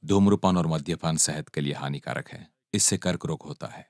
धूम्रपान और मद्यपान सेहत के लिए हानिकारक है। इससे कर्क रोग होता है।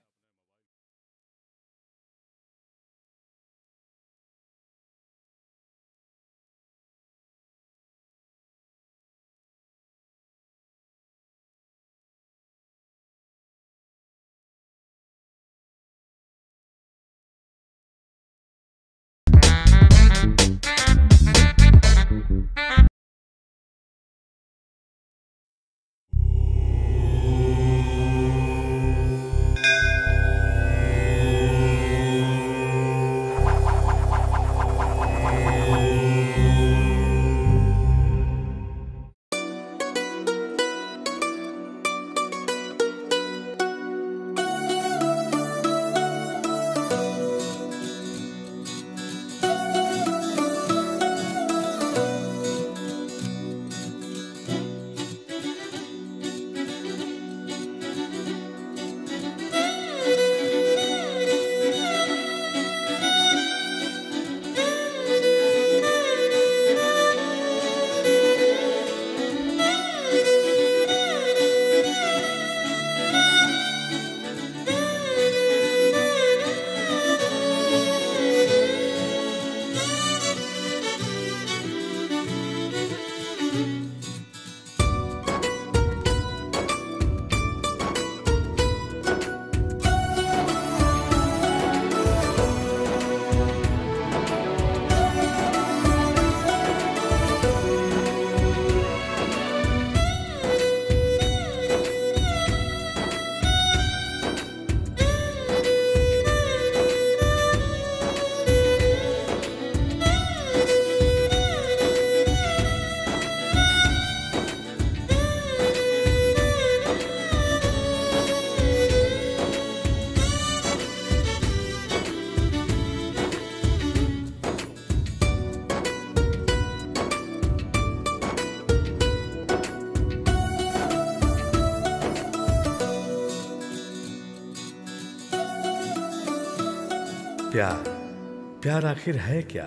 प्यार प्यार आखिर है क्या?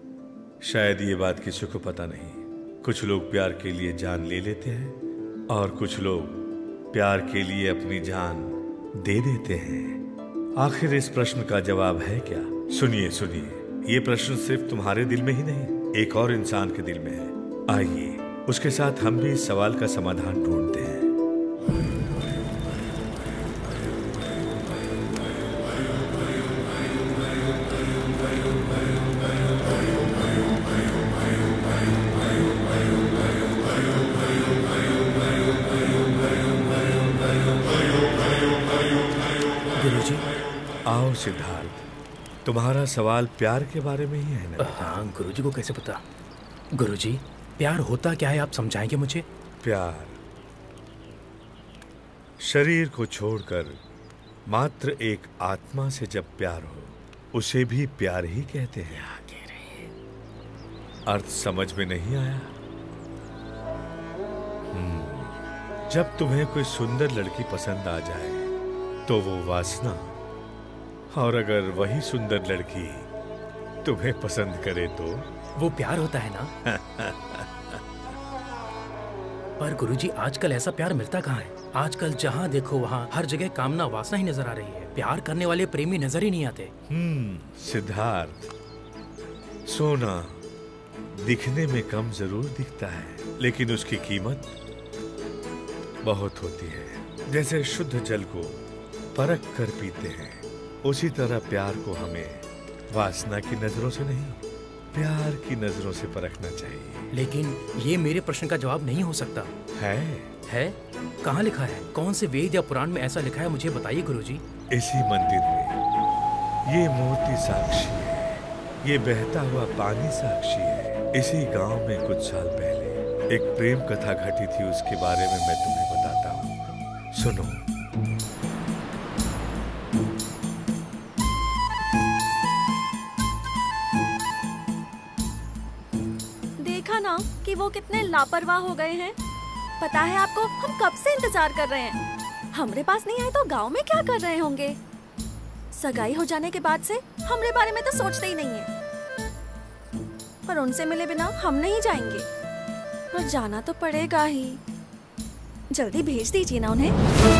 शायद ये बात किसी को पता नहीं। कुछ लोग प्यार के लिए जान ले लेते हैं और कुछ लोग प्यार के लिए अपनी जान दे देते हैं। आखिर इस प्रश्न का जवाब है क्या? सुनिए सुनिए, ये प्रश्न सिर्फ तुम्हारे दिल में ही नहीं, एक और इंसान के दिल में है। आइए उसके साथ हम भी इस सवाल का समाधान ढूंढते हैं। गुरुजी, आओ सिद्धार्थ, तुम्हारा सवाल प्यार के बारे में ही है ना? हाँ, गुरुजी को कैसे पता? गुरुजी, प्यार होता क्या है, आप समझाएंगे मुझे? प्यार शरीर को छोड़कर मात्र एक आत्मा से जब प्यार हो, उसे भी प्यार ही कहते हैं। क्या कह रहे हैं? अर्थ समझ में नहीं आया? जब तुम्हें कोई सुंदर लड़की पसंद आ जाए तो वो वासना, और अगर वही सुंदर लड़की तुम्हें पसंद करे तो वो प्यार होता है ना? पर गुरुजी, आजकल ऐसा प्यार मिलता कहाँ है? आजकल जहाँ देखो वहाँ हर जगह कामना वासना ही नजर आ रही है। प्यार करने वाले प्रेमी नजर ही नहीं आते। सिद्धार्थ, सोना दिखने में कम जरूर दिखता है, लेकिन उसकी कीमत बहुत होती है। जैसे शुद्ध जल को परख कर पीते हैं, उसी तरह प्यार को हमें वासना की नजरों से नहीं, प्यार की नजरों से परखना चाहिए। लेकिन ये मेरे प्रश्न का जवाब नहीं हो सकता। है? कहाँ लिखा है? कौन से वेद या पुराण में ऐसा लिखा है, मुझे बताइए गुरुजी। इसी मंदिर में ये मूर्ति साक्षी है, ये बहता हुआ पानी साक्षी है। इसी गांव में कुछ साल पहले एक प्रेम कथा घटी थी, उसके बारे में मैं तुम्हें बताता हूँ, सुनो। देखा ना कि वो कितने लापरवाह हो गए हैं। पता है आपको, हम कब से इंतजार कर रहे हैं। हमरे पास नहीं आए तो गांव में क्या कर रहे होंगे? सगाई हो जाने के बाद से हमरे बारे में तो सोचते ही नहीं है। पर उनसे मिले बिना हम नहीं जाएंगे, और जाना तो पड़ेगा ही। जल्दी भेज दीजिए ना उन्हें।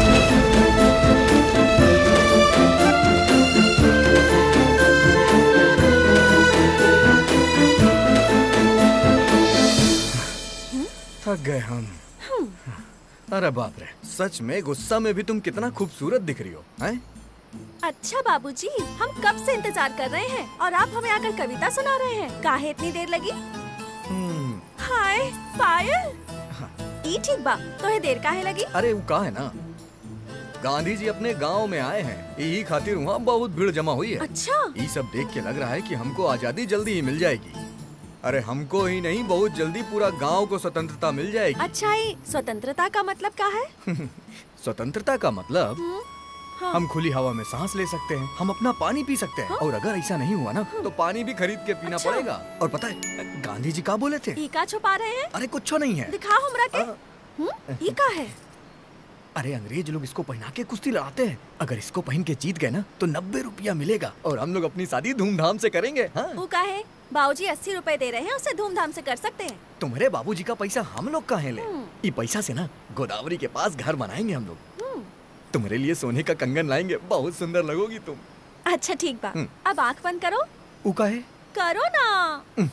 थक गए हम। अरे बाप रे, सच में गुस्सा में भी तुम कितना खूबसूरत दिख रही हो, हैं? अच्छा बाबूजी, हम कब से इंतजार कर रहे हैं और आप हमें आकर कविता सुना रहे हैं। काहे इतनी देर लगी? हाय पायल, ई ठीक बा, तो ये देर काहे लगी? अरे वो का है ना, गांधी जी अपने गांव में आए हैं, यही खातिर वहाँ बहुत भीड़ जमा हुई है। अच्छा, ये सब देख के लग रहा है कि हमको आजादी जल्दी ही मिल जाएगी। अरे हमको ही नहीं, बहुत जल्दी पूरा गांव को स्वतंत्रता मिल जाएगी। अच्छा, ही स्वतंत्रता का मतलब क्या है? स्वतंत्रता का मतलब हाँ। हम खुली हवा में सांस ले सकते हैं, हम अपना पानी पी सकते हैं। हाँ? और अगर ऐसा नहीं हुआ ना तो पानी भी खरीद के पीना अच्छा। पड़ेगा। और पता है गांधी जी क्या बोले थे? ई का छुपा रहे हैं? अरे कुछ नहीं है। दिखाओ हमरा के। ई का है? अरे अंग्रेज लोग इसको पहना के कुश्ती लड़ाते हैं। अगर इसको पहन के जीत गए ना तो 90 रुपया मिलेगा और हम लोग अपनी शादी धूमधाम से करेंगे। हाँ? वो का है? बाबूजी 80 रुपए दे रहे हैं, उसे धूमधाम से कर सकते हैं। तुम्हारे बाबूजी का पैसा हम लोग कहाँ ले? ये पैसा से ना गोदावरी के पास घर बनाएंगे हम लोग। तुम्हारे लिए सोने का कंगन लाएंगे, बहुत सुंदर लगोगी तुम। अच्छा ठीक बा, अब आँख बंद करो। उका है? करो ना।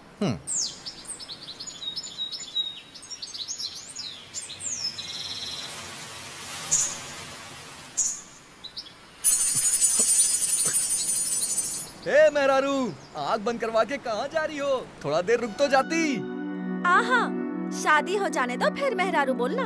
हे मेहरारू, आँख बंद करवा के कहाँ जा रही हो? थोड़ा देर रुक तो जाती। आहा, शादी हो जाने दो फिर मेहरारू बोलना।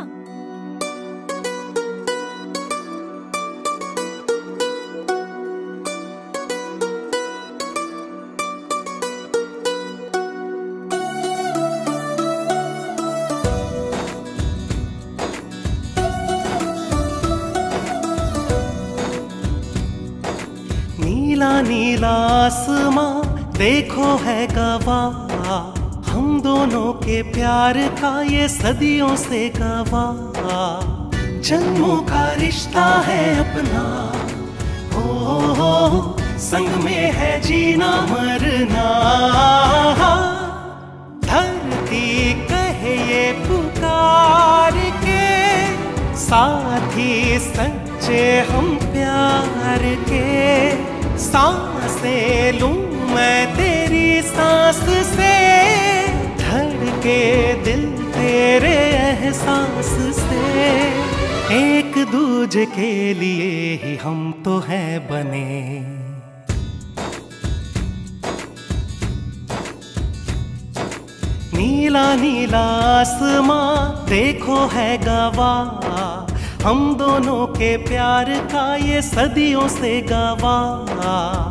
नीला नीला आसमां देखो है गवाह, हम दोनों के प्यार का ये सदियों से गवाह। जन्मों का रिश्ता है अपना, हो संग में है जीना मरना। धरती कहे ये पुकार के, साथी सच्चे हम प्यार के। सांसें लूं मैं तेरी सांस से, धड़के दिल तेरे एहसास से। एक दूजे के लिए ही हम तो हैं बने। नीला नीला आसमां देखो है गवाह, हम दोनों के प्यार का ये सदियों से गवाह।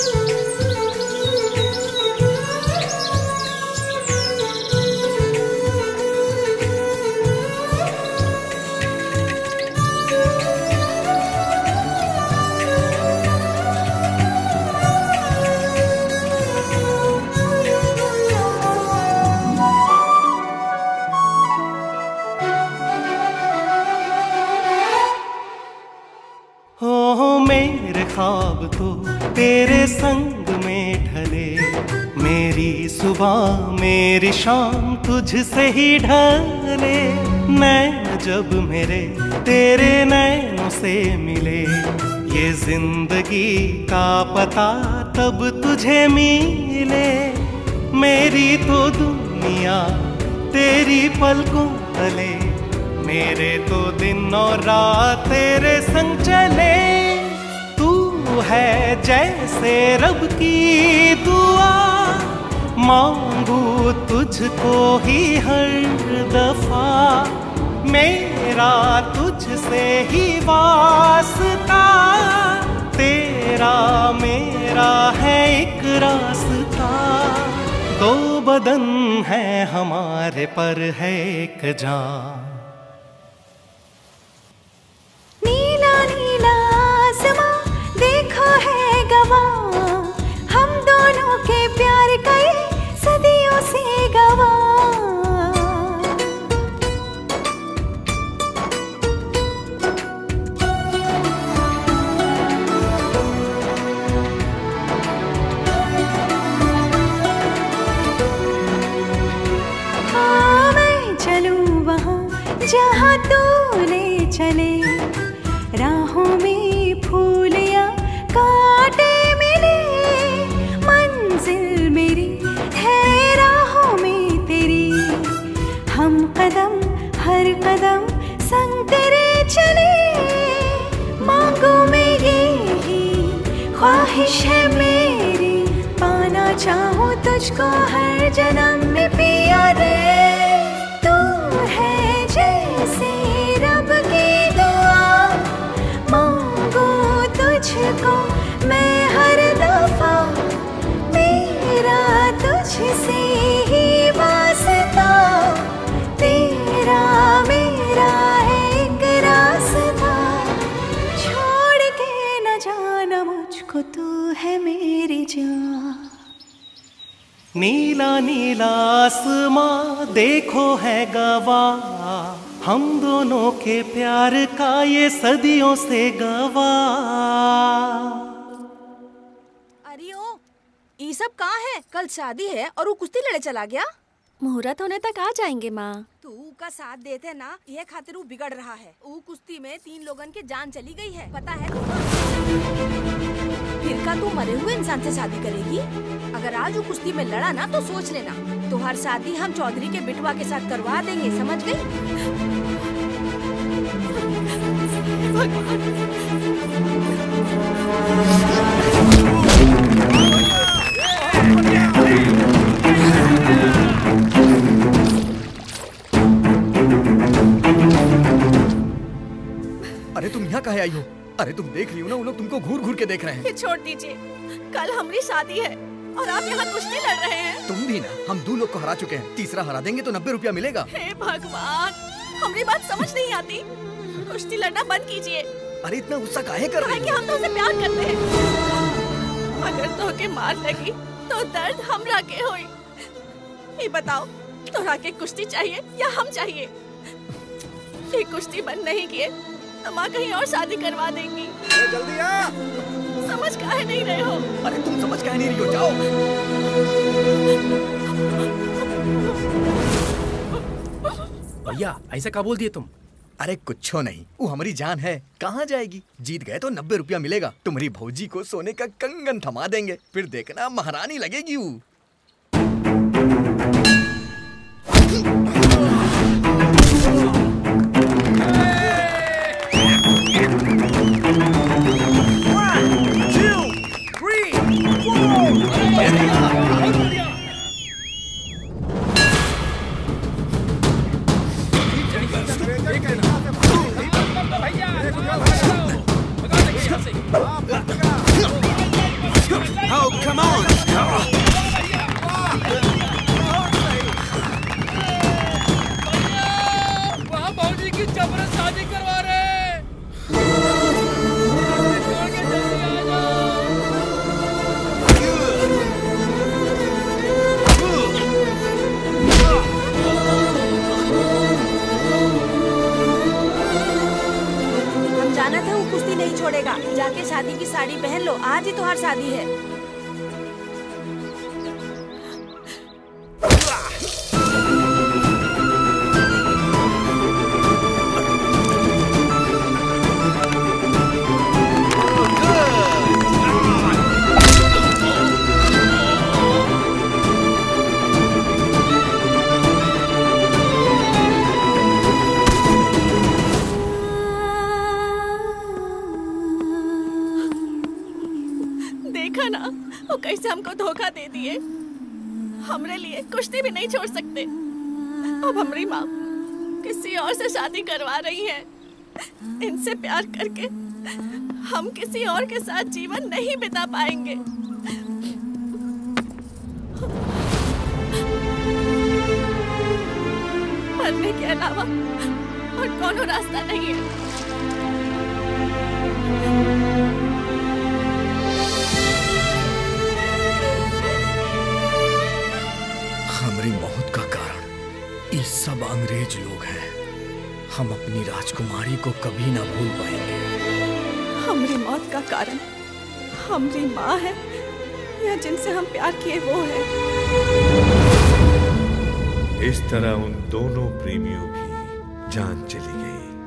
मेरे ख्वाब तो तेरे संग में ढले, मेरी सुबह मेरी शाम तुझसे ही ढले। नैन जब मेरे तेरे नैनों से मिले, ये जिंदगी का पता तब तुझे मिले। मेरी तो दुनिया तेरी पलकों तले, मेरे तो दिन और रात तेरे संग चले। तू है जैसे रब की दुआ, मांगू तुझको ही हर दफा। मेरा तुझसे ही वास्ता, तेरा मेरा है एक रास्ता। दो बदन है हमारे पर है एक जान। नीला नीला आसमां देखो है गवाह, हम दोनों के प्यार का ये सदियों से गवाह। हाँ मैं चलूं वहाँ तू ले चले, राहों में फूल या कांटे मिले, मंजिल मेरी है राहों में तेरी, हम कदम हर कदम संग तेरे चले, मांगों में यही ख्वाहिश है मेरी, पाना चाहूं तुझको हर जन्म में पिया रे, तू है जैसे रब की दुआ, मांगू तुझको मैं हर दफा, मेरा तुझसे ही वास्ता, तेरा मेरा एक रास्ता, छोड़ के न जाना मुझको, तू है मेरी जान। नीला नीला आसमां देखो है गवाह, हम दोनों के प्यार का ये सदियों से गवाह। अरे ओ, ये सब कहाँ है? कल शादी है और वो कुश्ती लड़े चला गया। मुहूर्त होने तक आ जाएंगे माँ। तू का साथ देते ना, ये खातिर वो बिगड़ रहा है। वो कुश्ती में 3 लोगन की जान चली गई है, पता है? फिर का तू मरे हुए इंसान से शादी करेगी? अगर आज वो कुश्ती में लड़ा ना तो सोच लेना, तुम्हार शादी हम चौधरी के बिटवा के साथ करवा देंगे, समझ गई? अरे तुम यहाँ काहे आई हो? अरे तुम देख रही हो ना, वो लोग तुमको घूर घूर के देख रहे हैं। ये छोड़ दीजिए, कल हमारी शादी है और आप यहाँ कुश्ती लड़ रहे हैं। तुम भी ना, हम 2 लोग को हरा चुके हैं, तीसरा हरा देंगे तो 90 रुपया मिलेगा। हे भगवान, हमारी बात समझ नहीं आती, कुश्ती लड़ना बंद कीजिए। अरे इतना गुस्सा काहे कर रही हो? हम तो उसे प्यार करते हैं, अगर तो के मार लगी तो दर्द हमरा के होई। ये बताओ, तोरा के कुश्ती चाहिए या हम चाहिए? ये कुश्ती बंद नहीं किए तो माँ कहीं और शादी करवा देंगी। जल्दी आ। समझ काहे नहीं रहे हो? अरे तुम समझ काहे नहीं रही हो? जाओ। भैया ऐसा क्या बोल दिए तुम? अरे कुछो नहीं, वो हमारी जान है, कहाँ जाएगी? जीत गए तो 90 रुपया मिलेगा, तुम्हारी भौजी को सोने का कंगन थमा देंगे, फिर देखना महारानी लगेगी वो। Oh, come on! वहाँ भौजी की जबरन शादी करवा रहे हैं। हम जाना था वो कुश्ती नहीं छोड़ेगा। जाके शादी की साड़ी पहन लो, आज ही तुम्हारी शादी है। ना वो कैसे हमको धोखा दे दिए। हमरे लिए कुश्ती भी नहीं छोड़ सकते। अब हमारी माँ किसी और से शादी करवा रही है। इनसे प्यार करके हम किसी और के साथ जीवन नहीं बिता पाएंगे। मरने के अलावा और कोनो रास्ता नहीं है। हमारी मौत का कारण ये सब अंग्रेज लोग हैं। हम अपनी राजकुमारी को कभी ना भूल पाएंगे। हमारी मौत का कारण हमारी माँ है या जिनसे हम प्यार किए वो है। इस तरह उन दोनों प्रेमियों की जान चली गई।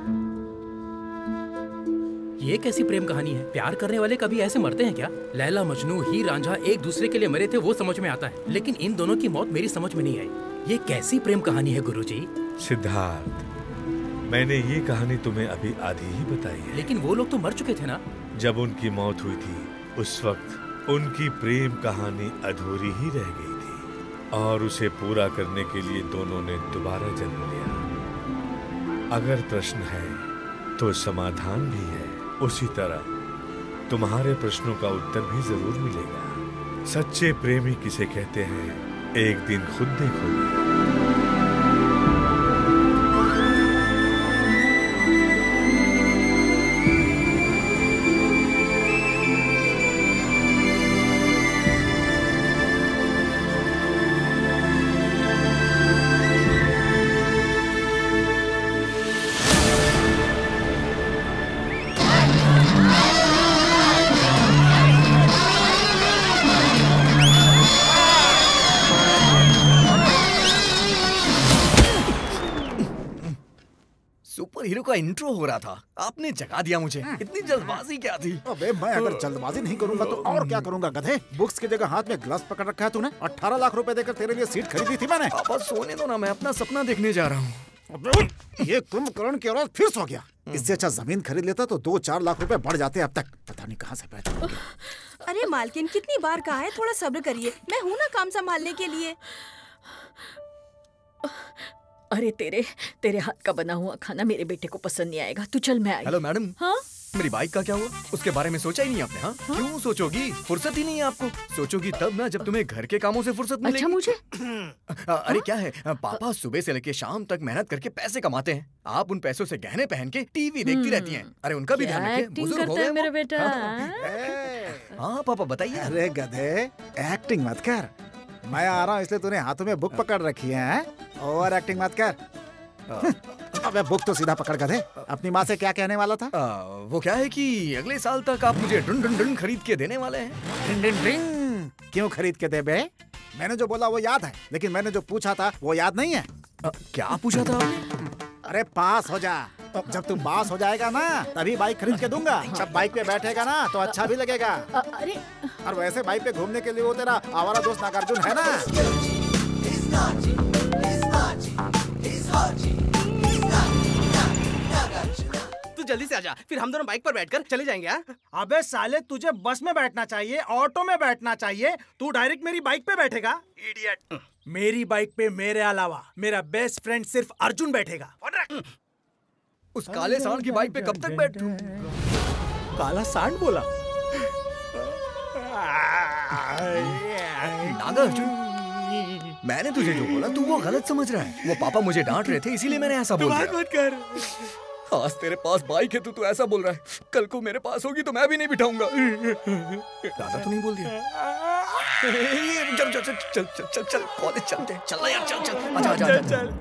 ये कैसी प्रेम कहानी है? प्यार करने वाले कभी ऐसे मरते हैं क्या? लैला मजनू हीर रांझा एक दूसरे के लिए मरे थे वो समझ में आता है, लेकिन इन दोनों की मौत मेरी समझ में नहीं आई। ये कैसी प्रेम कहानी है गुरुजी? सिद्धार्थ, मैंने ये कहानी तुम्हें अभी आधी ही बताई है। लेकिन वो लोग तो मर चुके थे ना? जब उनकी मौत हुई थी उस वक्त उनकी प्रेम कहानी अधूरी ही रह गई थी और उसे पूरा करने के लिए दोनों ने दोबारा जन्म लिया। अगर प्रश्न है तो समाधान भी है। उसी तरह तुम्हारे प्रश्नों का उत्तर भी जरूर मिलेगा। सच्चे प्रेमी किसे कहते हैं, एक दिन खुद देखोगे। हीरो का इंट्रो हो रहा था, आपने जगा दिया मुझे। इतनी जल्दबाजी क्या थी? अबे मैं अगर जल्दबाजी नहीं करूंगा तो और क्या करूंगा गधे? बुक्स की जगह हाथ में ग्लास पकड़ रखा है तूने। 18 लाख रुपए देकर तेरे लिए सीट खरीदी थी मैंने। बस सोने दो ना, मैं अपना सपना देखने जा रहा हूँ। ये कुंभकर्ण की औलाद फिर सो गया। इससे अच्छा जमीन खरीद लेता तो 2-4 लाख रुपए बढ़ जाते अब तक। पता नहीं कहाँ से पैदा हो गया। अरे मालकिन, कितनी बार कहा है थोड़ा सब्र करिए, मैं हूँ ना काम संभालने के लिए। अरे तेरे हाथ का बना हुआ खाना मेरे बेटे को पसंद नहीं आएगा, तू चल मैं आई। Hello madam. हाँ? मेरी बाइक का क्या हुआ? उसके बारे में सोचा ही नहीं आपने? हाँ? क्यों सोचोगी? फुर्सत ही नहीं है आपको। सोचोगी तब ना जब तुम्हें घर के कामों से फुर्सत मिलेगी। अच्छा मुझे? अरे क्या है, पापा सुबह से लेके शाम तक मेहनत करके पैसे कमाते हैं। आप उन पैसों से गहने पहन के टीवी देखती रहती हैं। अरे उनका भी ध्यान रखिए, बुजुर्ग हो गए मेरा बेटा। हाँ पापा बताइए। अरे गधे, एक्टिंग मत कर। मैं आ रहा हूँ इसलिए तूने हाथों में बुक पकड़ रखी है। ओवर एक्टिंग मत कर। अबे बुक तो सीधा पकड़ गधे। अपनी माँ से क्या कहने वाला था? वो क्या है कि अगले साल तक आप मुझे ड्रिन ड्रिन ड्रिन खरीद के देने वाले हैं। ड्रिन ड्रिन ड्रिन क्यों खरीद के दे बे? मैंने जो बोला वो याद है, लेकिन मैंने जो पूछा था वो याद नहीं है। क्या पूछा था? अरे पास हो जा। जब तू पास हो जाएगा ना तभी बाइक खरीद के दूंगा। जब बाइक पे बैठेगा ना तो अच्छा भी लगेगा। अरे और वैसे बाइक पे घूमने के लिए वो तेरा आवारा दोस्त नागार्जुन है ना। तू जल्दी से आजा, फिर हम दोनों बाइक पर बैठकर चले जाएंगे। अबे साले, तुझे बस में बैठना चाहिए, ऑटो में बैठना चाहिए। तू डायरेक्ट मेरी बाइक पे बैठेगा, इडियट। मेरी बाइक पे मेरे अलावा मेरा बेस्ट फ्रेंड सिर्फ अर्जुन बैठेगा। उस काले सांड की बाइक पे कब तक बैठूं? काला सांड बोला? नागार्जुन, मैंने तुझे जो बोला तू वो गलत समझ रहा है। वो पापा मुझे डांट रहे थे इसीलिए मैंने ऐसा बोल दिया। मत कर। आज तेरे पास बाइक है तो ऐसा बोल रहा है, कल को मेरे पास होगी तो मैं भी नहीं बिठाऊंगा। दादा तो नहीं बोल दिया? चल चल चल चल चल चल कॉलेज चलते हैं। चल यार, चल चल आजा आजा चल।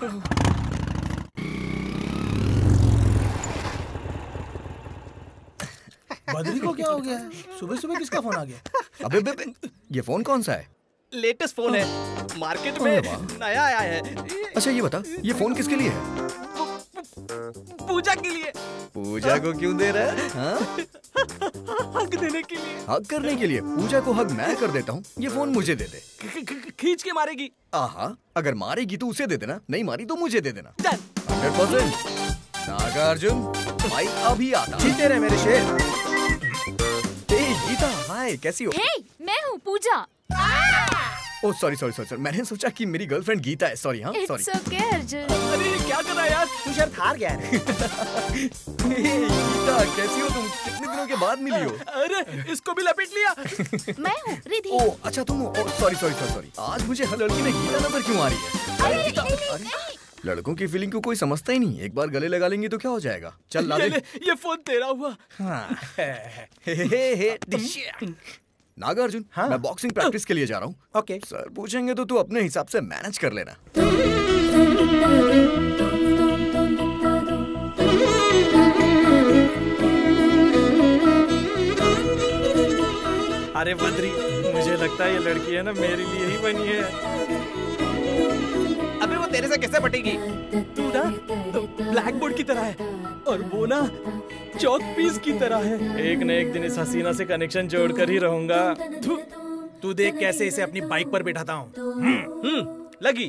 बद्री को क्या हो गया? सुबह सुबह किसका फोन आ गया? अबे ये फोन कौन सा है? लेटेस्ट फोन है, मार्केट में नया आया है। अच्छा ये बता, ये फोन किसके लिए है? पूजा के लिए। पूजा को क्यों दे रहा है? हाँ? हक देने के लिए। हक करने के लिए? पूजा को हक मैं कर देता हूँ, ये फोन मुझे दे दे। खींच के मारेगी। आहा, अगर मारेगी तो उसे दे देना, नहीं मारी तो मुझे दे देना। 100%। नागार्जुन, भाई अभी आता। जीते रहे मेरे शेर। गीता, हाय, कैसी हो? हे, मैं हूँ Pooja. Oh sorry sorry sorry, मैंने सोचा कि मेरी गर्लफ्रेंड गीता है। सॉरी। हाँ सॉरी। It's okay, Arjun. अरे ये क्या कर रहा है यार? तू शायद हार गया है। गीता कैसी हो तुम? कितने दिनों के बाद मिली हो? अरे इसको भी लपेट लिया। मैं हूँ रिधि। ओह अच्छा तुम हो। Sorry sorry sorry. आज मुझे हर लड़की में गीता नजर क्यों आ रही है? अरे नहीं। लड़कों की फीलिंग को कोई समझता ही नहीं। एक बार गले लगा लेंगे तो क्या हो जाएगा? चल ला दे। ये फोन तेरा हुआ। हाँ। नागार्जुन, हाँ? मैं बॉक्सिंग प्रैक्टिस के लिए जा रहा हूँ। ओके। सर पूछेंगे तो तू अपने हिसाब से मैनेज कर लेना। अरे बद्री, मुझे लगता है ये लड़की है ना मेरे लिए ही बनी है। अबे वो तेरे से कैसे पटेगी? तू ना ब्लैक बोर्ड की तरह है और वो ना चौक पीस की तरह है। एक न एक दिन इस हसीना से कनेक्शन जोड़कर ही रहूंगा। तू देख कैसे इसे अपनी बाइक पर बैठाता हूँ। लगी।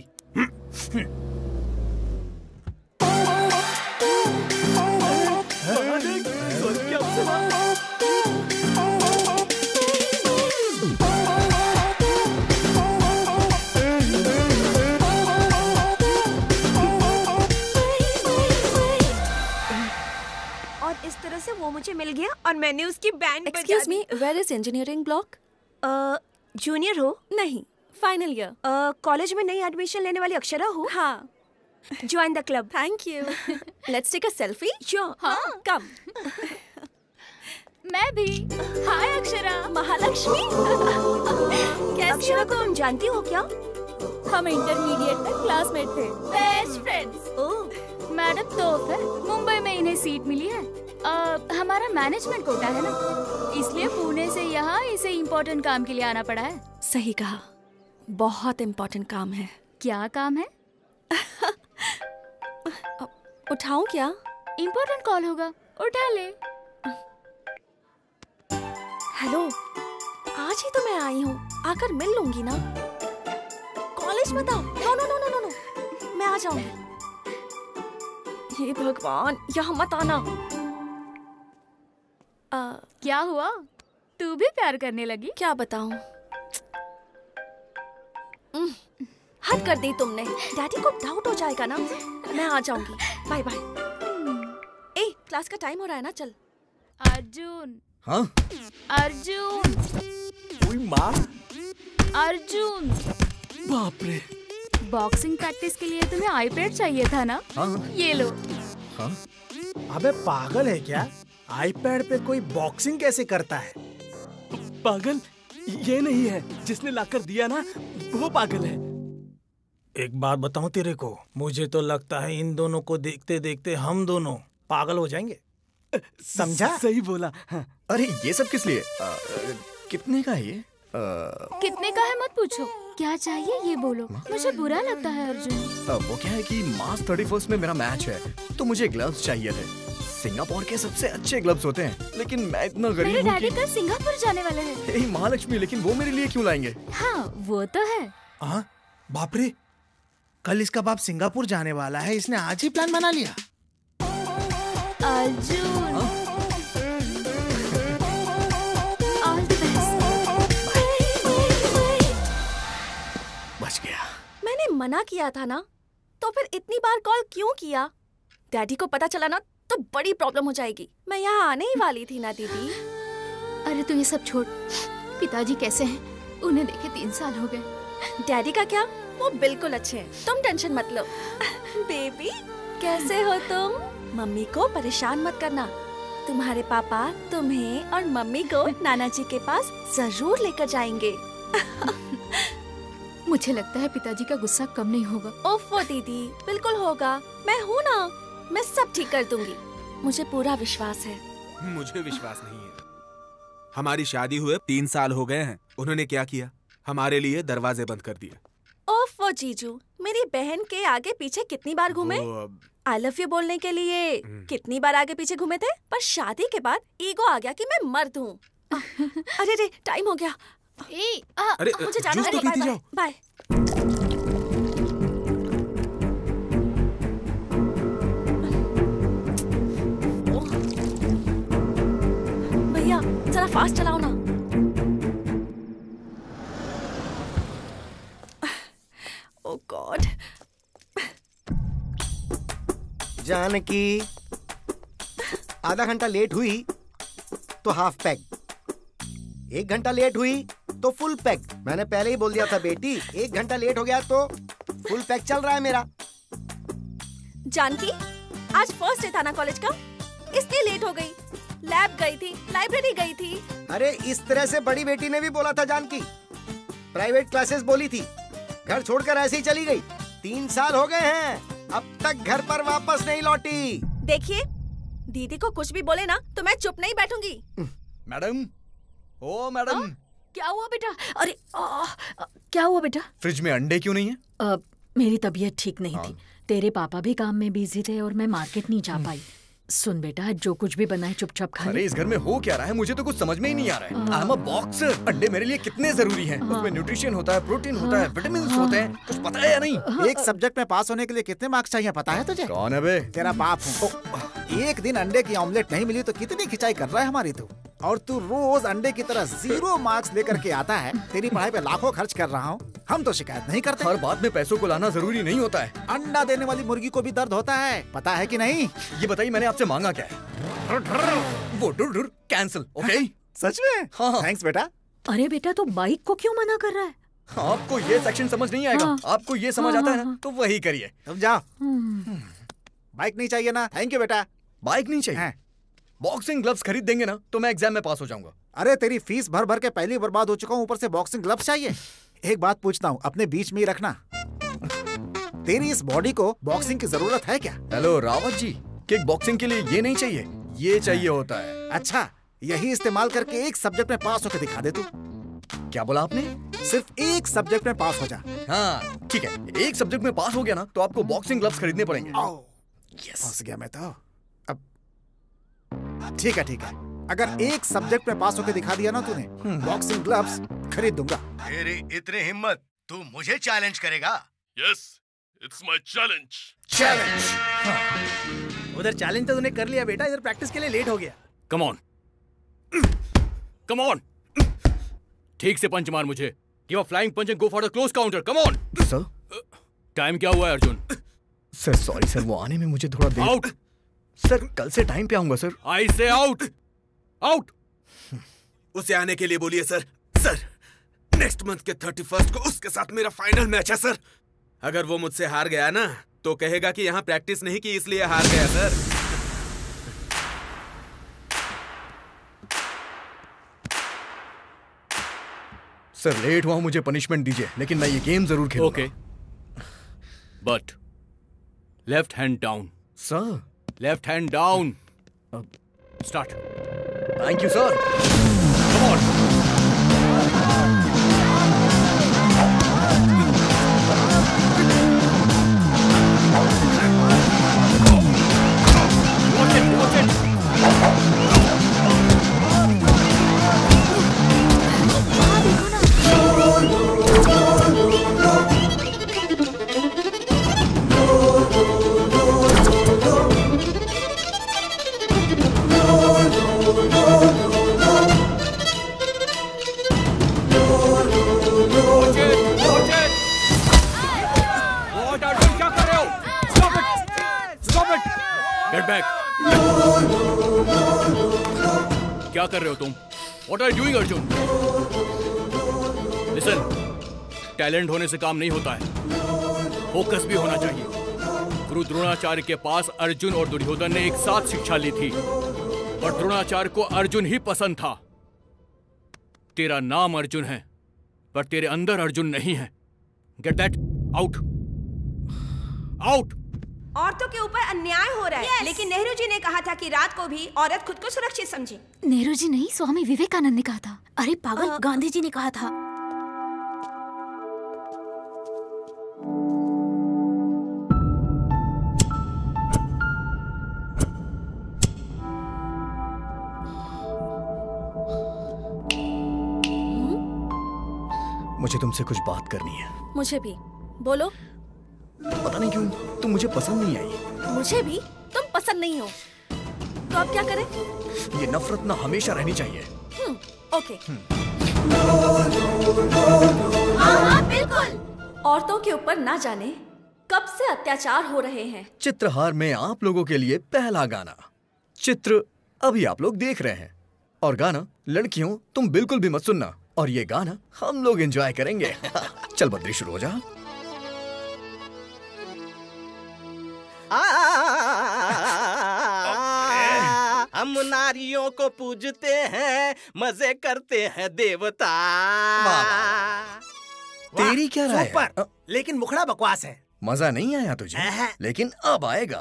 से वो मुझे मिल गया और मैंने उसकी बैंड बजा दी। Excuse me, where is engineering block? Junior हो? नहीं, फाइनल ईयर। कॉलेज में नई एडमिशन लेने वाली अक्षरा हो? हाँ। Join the club. Thank you. Let's take a selfie. Sure. हाँ, come. मैं भी। हाय अक्षरा। महालक्ष्मी। कैसी अक्षरा को तुम जानती हो क्या? हम इंटरमीडिएट में क्लासमेट थे, बेस्ट फ्रेंड्स। ओह, मैडम तो फिर मुंबई में इन्हें सीट मिली है। हमारा मैनेजमेंट कोटा है ना, इसलिए पुणे से यहाँ इसे इम्पोर्टेंट काम के लिए आना पड़ा है। सही कहा, बहुत इम्पोर्टेंट काम है। क्या काम है? उठाऊं क्या? इम्पोर्टेंट कॉल होगा, उठा ले। हेलो, आज ही तो मैं आई हूँ, आकर मिल लूंगी ना। कॉलेज मत आओ। No no no no no no, मैं आ जाऊंगी। हे भगवान, यहाँ मत आना। क्या हुआ? तू भी प्यार करने लगी? क्या बताऊं? हद कर दी तुमने। डैडी को डाउट हो जाएगा ना। मैं आ जाऊंगी। Bye bye. ए, क्लास का टाइम हो रहा है ना, चल। अर्जुन। हाँ? अर्जुन। ओए माँ। अर्जुन। बाप रे। बॉक्सिंग प्रैक्टिस के लिए तुम्हें आईपैड चाहिए था ना? हाँ। ये लो। हाँ? अबे पागल है क्या? आईपैड पे कोई बॉक्सिंग कैसे करता है? पागल ये नहीं है, जिसने लाकर दिया ना वो पागल है। एक बात बताऊं तेरे को, मुझे तो लगता है इन दोनों को देखते देखते हम दोनों पागल हो जाएंगे। समझा? सही बोला। हाँ। अरे ये सब किस लिए? कितने का है ये? कितने का है मत पूछो, क्या चाहिए ये बोलो। मुझे बुरा लगता है अर्जुन। वो क्या है कि मार्च 31 में मेरा मैच है, तो मुझे ग्लव्स चाहिए थे। सिंगापुर के सबसे अच्छे ग्लव्स होते हैं, लेकिन मैं इतना गरीब हूँ। मेरे डैडी कल सिंगापुर जाने वाले हैं। महालक्ष्मी, लेकिन वो मेरे लिए क्यों लाएंगे? हाँ वो तो है। हाँ, बाप रे, कल इसका बाप सिंगापुर जाने वाला है, इसने आज ही प्लान बना लिया। Arjun, all the best. बच गया। मैंने मना किया था ना, तो फिर इतनी बार कॉल क्यों किया? डैडी को पता चला ना तो बड़ी प्रॉब्लम हो जाएगी। मैं यहाँ आने ही वाली थी ना दीदी। अरे तू ये सब छोड़, पिताजी कैसे हैं? उन्हें देखे 3 साल हो गए। डैडी का क्या, वो बिल्कुल अच्छे हैं, तुम टेंशन मत लो। बेबी कैसे हो तुम? मम्मी को परेशान मत करना, तुम्हारे पापा तुम्हें और मम्मी को नाना जी के पास जरूर लेकर जाएंगे। मुझे लगता है पिताजी का गुस्सा कम नहीं होगा। ओफो दीदी, बिल्कुल होगा, मैं हूँ ना, मैं सब ठीक कर दूंगी, मुझे पूरा विश्वास है। मुझे विश्वास नहीं है। हमारी शादी हुए 3 साल हो गए हैं, उन्होंने क्या किया? हमारे लिए दरवाजे बंद कर दिए। ओफो जीजू, मेरी बहन के आगे पीछे कितनी बार घूमे? आई लव यू बोलने के लिए कितनी बार आगे पीछे घूमे थे, पर शादी के बाद ईगो आ गया कि मैं मर्द हूँ। अरे रे, टाइम हो गया। अरे मुझे जाना है, बाय बाय। बाय। भैया जरा फास्ट चलाओ ना। ओह गॉड। जानकी, आधा घंटा लेट हुई तो हाफ पैक, 1 घंटा लेट हुई तो फुल पैक। मैंने पहले ही बोल दिया था बेटी, 1 घंटा लेट हो गया तो फुल पैक चल रहा है मेरा। जानकी, आज फर्स्ट डे था ना कॉलेज का, इसलिए लेट हो गई। लैब गई थी, लाइब्रेरी गई थी। अरे इस तरह से बड़ी बेटी ने भी बोला था जानकी, प्राइवेट क्लासेस बोली थी, घर छोड़कर ऐसे ही चली गई। 3 साल हो गए हैं, अब तक घर पर वापस नहीं लौटी। देखिए, दीदी को कुछ भी बोले ना तो मैं चुप नहीं बैठूंगी। मैडम, ओ मैडम। क्या हुआ बेटा? अरे क्या हुआ बेटा? फ्रिज में अंडे क्यों नहीं है? मेरी तबीयत ठीक नहीं थी, तेरे पापा भी काम में बिजी थे और मैं मार्केट नहीं जा पाई। सुन बेटा, जो कुछ भी बनाए चुपचाप खा ले। अरे इस घर में हो क्या रहा है, मुझे तो कुछ समझ में ही नहीं आ रहा है। I am a boxer. अंडे मेरे लिए कितने जरूरी हैं। उसमें न्यूट्रिशन होता है, प्रोटीन होता है, विटामिन होते हैं। कुछ पता है या नहीं? एक सब्जेक्ट में पास होने के लिए कितने मार्क्स चाहिए पता है तुझे? कौन है बे? तेरा बाप हूँ। एक दिन अंडे की ऑमलेट नहीं मिली तो कितनी खिंचाई कर रहा है हमारी तू। और तू रोज अंडे की तरह 0 मार्क्स लेकर के आता है। तेरी पढ़ाई पे लाखों खर्च कर रहा हूँ, हम तो शिकायत नहीं करते। हर बात में पैसों को लाना जरूरी नहीं होता है। अंडा देने वाली मुर्गी को भी दर्द होता है, पता है कि नहीं? ये बताइए मैंने आपसे मांगा क्या है? वो डुर कैंसिल। ओके? सच में? हाँ। थैंक्स बेटा। अरे बेटा, तो बाइक को क्यों मना कर रहा है? आपको ये सेक्शन समझ नहीं आएगा। हाँ। आपको ये समझ आता है ना, तो वही करिए। तुम जाओ। बाइक नहीं चाहिए ना? थैंक यू बेटा। बाइक नहीं चाहिए? बॉक्सिंग ग्लव्स खरीद देंगे ना तो मैं एग्जाम में पास हो जाऊंगा। अरे तेरी फीस भर भर के पहले ही बर्बाद हो चुका हूँ, ऊपर से बॉक्सिंग ग्लव्स चाहिए? एक बात पूछता हूँ, अपने बीच में ही रखना। तेरी इस बॉडी को बॉक्सिंग की जरूरत है क्या? Hello Rawat ji, kick boxing के लिए ये नहीं चाहिए, ये चाहिए होता है। अच्छा, यही इस्तेमाल करके एक सब्जेक्ट में पास होकर दिखा दे तू। क्या बोला आपने? सिर्फ एक सब्जेक्ट में पास हो जा। हाँ ठीक है, एक सब्जेक्ट में पास हो गया ना तो आपको बॉक्सिंग ग्लव्स खरीदने पड़ेंगे। यस, फंस गया मैं तो। अब ठीक है ठीक है, अगर एक सब्जेक्ट में पास होकर दिखा दिया ना तूने, बॉक्सिंग ग्लव्स खरीद दूंगा। तेरी इतनी हिम्मत, तू मुझे चैलेंज करेगा? Yes, it's my challenge. Challenge? उधर चैलेंज तो तूने कर लिया बेटा, इधर प्रैक्टिस के लिए लेट हो गया। कम ऑन, कम ऑन, ठीक से पंच मार मुझे। Give a flying punch and go for the close counter. Come on. Sir time क्या हुआ है अर्जुन? सर सॉरी सर, वो आने में मुझे थोड़ा देर। आउट। सर कल से टाइम पे आऊंगा सर। आई से आउट, आउट। उसे आने के लिए बोलिए सर। सर नेक्स्ट मंथ के 31 को उसके साथ मेरा फाइनल मैच है सर। अगर वो मुझसे हार गया ना तो कहेगा कि यहाँ प्रैक्टिस नहीं की इसलिए हार गया सर। सर लेट हुआ, मुझे पनिशमेंट दीजिए, लेकिन मैं ये गेम जरूर खेलूंगा। Okay, but left hand down. Sir left hand down. Start. Thank you sir. Come on. Watch it, watch it. Get back. क्या कर रहे हो तुम? What are you doing, Arjun? Listen, talent होने से काम नहीं होता है, फोकस भी होना चाहिए। गुरु द्रोणाचार्य के पास अर्जुन और दुर्योधन ने एक साथ शिक्षा ली थी और द्रोणाचार्य को अर्जुन ही पसंद था। तेरा नाम अर्जुन है पर तेरे अंदर अर्जुन नहीं है। Get that out, out. औरतों के ऊपर अन्याय हो रहा है, लेकिन नेहरू जी ने कहा था कि रात को भी औरत खुद को सुरक्षित समझे। नेहरू जी नहीं, स्वामी विवेकानंद ने कहा था। अरे पागल, गांधी जी ने कहा था। मुझे तुमसे कुछ बात करनी है। मुझे भी। बोलो। पता नहीं क्यों तुम मुझे पसंद नहीं आई। मुझे भी तुम पसंद नहीं हो, तो अब क्या करें? ये नफरत ना हमेशा रहनी चाहिए। ओके। हाँ बिल्कुल। औरतों के ऊपर ना जाने कब से अत्याचार हो रहे हैं। चित्रहार में आप लोगों के लिए पहला गाना। चित्र अभी आप लोग देख रहे हैं और गाना लड़कियों तुम बिल्कुल भी मत सुनना, और ये गाना हम लोग एंजॉय करेंगे। चल बद्री शुरू हो जा। हम नारियों को पूजते हैं, मजे करते हैं देवता। तेरी क्या राय है? सुपर, लेकिन मुखड़ा बकवास है। मजा नहीं आया तुझे? लेकिन अब आएगा।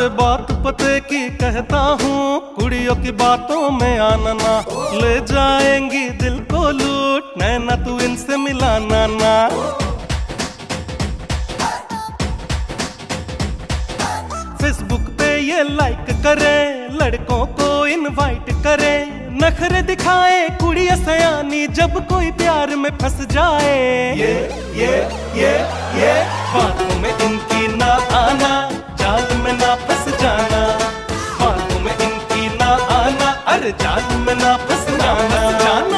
अरे बात पते की कहता हूँ, कुड़ियों की बातों में आना ना, ले जाएंगी दिल को लूट, नैना तू इनसे मिलाना ना। फेसबुक पे ये लाइक करें, लड़कों को इनवाइट करें, नखरे दिखाए कुड़िया सयानी जब कोई प्यार में फंस जाए। ये बातों में इनकी ना आना, जाल में ना फंस जाना, बातों में इनकी ना आना, अरे जाल में ना फंस जाना।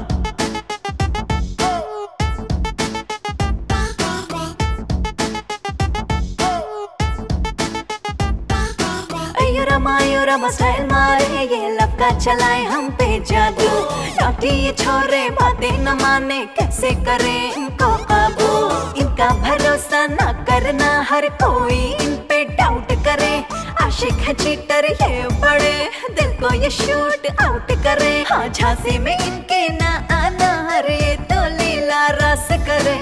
रमा स्टाइल मारे ये लब का चलाए हम पे जादू, डॉटी ये छोरे बातें न माने, कैसे करें इनको काबू, इनका भरोसा ना करना, हर कोई इन पे डाउट करे, आशिक है चीटर ये बड़े, दिल को ये शूट आउट करे। हाँ झांसी में इनके ना आना, हर ये तो लीला रस करे।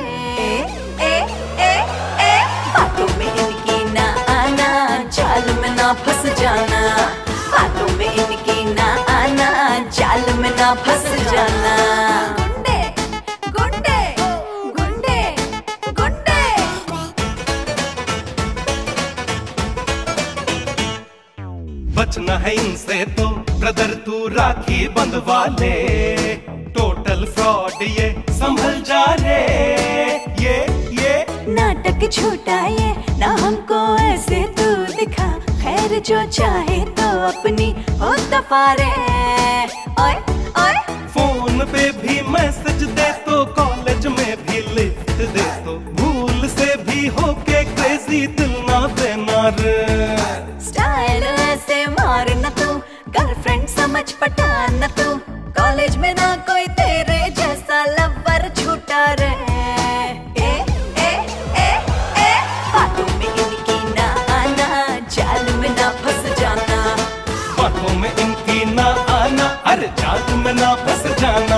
बातों में इनकी ना आना, जाल में ना फंस जाना, बातों में इनकी ना आना, जाल में ना फंस जाना। गुंडे गुंडे गुंडे गुंडे। बचना है इनसे तो ब्रदर तू राखी बंधवा ले, टोटल फ्रॉड ये संभल जा रे। ये नाटक झूठा ये ना हमको ऐसे तू दिखा, खैर जो चाहे तो अपनी हो दफारे। ओए ओए फोन पे भी मैसेज दे तो, कॉलेज में भी लिफ्ट दे तो, भूल से भी होके क्रेजी दिल ना देना रे। स्टाइल ऐसे मार न तू, गर्लफ्रेंड समझ पटा न तू, कॉलेज में ना कोई तेरे जैसा लवर छूटा रे। बातों में इनकी ना आना, जाल में ना फंस जाना, बातों में इनकी ना आना, अरे जाल में ना फंस जाना।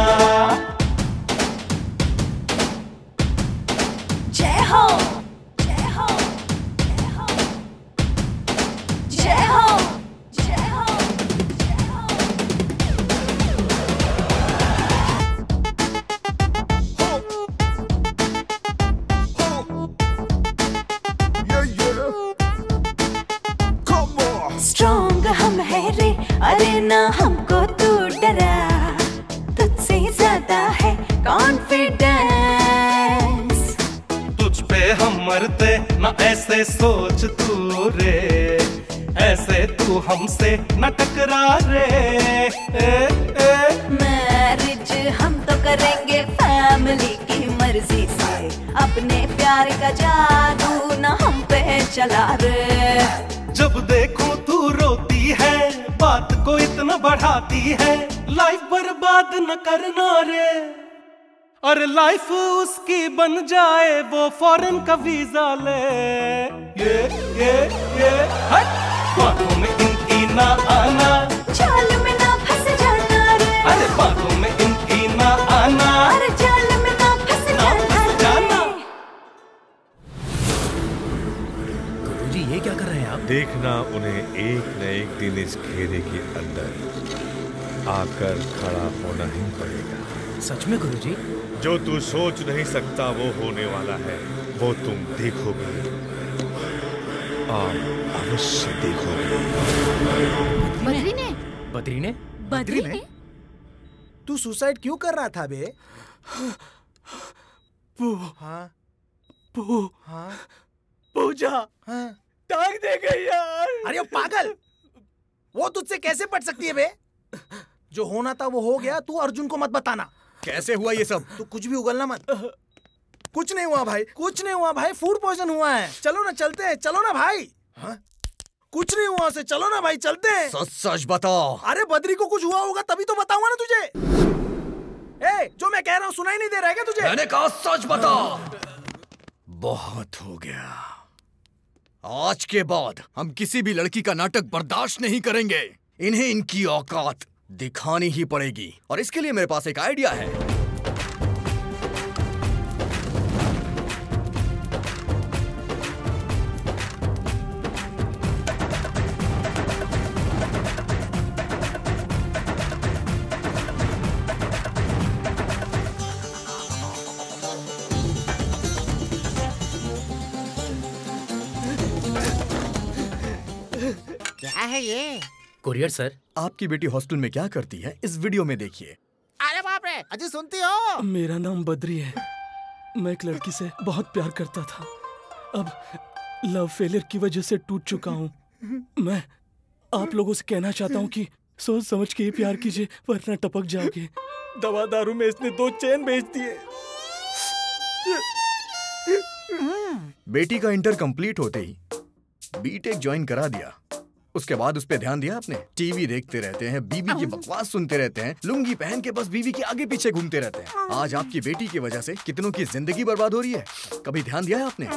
जय हो जय हो जय हो जय हो जय हो जय हो। स्ट्रॉन्ग हम है रे, अरे ना हमको तू डरा, तुझसे ज्यादा है कॉन्फिडेंस, तुझ पे हम मरते ना ऐसे सोच तू रे, ऐसे तू हमसे न टकरा रे। मैरिज हम तो करेंगे फैमिली की मर्जी से, अपने प्यार का जादू ना हम पे चला रे। जब देखो तू रोती है, बात को इतना बढ़ाती है, लाइफ बर्बाद न करना रे, और लाइफ उसकी बन जाए वो फॉरेन का वीजा ले। ये हट, बातों में इनकी ना आना, जाल में ना फंस जाना रे, अरे बातों में इनकी ना आना, अरे जाल में ना फंस जाना। गुरुजी ये क्या कर रहे हैं आप? देखना उन्हें एक न एक दिन इस घेरे के अंदर आकर खड़ा होना ही पड़ेगा। सच में गुरुजी? जो तू सोच नहीं सकता वो होने वाला है, वो तुम देखोगे और अवश्य देखोगे। बद्री ने? तू सुसाइड क्यों कर रहा था बे? पूजा हाँ? टांग दे गई यार। अरे पागल, वो तुझसे कैसे पट सकती है बे? जो होना था वो हो गया, तू अर्जुन को मत बताना। कैसे हुआ ये सब? तू कुछ भी उगलना मत। कुछ नहीं हुआ भाई, कुछ नहीं हुआ भाई, फूड पॉइजन हुआ है। चलो ना चलते हैं, चलो ना भाई। हाँ? कुछ नहीं हुआ से, चलो ना भाई चलते हैं। सच सच बताओ। अरे बद्री को कुछ हुआ होगा तभी तो बताऊंगा ना तुझे। जो मैं कह रहा हूँ सुनाई नहीं दे रहा है क्या तुझे? मैंने कहा सच बताओ। बहुत हो गया, आज के बाद हम किसी भी लड़की का नाटक बर्दाश्त नहीं करेंगे। इन्हें इनकी औकात दिखानी ही पड़ेगी, और इसके लिए मेरे पास एक आइडिया है। है ये? Courier sir. आपकी बेटी हॉस्टल में क्या करती है इस वीडियो में देखिए। अरे बाप रे, अजी सुनती हो? मेरा नाम बद्री है। मैं एक लड़की से बहुत प्यार करता था। अब लव फेलियर की वजह से टूट चुका हूँ। मैं आप लोगों से कहना चाहता हूँ कि सोच समझ के प्यार कीजिए वरना टपक जाओगे। दवा दारू में इसने 2 चेन बेच दिए। बेटी का इंटर कंप्लीट होते ही बीटेक ज्वाइन करा दिया। उसके बाद उस पे ध्यान दिया आपने? टीवी देखते रहते हैं, बीवी की बकवास सुनते रहते हैं, लुंगी पहन के बस बीवी के आगे पीछे घूमते रहते हैं। आज आपकी बेटी की वजह से कितनों की जिंदगी बर्बाद हो रही है। कभी ध्यान दिया है आपने?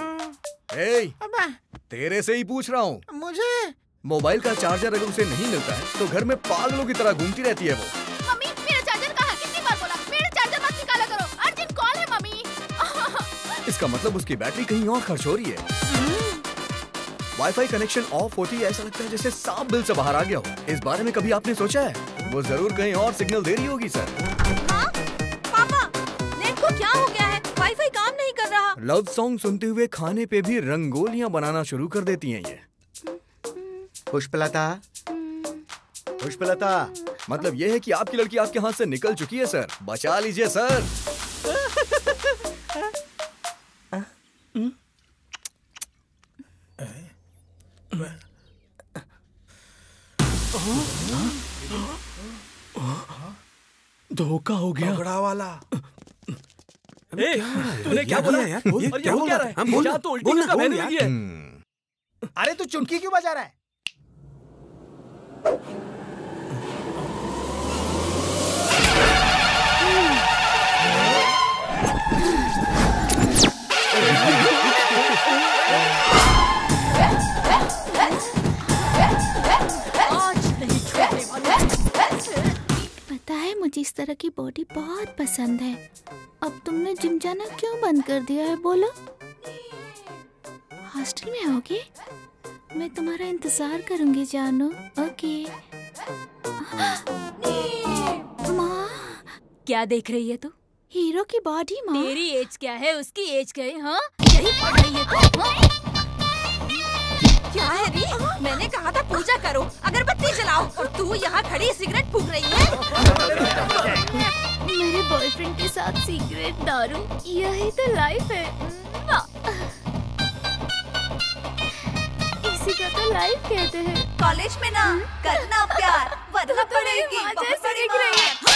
तेरे से ही पूछ रहा हूँ। मुझे मोबाइल का चार्जर अगर उसे नहीं मिलता है तो घर में पागलों की तरह घूमती रहती है वो। मम्मी मेरा चार्जर कहाँ? कितनी बार बोला मेरा चार्जर मत निकाला करो। अर्जेंट कॉल है मम्मी। इसका मतलब उसकी बैटरी कहीं और खर्च हो रही है। वाईफाई कनेक्शन ऑफ होती है ऐसा लगता है जैसे सांप बिल से बाहर आ गया हो। इस बारे में कभी आपने सोचा है? वो जरूर कहीं और सिग्नल दे रही होगी सर। हाँ? पापा नेट को क्या हो गया है? वाईफाई काम नहीं कर रहा। लव सॉन्ग सुनते हुए खाने पे भी रंगोलियां बनाना शुरू कर देती हैं ये। पुष्पलता, पुष्पलता, मतलब ये है कि आपकी लड़की आपके हाथ से निकल चुकी है सर। बचा लीजिए सर। धोखा हो गया। झगड़ा वाला। तूने क्या बोला यार? ये क्या हो रहा है? क्या तो उल्टी का बहने लगी है। अरे तू चुटकी क्यों बजा रहा है? पता है मुझे इस तरह की बॉडी बहुत पसंद है। अब तुमने जिम जाना क्यों बंद कर दिया है बोलो? हॉस्टल में होगे? मैं तुम्हारा इंतजार करूंगी जानू। ओके। माँ क्या देख रही है तू? हीरो की बॉडी माँ। तेरी एज क्या है उसकी एज क्या है? हाँ यही पढ़ रही है तू? हाँ? क्या है री? मैंने कहा था पूजा करो, अगरबत्ती जलाओ और तू यहाँ खड़ी सिगरेट फूंक रही है। मेरे बॉयफ्रेंड के साथ सिगरेट दारू यही तो लाइफ है। इसी का तो लाइफ कहते हैं। कॉलेज में ना करना प्यार वरना पड़ेगी बहुत बड़ी मार।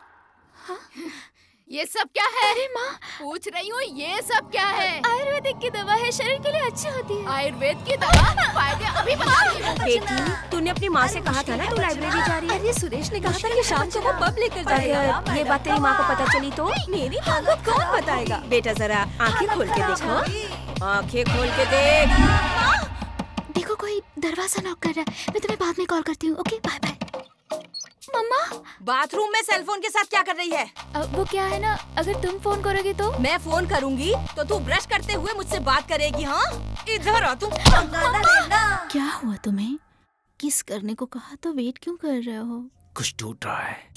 ये सब क्या है? अरे माँ पूछ रही हूँ ये सब क्या है? आयुर्वेदिक की दवा है, शरीर के लिए अच्छी होती है। आयुर्वेद की दवा फायदे अभी बता रही हूँ। बेटी तूने अपनी माँ से कहा था ना तू लाइब्रेरी जा रही है। अरे सुरेश ने कहा था कि शाम को वो पब लेकर जाएगा। ये बात तेरी माँ को पता चली तो मेरी माँ को कौन बताएगा? बेटा जरा आँखें खोल के देखो, आँखें खोल के देख। देखो कोई दरवाजा नॉक कर रहा है। मैं तुम्हें बाद में कॉल करती हूँ। Okay bye bye. मम्मा बाथरूम में सेलफोन के साथ क्या कर रही है? वो क्या है ना, अगर तुम फोन करोगे तो मैं फोन करूंगी तो तू ब्रश करते हुए मुझसे बात करेगी। हाँ इधर आ तू। क्या हुआ तुम्हें? किस करने को कहा तो वेट क्यों कर रहे हो? कुछ टूट रहा है।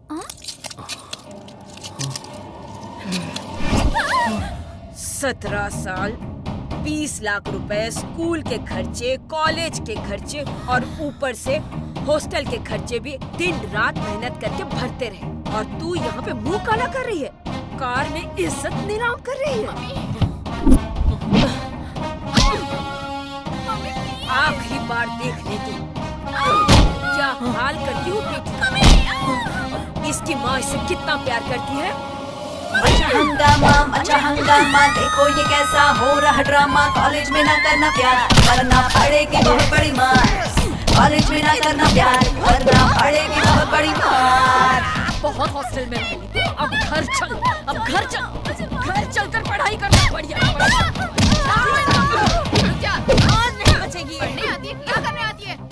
17 साल 20 लाख रुपए स्कूल के खर्चे, कॉलेज के खर्चे और ऊपर से हॉस्टल के खर्चे भी दिन रात मेहनत करके भरते रहे और तू यहाँ पे मुंह काला कर रही है, कार में इज्जत नीलाम कर रही है। आखिरी बार देख ले तू क्या हाल करती हूँ बेटी। इसकी माँ इसे कितना प्यार करती है। मचा हंगामा देखो ये कैसा हो रहा ड्रामा। कॉलेज में ना करना प्यार वरना पड़ेगी बहुत बड़ी मार। कॉलेज में ना करना प्यार वरना पड़ेगी बहुत बड़ी मार। बहुत हॉस्टल में रही थी, अब घर चल, अब घर चल, घर चलकर पढ़ाई करना बढ़िया। क्या आज नहीं बचेगी? पढ़ने आती है क्या करने आती है?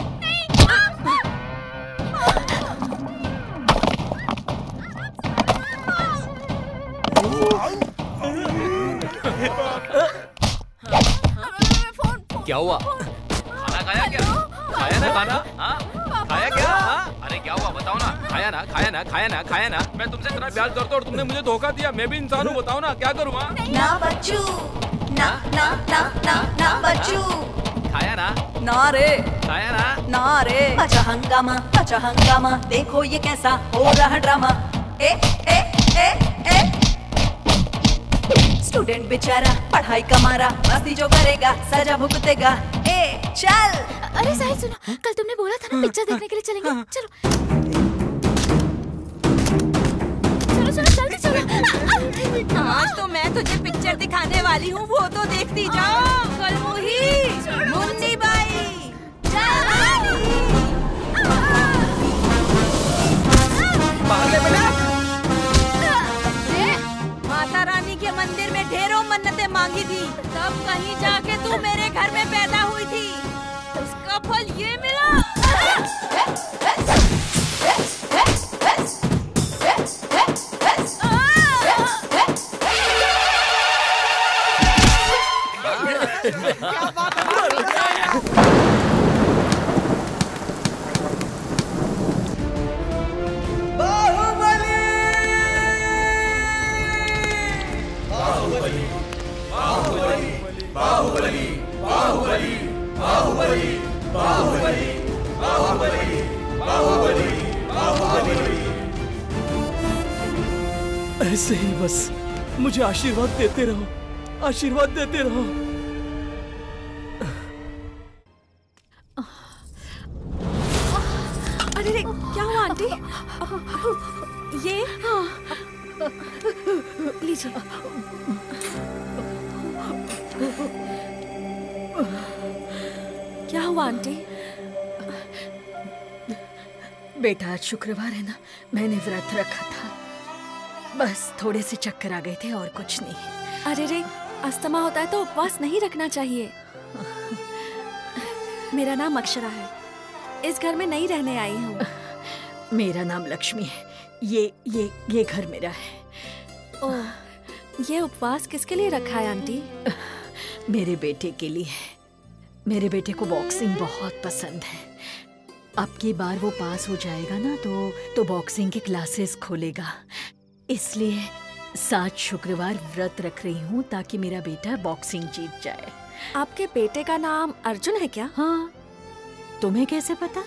क्या हुआ? खाना खाया क्या? खाया ना खाना? हाँ खाया क्या? हाँ अरे क्या हुआ बताओ ना। खाया ना खाया ना खाया ना खाया ना। मैं तुमसे इतना प्यार करता हूँ और तुमने मुझे धोखा दिया। मैं भी इंसान हूँ, बताओ ना क्या करूँ? ना बच्चू ना ना ना ना ना बच्चू। खाया ना? ना रे खाया ना? ना रे। अच्छा हंगामा, देखो ये कैसा हो रहा drama. A A A a student बेचारा पढ़ाई का मारा, मस्ती जो करेगा सजा भुगतेगा। ए चल। अरे साहिल सुनो, कल तुमने बोला था ना पिक्चर देखने के लिए चलेंगे। चलो चलो चलो जल्दी चलो। आज तो मैं तुझे पिक्चर दिखाने वाली हूँ, वो तो देखती जाओ। कलमुही, मुन्नी बाई, माता रानी के मंदिर में ढेरों मन्नतें मांगी थी, तब कहीं जाके तू मेरे घर में पैदा हुई थी, उसका फल ये मिला। क्या बात है? ऐसे ही बस मुझे आशीर्वाद देते रहो, आशीर्वाद देते रहो। अरे रे, क्या हुआ आंटी? ये लीजिए। क्या हुआ आंटी? बेटा आज शुक्रवार है ना, मैंने व्रत रखा था, बस थोड़े से चक्कर आ गए थे और कुछ नहीं। अरे रे, अस्थमा होता है तो उपवास नहीं रखना चाहिए। मेरा नाम अक्षरा है, इस घर में नई रहने आई हूँ। मेरा नाम लक्ष्मी है, ये घर मेरा है। ओह, ये उपवास किसके लिए रखा है आंटी? मेरे बेटे के लिए। मेरे बेटे को बॉक्सिंग बहुत पसंद है। अब की बार वो पास हो जाएगा ना तो बॉक्सिंग की क्लासेस खोलेगा, इसलिए 7 शुक्रवार व्रत रख रही हूँ ताकि मेरा बेटा बॉक्सिंग जीत जाए। आपके बेटे का नाम अर्जुन है क्या? हाँ, तुम्हें कैसे पता?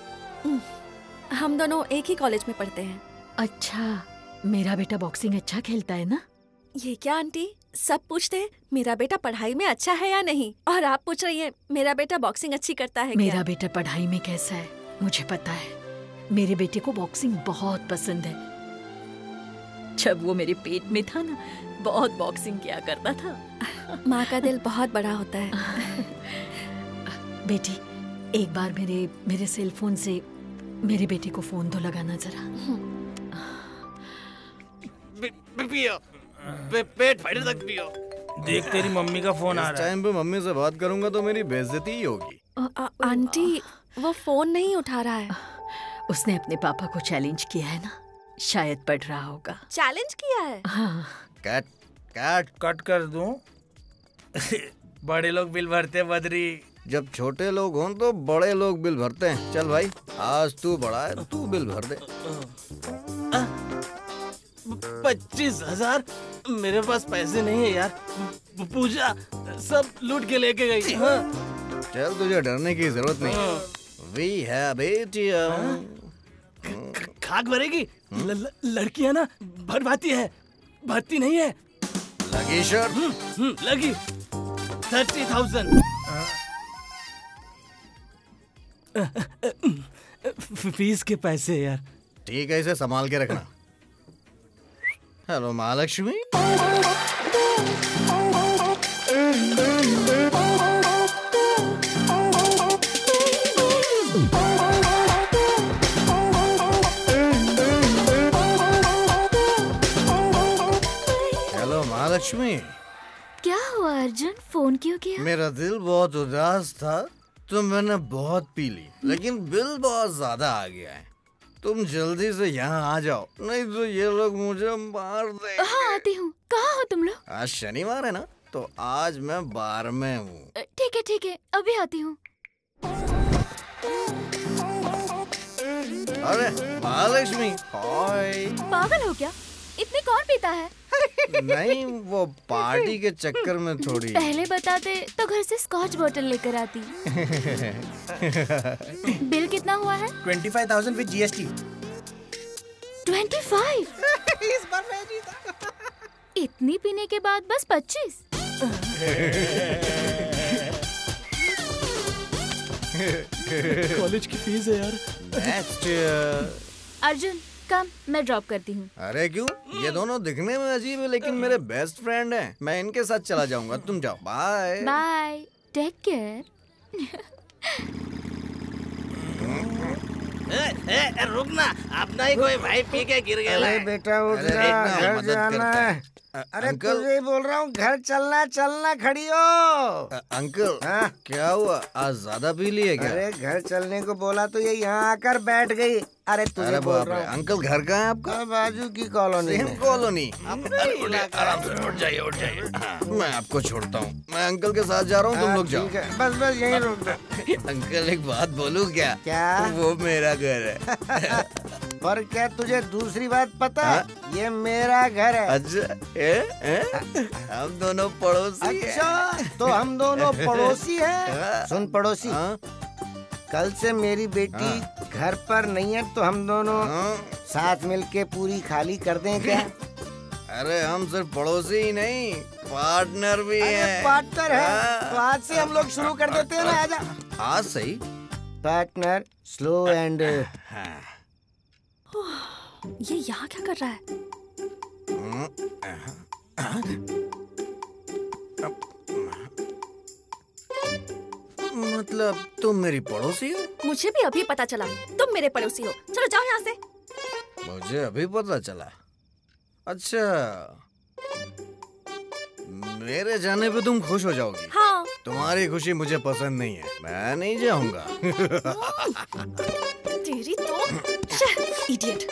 हम दोनों एक ही कॉलेज में पढ़ते हैं। अच्छा, मेरा बेटा बॉक्सिंग अच्छा खेलता है ना? ये क्या आंटी, सब पूछते हैं मेरा बेटा पढ़ाई में अच्छा है या नहीं, और आप पूछ रही हैं मेरा बेटा बॉक्सिंग अच्छी करता है मेरा क्या? बेटा पढ़ाई में कैसा है मुझे पता है। मेरे बेटे को बॉक्सिंग बहुत पसंद है। जब वो मेरे पेट में था ना, बहुत बॉक्सिंग किया करता था। माँ का दिल बहुत बड़ा होता है। बेटी, एक बार मेरे सेल फोन से मेरे बेटे को फोन तो लगाना जरा। पियो, पेट फाड़े तक पियो। देख तेरी मम्मी का फोन आ रहा है। इस टाइम पे मम्मी से बात करूंगा तो मेरी बेइज्जती ही होगी। आंटी, वो फोन नहीं उठा रहा है। उसने अपने पापा को चैलेंज किया है ना, शायद पढ़ रहा होगा। चैलेंज किया है? हाँ। कट कर दूं? बड़े लोग बिल भरते बदरी। जब छोटे लोग हों तो बड़े लोग बिल भरते हैं। चल भाई, आज तू बड़ा है, तू बिल भर दे। 25,000? मेरे पास पैसे नहीं है यार, पूजा सब लूट के लेके गई। हाँ। चल, तुझे डरने की जरूरत नहीं। We have ATM। खाक भरेगी? लड़कियां ना भरवाती है, भरती नहीं है। लगी शर्ट? लगी। 30,000। फीस के पैसे यार। ठीक है, इसे संभाल के रखना। हेलो महालक्ष्मी। हेलो महालक्ष्मी। क्या हुआ अर्जुन, फोन क्यों किया? मेरा दिल बहुत उदास था तो मैंने बहुत पी ली, लेकिन बिल बहुत ज्यादा आ गया है। तुम जल्दी से यहाँ आ जाओ, नहीं तो ये लोग मुझे मार देंगे। हाँ आती हूँ। कहाँ हो तुम लोग? आज शनिवार है ना, तो आज मैं बार में हूँ। ठीक है, अभी आती हूँ। अरे महालक्ष्मी, हाय। पागल हो क्या? इतने कौन पीता है? नहीं, वो पार्टी के चक्कर में थोड़ी। पहले बताते तो घर से स्कॉच बॉटल लेकर आती। बिल कितना हुआ है? 25,000 विद GST। 25? इस बार मैं जीता। इतनी पीने के बाद बस 25? कॉलेज की फीस है यार। अर्जुन कम, मैं ड्रॉप करती हूँ। अरे क्यों? ये दोनों दिखने में अजीब है लेकिन मेरे बेस्ट फ्रेंड हैं। मैं इनके साथ चला जाऊंगा, तुम जाओ। Bye bye, take care. रुकना, अपना ही कोई भाई पी के गिर गया। अरे बेटा उठ जा, घर जाना है। अरे तुझे बोल रहा हूँ, घर चलना चलना, खड़ी हो। अंकल क्या हुआ? आज ज्यादा पी लिए क्या? अरे घर चलने को बोला तो ये यहाँ आकर बैठ गई। अरे तुझे बोल रहा हूँ। अंकल घर कहाँ है आपका? बाजू की कॉलोनी में। कॉलोनी। आराम से उठ जाइए, उठ जाइए। मैं आपको छोड़ता हूँ, मैं अंकल के साथ जा रहा हूँ, तुम लोग जाओ। बस बस यहीं रुक दो। अंकल एक बात बोलूँ क्या? क्या? वो मेरा घर है। पर क्या तुझे दूसरी बात पता है? ये मेरा घर है। अच्छा, हम दोनों पड़ोसी हैं। अच्छा, तो हम दोनों पड़ोसी हैं। सुन पड़ोसी, कल से मेरी बेटी घर पर नहीं है तो हम दोनों साथ मिलके पूरी खाली कर दें क्या? अरे हम सिर्फ पड़ोसी ही नहीं, पार्टनर भी हैं। पार्टनर है तो आज से हम लोग शुरू कर देते हैं ना। आजा। आज सही। Partner, slow end. ये यहाँ क्या कर रहा है? मतलब तुम मेरी पड़ोसी हो? मुझे भी अभी पता चला तुम मेरे पड़ोसी हो। चलो जाओ यहाँ से। मुझे अभी पता चला। अच्छा, मेरे जाने पे तुम खुश हो जाओगी? हाँ। तुम्हारी खुशी मुझे पसंद नहीं है, मैं नहीं जाऊंगा। तेरी तो इडियट।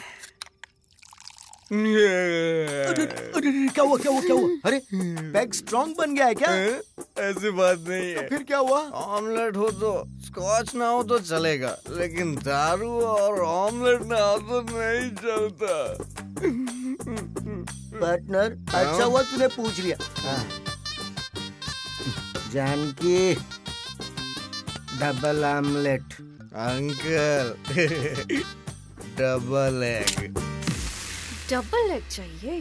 क्या हुआ क्या हुआ क्या हुआ? अरे पैग स्ट्रॉन्ग बन गया है क्या? ऐसी बात नहीं है। फिर क्या हुआ? ऑमलेट हो तो स्कॉच ना हो तो चलेगा, लेकिन दारू और ऑमलेट ना हो तो नहीं चलता। पार्टनर, अच्छा हुआ तूने पूछ लिया। Janaki, double omelette. Uncle, double egg. Double egg चाहिए?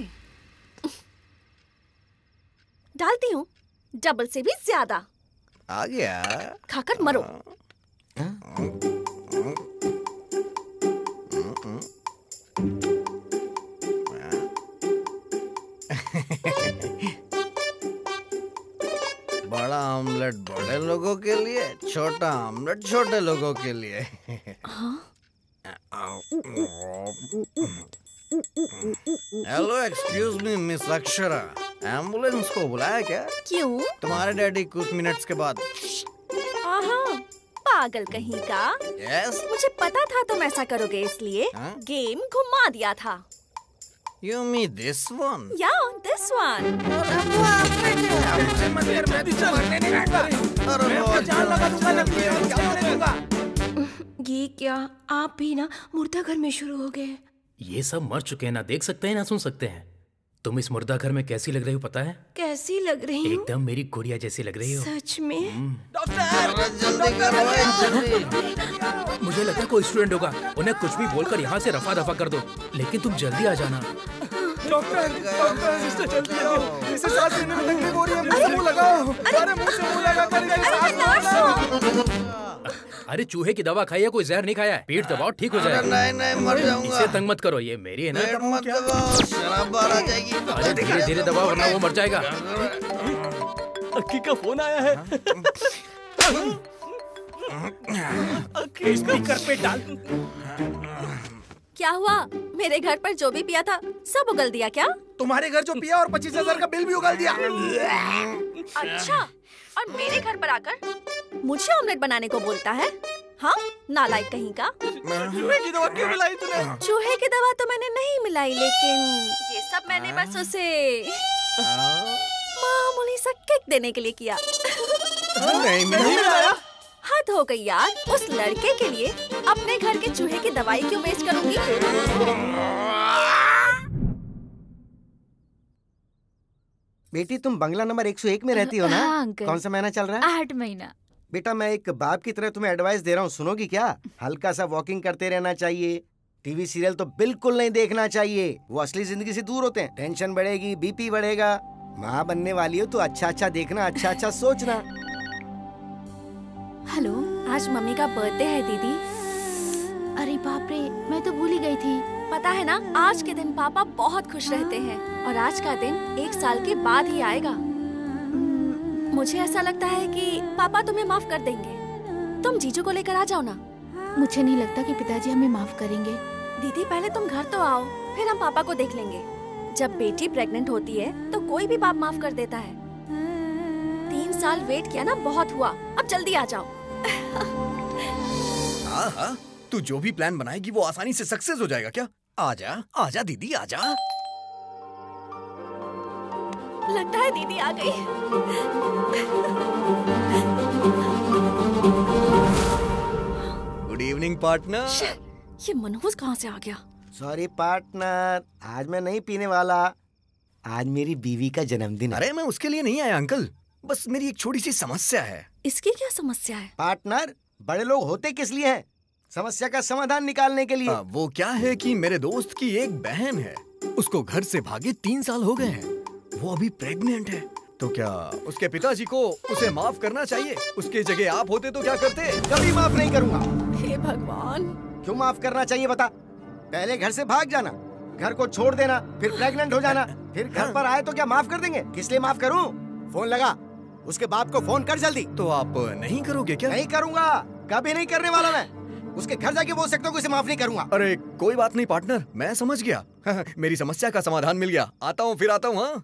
डालती हूँ, डबल से भी ज्यादा। आ गया। खाकर मरो। बड़ा ऑमलेट बड़े लोगों के लिए, छोटा ऑमलेट छोटे लोगों के लिए। Hello, excuse me miss Akshara, ambulance को बुलाया क्या? क्यों? तुम्हारे डैडी कुछ मिनट्स के बाद। पागल कहीं का। यस। मुझे पता था तुम ऐसा करोगे, इसलिए गेम घुमा दिया था। You mean this one? Yeah, this one. ये क्या आप भी ना मुर्दा घर में शुरू हो गए? ये सब मर चुके हैं, ना देख सकते हैं ना सुन सकते हैं। तुम इस मुर्दा घर में कैसी लग रही हो पता है? कैसी लग रही हूँ? एकदम मेरी गुड़िया जैसी लग रही हो। सच में? मुझे लगता है कोई स्टूडेंट होगा, उन्हें कुछ भी बोलकर यहाँ से रफा दफा कर दो, लेकिन तुम जल्दी आ जाना। डॉक्टर, सिस्टर जल्दी आओ, इसे सांस लेने में तकलीफ हो रही है, मुंह से मुंह लगाओ। अरे मुंह से मुंह लगा कर इसे सांस लो। अरे चूहे की दवा खाई है, कोई जहर नहीं खाया है। पेट दबाओ, ठीक हो जाएगा। नहीं नहीं, मर जाऊंगा। इसे तंग मत करो, ये मेरी है ना। पेट मत दबाओ, शराब बाहर आ जाएगी। अरे धीरे धीरे दबाओ वरना वो मर जाएगा। अक्की का फोन आया है। स्पीकर पे डाल। क्या हुआ? मेरे घर पर जो भी पिया था सब उगल दिया क्या? तुम्हारे घर जो पिया और 25,000 का बिल भी उगल दिया। अच्छा, और मेरे घर पर आकर मुझे ऑमलेट बनाने को बोलता है? हाँ, नालायक कहीं का। चूहे की दवा क्यों मिलाई तूने? चूहे की दवा तो मैंने नहीं मिलाई, लेकिन ये सब मैंने बस उसे मामूली सा किक देने के लिए किया। नहीं मिलाया? हद हो गई यार, उस लड़के के लिए अपने घर के चूहे की दवाई क्यों वेस्ट करूंगी? नहीं मिलाया? हद हो गई यार, उस लड़के के लिए अपने घर के चूहे की दवाई क्यों वेस्ट करूंगी? नहीं मिलाया? नहीं मिलाया? हद हो गई यार, उस लड़के के लिए अपने घर के चूहे की दवाई क्यों वेस्ट करूंगी? नहीं मिलाया? बेटी तुम बंगला नंबर 101 में रहती हो ना? हाँ, अंकल। कौन सा महीना चल रहा है? 8 महीना। बेटा मैं एक बाप की तरह तुम्हें एडवाइस दे रहा हूँ, सुनोगी क्या? हल्का सा वॉकिंग करते रहना चाहिए। टीवी सीरियल तो बिल्कुल नहीं देखना चाहिए, वो असली जिंदगी से दूर होते हैं। टेंशन बढ़ेगी, बीपी बढ़ेगा। माँ बनने वाली हो तो अच्छा अच्छा देखना, अच्छा अच्छा सोचना। हेलो, आज मम्मी का बर्थडे है दीदी। अरे बाप रे, मैं तो भूल ही गई थी। पता है ना, आज के दिन पापा बहुत खुश रहते हैं और आज का दिन 1 साल के बाद ही आएगा। मुझे ऐसा लगता है कि पापा तुम्हें माफ कर देंगे। तुम जीजू को लेकर आ जाओ ना। मुझे नहीं लगता कि पिताजी हमें माफ करेंगे। दीदी पहले तुम घर तो आओ, फिर हम पापा को देख लेंगे। जब बेटी प्रेग्नेंट होती है तो कोई भी बाप माफ कर देता है। 3 साल वेट किया ना, बहुत हुआ, अब जल्दी आ जाओ। हाँ, तू जो भी प्लान बनाएगी वो आसानी से सक्सेस हो जाएगा क्या? आजा आजा दीदी आजा। लगता है दीदी आ गई। Good evening partner. ये मनहूस कहाँ से आ गया? सॉरी पार्टनर, आज मैं नहीं पीने वाला। आज मेरी बीवी का जन्मदिन है। अरे मैं उसके लिए नहीं आया अंकल, बस मेरी एक छोटी सी समस्या है। इसकी क्या समस्या है? पार्टनर, बड़े लोग होते किस लिए हैं? समस्या का समाधान निकालने के लिए। वो क्या है कि मेरे दोस्त की एक बहन है, उसको घर से भागे 3 साल हो गए हैं। वो अभी प्रेग्नेंट है, तो क्या उसके पिताजी को उसे माफ करना चाहिए? उसके जगह आप होते तो क्या करते? कभी माफ नहीं करूंगा। हे भगवान, क्यों माफ करना चाहिए बता? पहले घर से भाग जाना, घर को छोड़ देना, फिर प्रेग्नेंट हो जाना, फिर घर पर आए तो क्या माफ कर देंगे? किस लिए माफ करूं? फोन लगा, उसके बाप को फोन कर जल्दी। तो आप नहीं करोगे क्या? नहीं करूंगा, कभी नहीं करने वाला मैं। उसके घर जाके बोल सकता हूँ कि उसे माफ नहीं करूंगा। अरे कोई बात नहीं पार्टनर, मैं समझ गया। मेरी समस्या का समाधान मिल गया। आता हूँ, फिर आता हूँ।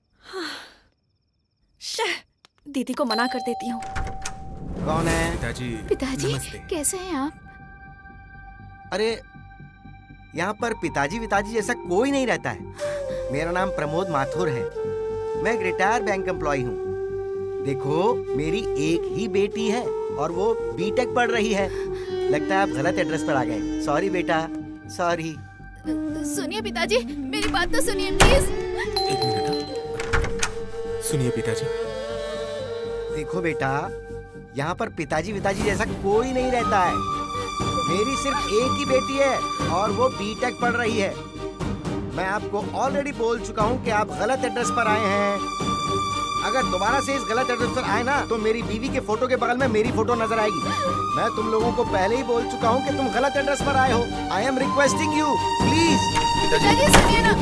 दीदी को मना कर देती हूँ। कौन है? पिताजी कैसे हैं आप? अरे यहाँ पर पिताजी जैसा कोई नहीं रहता है। मेरा नाम प्रमोद माथुर है, मैं एक रिटायर बैंक एम्प्लॉय हूँ। देखो मेरी एक ही बेटी है और वो बीटेक पढ़ रही है। लगता है आप गलत एड्रेस पर आ गए। सॉरी बेटा, सॉरी। सुनिए पिताजी, मेरी बात तो सुनिए प्लीज। एक मिनट, सुनिए पिताजी। देखो बेटा, यहाँ पर पिताजी जैसा कोई नहीं रहता है। मेरी सिर्फ एक ही बेटी है और वो बीटेक पढ़ रही है। मैं आपको ऑलरेडी बोल चुका हूँ कि आप गलत एड्रेस पर आए हैं। अगर दोबारा से इस गलत एड्रेस पर आए ना तो मेरी बीवी के फोटो के बगल में मेरी फोटो नजर आएगी। मैं तुम लोगों को पहले ही बोल चुका हूँ कि तुम गलत एड्रेस पर आए हो। I am requesting you please. पिताजी सुनिए ना।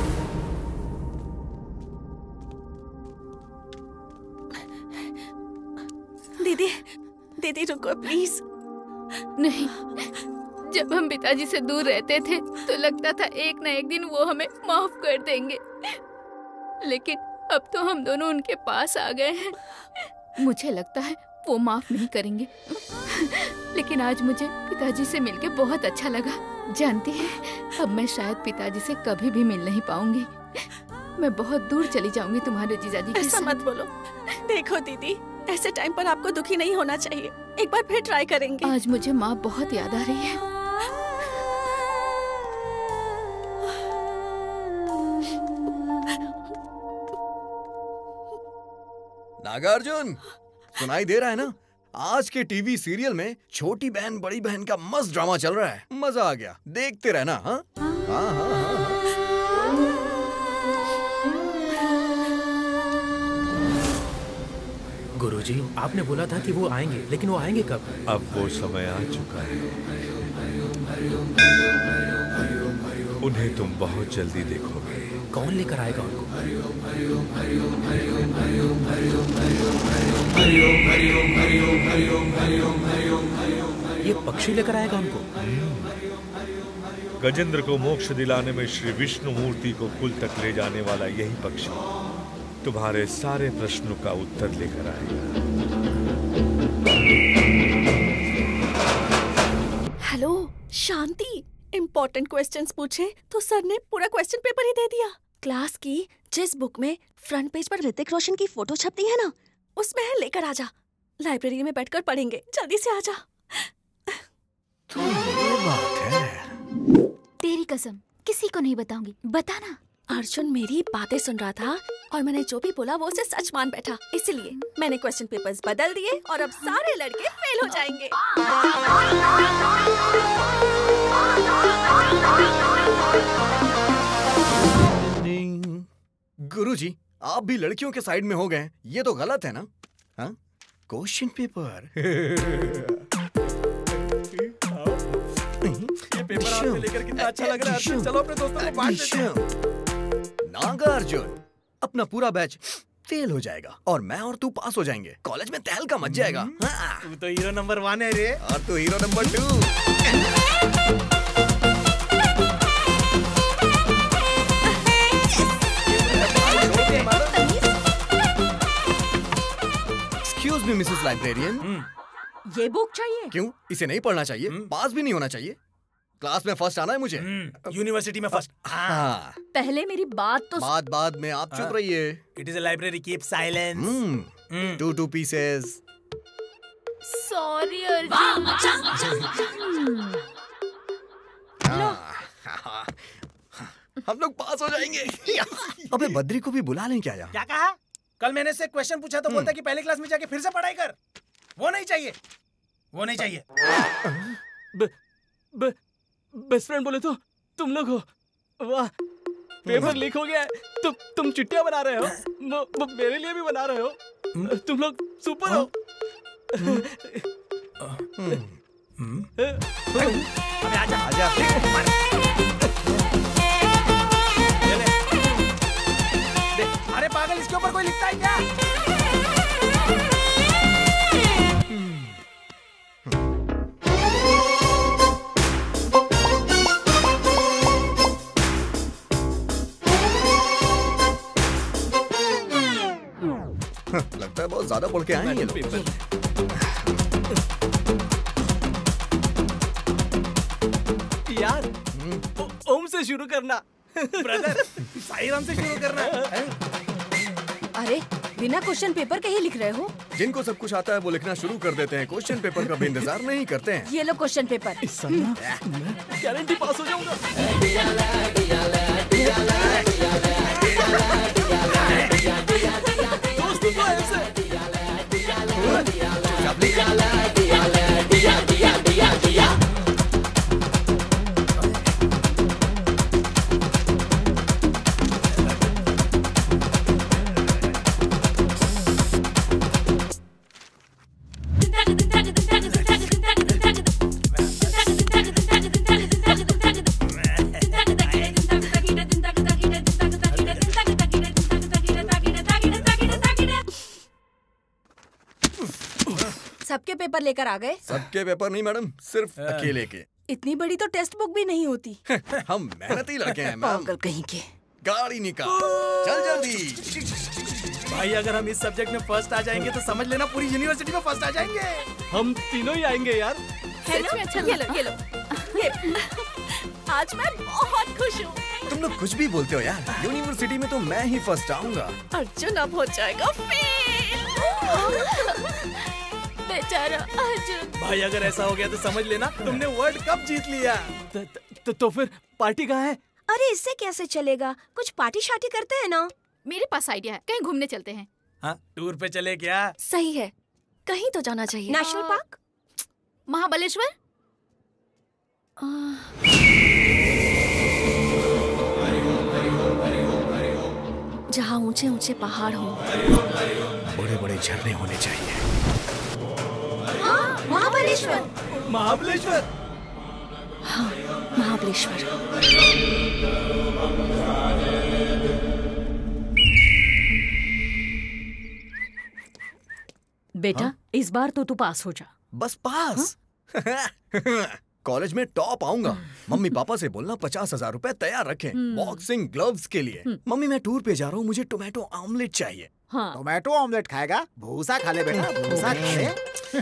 दीदी रुको प्लीज। नहीं, जब हम पिताजी से दूर रहते थे तो लगता था एक ना एक दिन वो हमें माफ कर देंगे, लेकिन अब तो हम दोनों उनके पास आ गए हैं। मुझे लगता है वो माफ नहीं करेंगे। लेकिन आज मुझे पिताजी से मिलके बहुत अच्छा लगा। जानती है, अब मैं शायद पिताजी से कभी भी मिल नहीं पाऊंगी। मैं बहुत दूर चली जाऊंगी तुम्हारे जीजाजी के साथ। ऐसा मत बोलो। देखो दीदी, ऐसे टाइम पर आपको दुखी नहीं होना चाहिए। एक बार फिर ट्राई करेंगे। आज मुझे माँ बहुत याद आ रही है। नागार्जुन, सुनाई दे रहा है ना? आज के टीवी सीरियल में छोटी बहन बड़ी बहन का मस्त ड्रामा चल रहा है। मजा आ गया, देखते रहना। हाँ हाँ हाँ हाँ। गुरुजी, आपने बोला था कि वो आएंगे, लेकिन वो आएंगे कब? अब वो समय आ चुका है। उन्हें तुम बहुत जल्दी देखोगे। कौन लेकर आएगा उनको? ये पक्षी लेकर आएगा उनको। गजेंद्र को मोक्ष दिलाने में श्री विष्णु मूर्ति को कुल तक ले जाने वाला यही पक्षी तुम्हारे सारे प्रश्नों का उत्तर लेकर आएगा। हेलो शांति, इम्पोर्टेंट क्वेश्चंस पूछे तो सर ने पूरा क्वेश्चन पेपर ही दे दिया। क्लास की जिस बुक में फ्रंट पेज पर ऋतिक रोशन की फोटो छपती है ना, उसमें है, लेकर आजा। लाइब्रेरी में बैठकर पढ़ेंगे, जल्दी से आजा। तो ये बात है। तेरी कसम, किसी को नहीं बताऊंगी। बताना। अर्जुन मेरी बातें सुन रहा था और मैंने जो भी बोला वो उसे सच मान बैठा, इसलिए मैंने क्वेश्चन पेपर्स बदल दिए और अब सारे लड़के फेल हो जाएंगे। गुरुजी, आप भी लड़कियों के साइड में हो गए, ये तो गलत है ना? हाँ? Question paper. ये पेपर आपसे लेकर कितना अच्छा लग रहा है अर्जुन, चलो अपने दोस्तों को बांट देते हैं। नागा अर्जुन, अपना पूरा बैच फेल हो जाएगा और मैं और तू पास हो जाएंगे। कॉलेज में तहलका मच जाएगा। तू तो हीरो नंबर 1 है रे। और तू hero number 2। Excuse me missus librarian, ये बुक चाहिए? क्यों? इसे नहीं पढ़ना चाहिए? पास भी नहीं होना चाहिए? क्लास में फर्स्ट आना है मुझे। यूनिवर्सिटी में फर्स्ट। हाँ। पहले मेरी बात तो बाद में आप चुप रहिए। It is a library, keep silence. 2 pieces. Sorry Arjun. हम लोग पास हो जाएंगे। अबे बद्री को भी बुला लें क्या यार? क्या कहा? कल मैंने से क्वेश्चन पूछा तो बोलता कि पहले क्लास में जाके फिर से पढ़ाई कर। वो नहीं चाहिए, वो नहीं चाहिए। बेस्ट फ्रेंड बोले तो तुम लोग हो। वाह, पेपर लीक हो गया है। तुम चिट्ठियां बना रहे हो, मेरे लिए भी बना रहे हो। तुम लोग सुपर हो। अबे आजा आजा। अरे पागल, इसके ऊपर कोई लिखता है क्या? लगता है बहुत ज्यादा पढ़ के आए हैं ये लोग। यार, ओम से शुरू करना। ब्रदर, साई राम से शुरू करना। अरे बिना क्वेश्चन पेपर के ही लिख रहे हो? जिनको सब कुछ आता है वो लिखना शुरू कर देते हैं, क्वेश्चन पेपर का भी इंतजार नहीं करते हैं। ये लो क्वेश्चन पेपर। गारंटी पास हो जाऊंगा। सबके पेपर लेकर आ गए? सबके पेपर नहीं मैडम, सिर्फ अकेले के। इतनी बड़ी तो टेक्स्ट बुक भी नहीं होती। हम मेहनती लड़के हैं मैम। पागल कहीं के। गाड़ी निकाल, चल जल्दी। भाई अगर हम इस सब्जेक्ट में फर्स्ट आ जाएंगे तो समझ लेना पूरी यूनिवर्सिटी में फर्स्ट आ जाएंगे। हम तीनों ही आएंगे यार। है ना? अच्छा, ये लो, ये लो। आज मैं बहुत खुश हूँ। तुम लोग कुछ भी बोलते हो यार, यूनिवर्सिटी में तो मैं ही फर्स्ट आऊंगा। अर्जुन अब हो जाएगा फेल। बेचारा अर्जुन। भाई अगर ऐसा हो गया तो समझ लेना तुमने वर्ल्ड कप जीत लिया। तो फिर पार्टी कहाँ है? अरे इससे कैसे चलेगा, कुछ पार्टी शार्टी करते हैं ना। मेरे पास आइडिया है, कहीं घूमने चलते हैं। हाँ, टूर पे चले क्या? सही है, कहीं तो जाना चाहिए। National park, Mahabaleshwar. जहाँ ऊंचे ऊंचे पहाड़ हो, बड़े बड़े झरने होने चाहिए। महाबलेश्वर। महाबलेश्वर। हाँ, महाबलेश्वर। बेटा, इस बार तो तू पास हो जा। बस पास? कॉलेज में टॉप आऊंगा। मम्मी पापा से बोलना 50,000 रुपए तैयार रखें बॉक्सिंग ग्लव्स के लिए। मम्मी मैं टूर पे जा रहा हूँ, मुझे टोमेटो ऑमलेट चाहिए। हाँ। टोमेटो ऑमलेट खाएगा? भूसा खा ले बेटा, भूसा खा ले।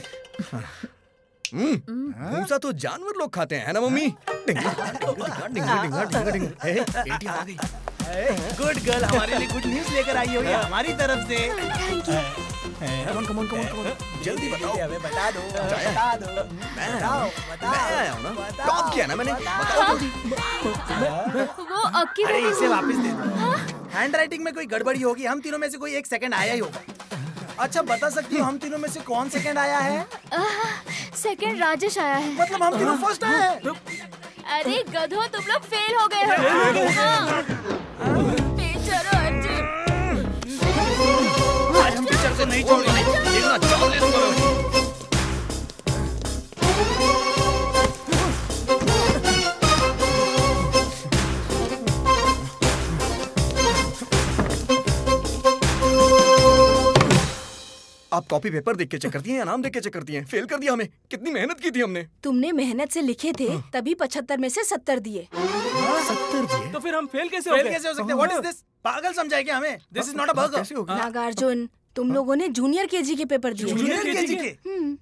भूसा तो जानवर लोग खाते हैं, है ना मम्मी? गुड गर्ल, हमारे लिए गुड न्यूज लेकर आई हो ये हमारी तरफ से। Thank you. कम ऑन जल्दी बताओ। अबे बता दो, जाया। बता दो, मैं बताओ, मैं आया हूँ ना, टॉप किया ना मैंने, बताओ जल्दी। वो अक्की अरे इसे वापस दे दो। हैंड राइटिंग में कोई गड़बड़ी होगी, हम तीनों में से कोई एक सेकंड आया ही होगा। अच्छा बता सकती हो हम तीनों में से कौन सेकंड आया है? सेकंड राजेश आया है। मतलब हम तीनों फर्स्ट आए हैं। अरे गधो, तुम लोग फेल हो गए हो। बेचारा अर्जुन। आज हम टीचर को नहीं छोड़ने वाले, देखना जाओ ले लूंगा। आप कॉपी पेपर देख के चेक करती हैं या नाम देख के चेक करती हैं? फेल कर दिया हमें, कितनी मेहनत की थी हमने। तुमने मेहनत से लिखे थे तभी 75 में से 70 दिए। 70 दिए? तो फिर हम फेल कैसे हो गए? फेल कैसे हो सकते? What is this? पागल समझाएंगे हमें? This is not a bug. कैसे हो गया? नागार्जुन, तुम लोगों ने जूनियर केजी के पेपर दिए। जूनियर केजी के?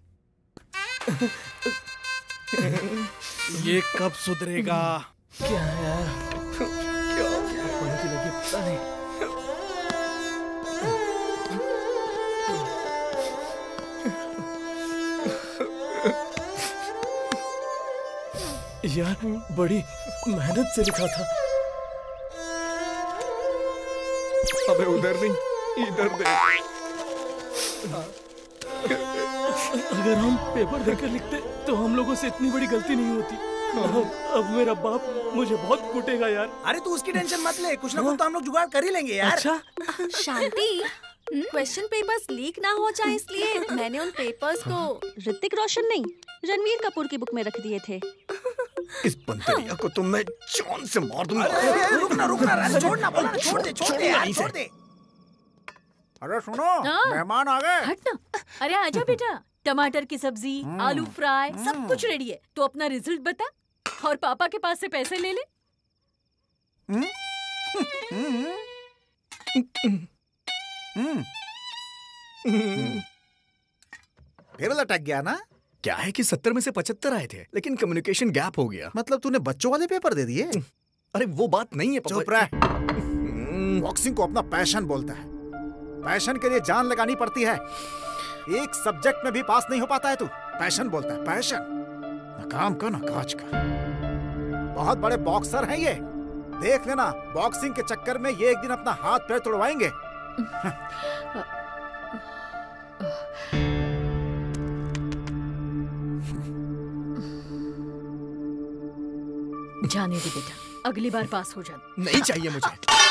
ये कब सुधरेगा? क्या यार? क्या लगी पता नहीं। यार बड़ी मेहनत से लिखा था। अबे उधर नहीं, इधर देख। अगर हम पेपर देकर लिखते तो हम लोगों से इतनी बड़ी गलती नहीं होती। अब मेरा बाप मुझे बहुत कूटेगा यार। अरे तू उसकी टेंशन मत ले, कुछ ना कुछ तो हम लोग जुगाड़ कर ही लेंगे यार। अच्छा शांति, क्वेश्चन पेपर्स लीक ना हो जाए इसलिए मैंने उन पेपर्स को ऋतिक रोशन नहीं, रणवीर कपूर की बुक में रख दिए थे। इस बंदरिया को तो मैं जान से मार दूंगा। रुकना छोड़ना, बोला छोड़ दे यार, छोड़ दे। अरे सुनो, मेहमान आ गए। हट ना। अरे आजा बेटा, टमाटर की सब्जी, आलू फ्राई, सब कुछ रेडी है। तो अपना रिजल्ट बता और पापा के पास से पैसे ले ले। फिर लटक गया ना? क्या है कि 70 में से 75 आए थे, लेकिन कम्युनिकेशन गैप हो गया। मतलब तूने बच्चों वाले पेपर दे दिए? अरे वो बात नहीं है पापा। चुप रह। बॉक्सिंग को अपना पैशन बोलता है। पैशन के लिए जान लगानी पड़ती है। एक सब्जेक्ट में भी पास नहीं हो पाता है तू, पैशन बोलता है। पैशन न काम का न काज का। बहुत बड़े बॉक्सर हैं ये, देख लेना। बॉक्सिंग के चक्कर में ये एक दिन अपना हाथ पैर तोड़वाएंगे। जाने दे बेटा, अगली बार पास हो जा। नहीं चाहिए मुझे।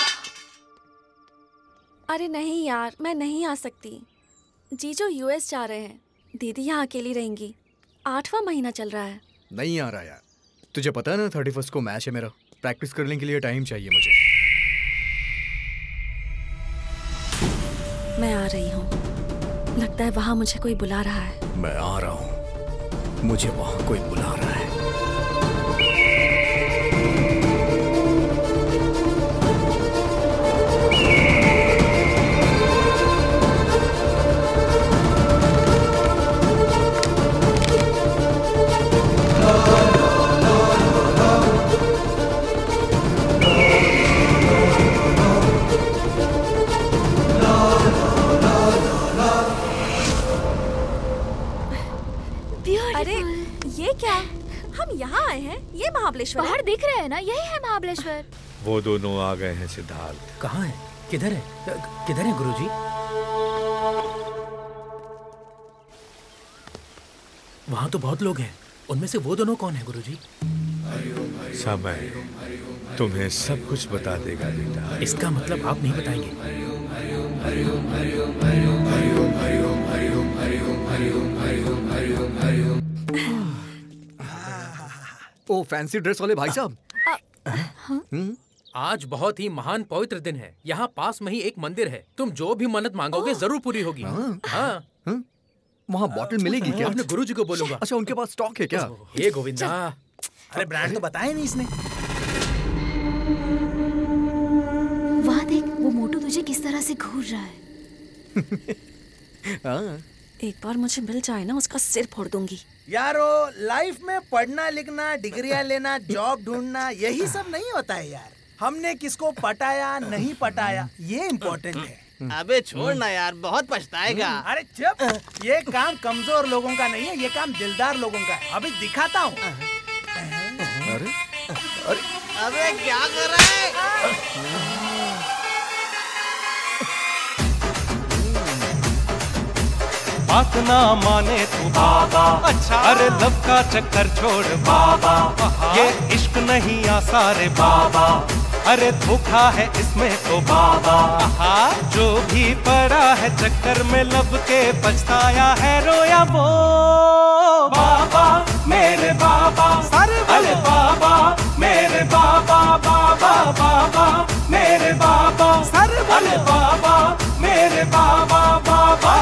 अरे नहीं यार, मैं नहीं आ सकती। जीजू यूएस जा रहे हैं, दीदी यहाँ अकेली रहेंगी। 8वां महीना चल रहा है। नहीं आ रहा यार। तुझे पता है ना 31 को मैच है मेरा। प्रैक्टिस करने के लिए टाइम चाहिए मुझे। मैं आ रही हूँ। लगता है वहाँ मुझे कोई बुला रहा है। मैं आ रहा हूँ, मुझे वहाँ कोई बुला रहा है। अरे ये क्या? हम यहाँ आए हैं? ये महाबलेश्वर बाहर दिख रहे हैं ना, यही है महाबलेश्वर। वो दोनों आ गए हैं सिद्धार्थ। कहाँ है? किधर है? किधर है गुरुजी? वहाँ तो बहुत लोग हैं। उनमें से वो दोनों कौन है गुरुजी? समय तुम्हें सब कुछ बता देगा बेटा। इसका मतलब आप नहीं बताएंगे? ओ फैंसी ड्रेस वाले भाई साहब। आज बहुत ही महान पवित्र दिन है। यहाँ पास में ही एक मंदिर है। तुम जो भी मन्नत मांगोगे जरूर पूरी होगी। हाँ। वहाँ बॉटल मिलेगी क्या? अपने गुरुजी को बोलूंगा। अच्छा उनके पास स्टॉक है क्या? हे गोविंदा। अरे ब्रांड तो बताया नहीं इसने। वहाँ देख, वो मोटू तुझे किस तरह से घूर रहा है। एक बार मुझे मिल जाए ना, उसका सिर फोड़ दूंगी। यारो, लाइफ में पढ़ना लिखना, डिग्रियां लेना, जॉब ढूंढना, यही सब नहीं होता है यार। हमने किसको पटाया नहीं पटाया, ये इम्पोर्टेंट है। अबे छोड़ ना यार, बहुत पछताएगा। अरे चुप, ये काम कमजोर लोगों का नहीं है, ये काम दिलदार लोगों का है। अभी दिखाता हूँ। अरे अरे अबे क्या कर रहा है? बात ना माने तू बाबा, अच्छा अरे लव का चक्कर छोड़ बाबा, ये इश्क नहीं आसारे बाबा, अरे धोखा है इसमें तो बाबा, जो भी पड़ा है चक्कर में लब के पछताया है रोया वो बाबा मेरे बाबा, अरे बाबा मेरे बाबा, बाबा बाबा मेरे बाबा, अरे बाबा मेरे बाबा, बाबा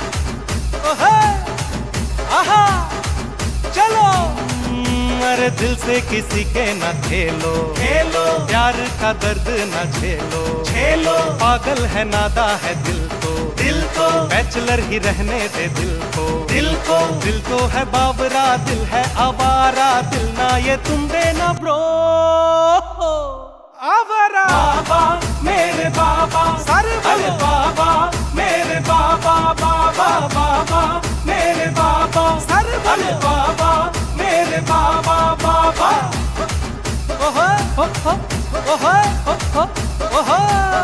आहा चलो। अरे दिल से किसी के न खेलो, खेलो प्यार का दर्द न झेलो, झेलो पागल है नादा है दिल को, दिल को बैचलर ही रहने दे दिल को, दिल को दिल तो है बावरा, दिल है आवारा, दिल ना ये तुम देना ब्रो आवारा। बाबा मेरे बाबा, अरे बाबा मेरे बाबा, बाबा बाबा मेरे बाबा, अरे बाबा मेरे बाबा, बाबा ओहो ओहो ओहो ओहो ओहो।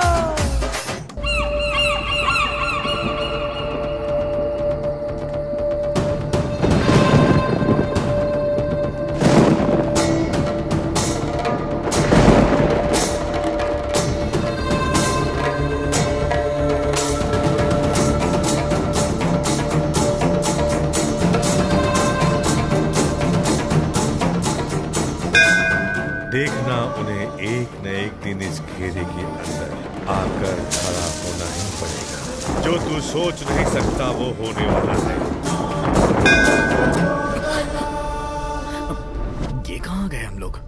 देखना उन्हें एक न एक दिन इस घेरे के अंदर आकर खड़ा होना ही पड़ेगा। जो तू सोच नहीं सकता वो होने वाला है। ये कहाँ गए हम लोग?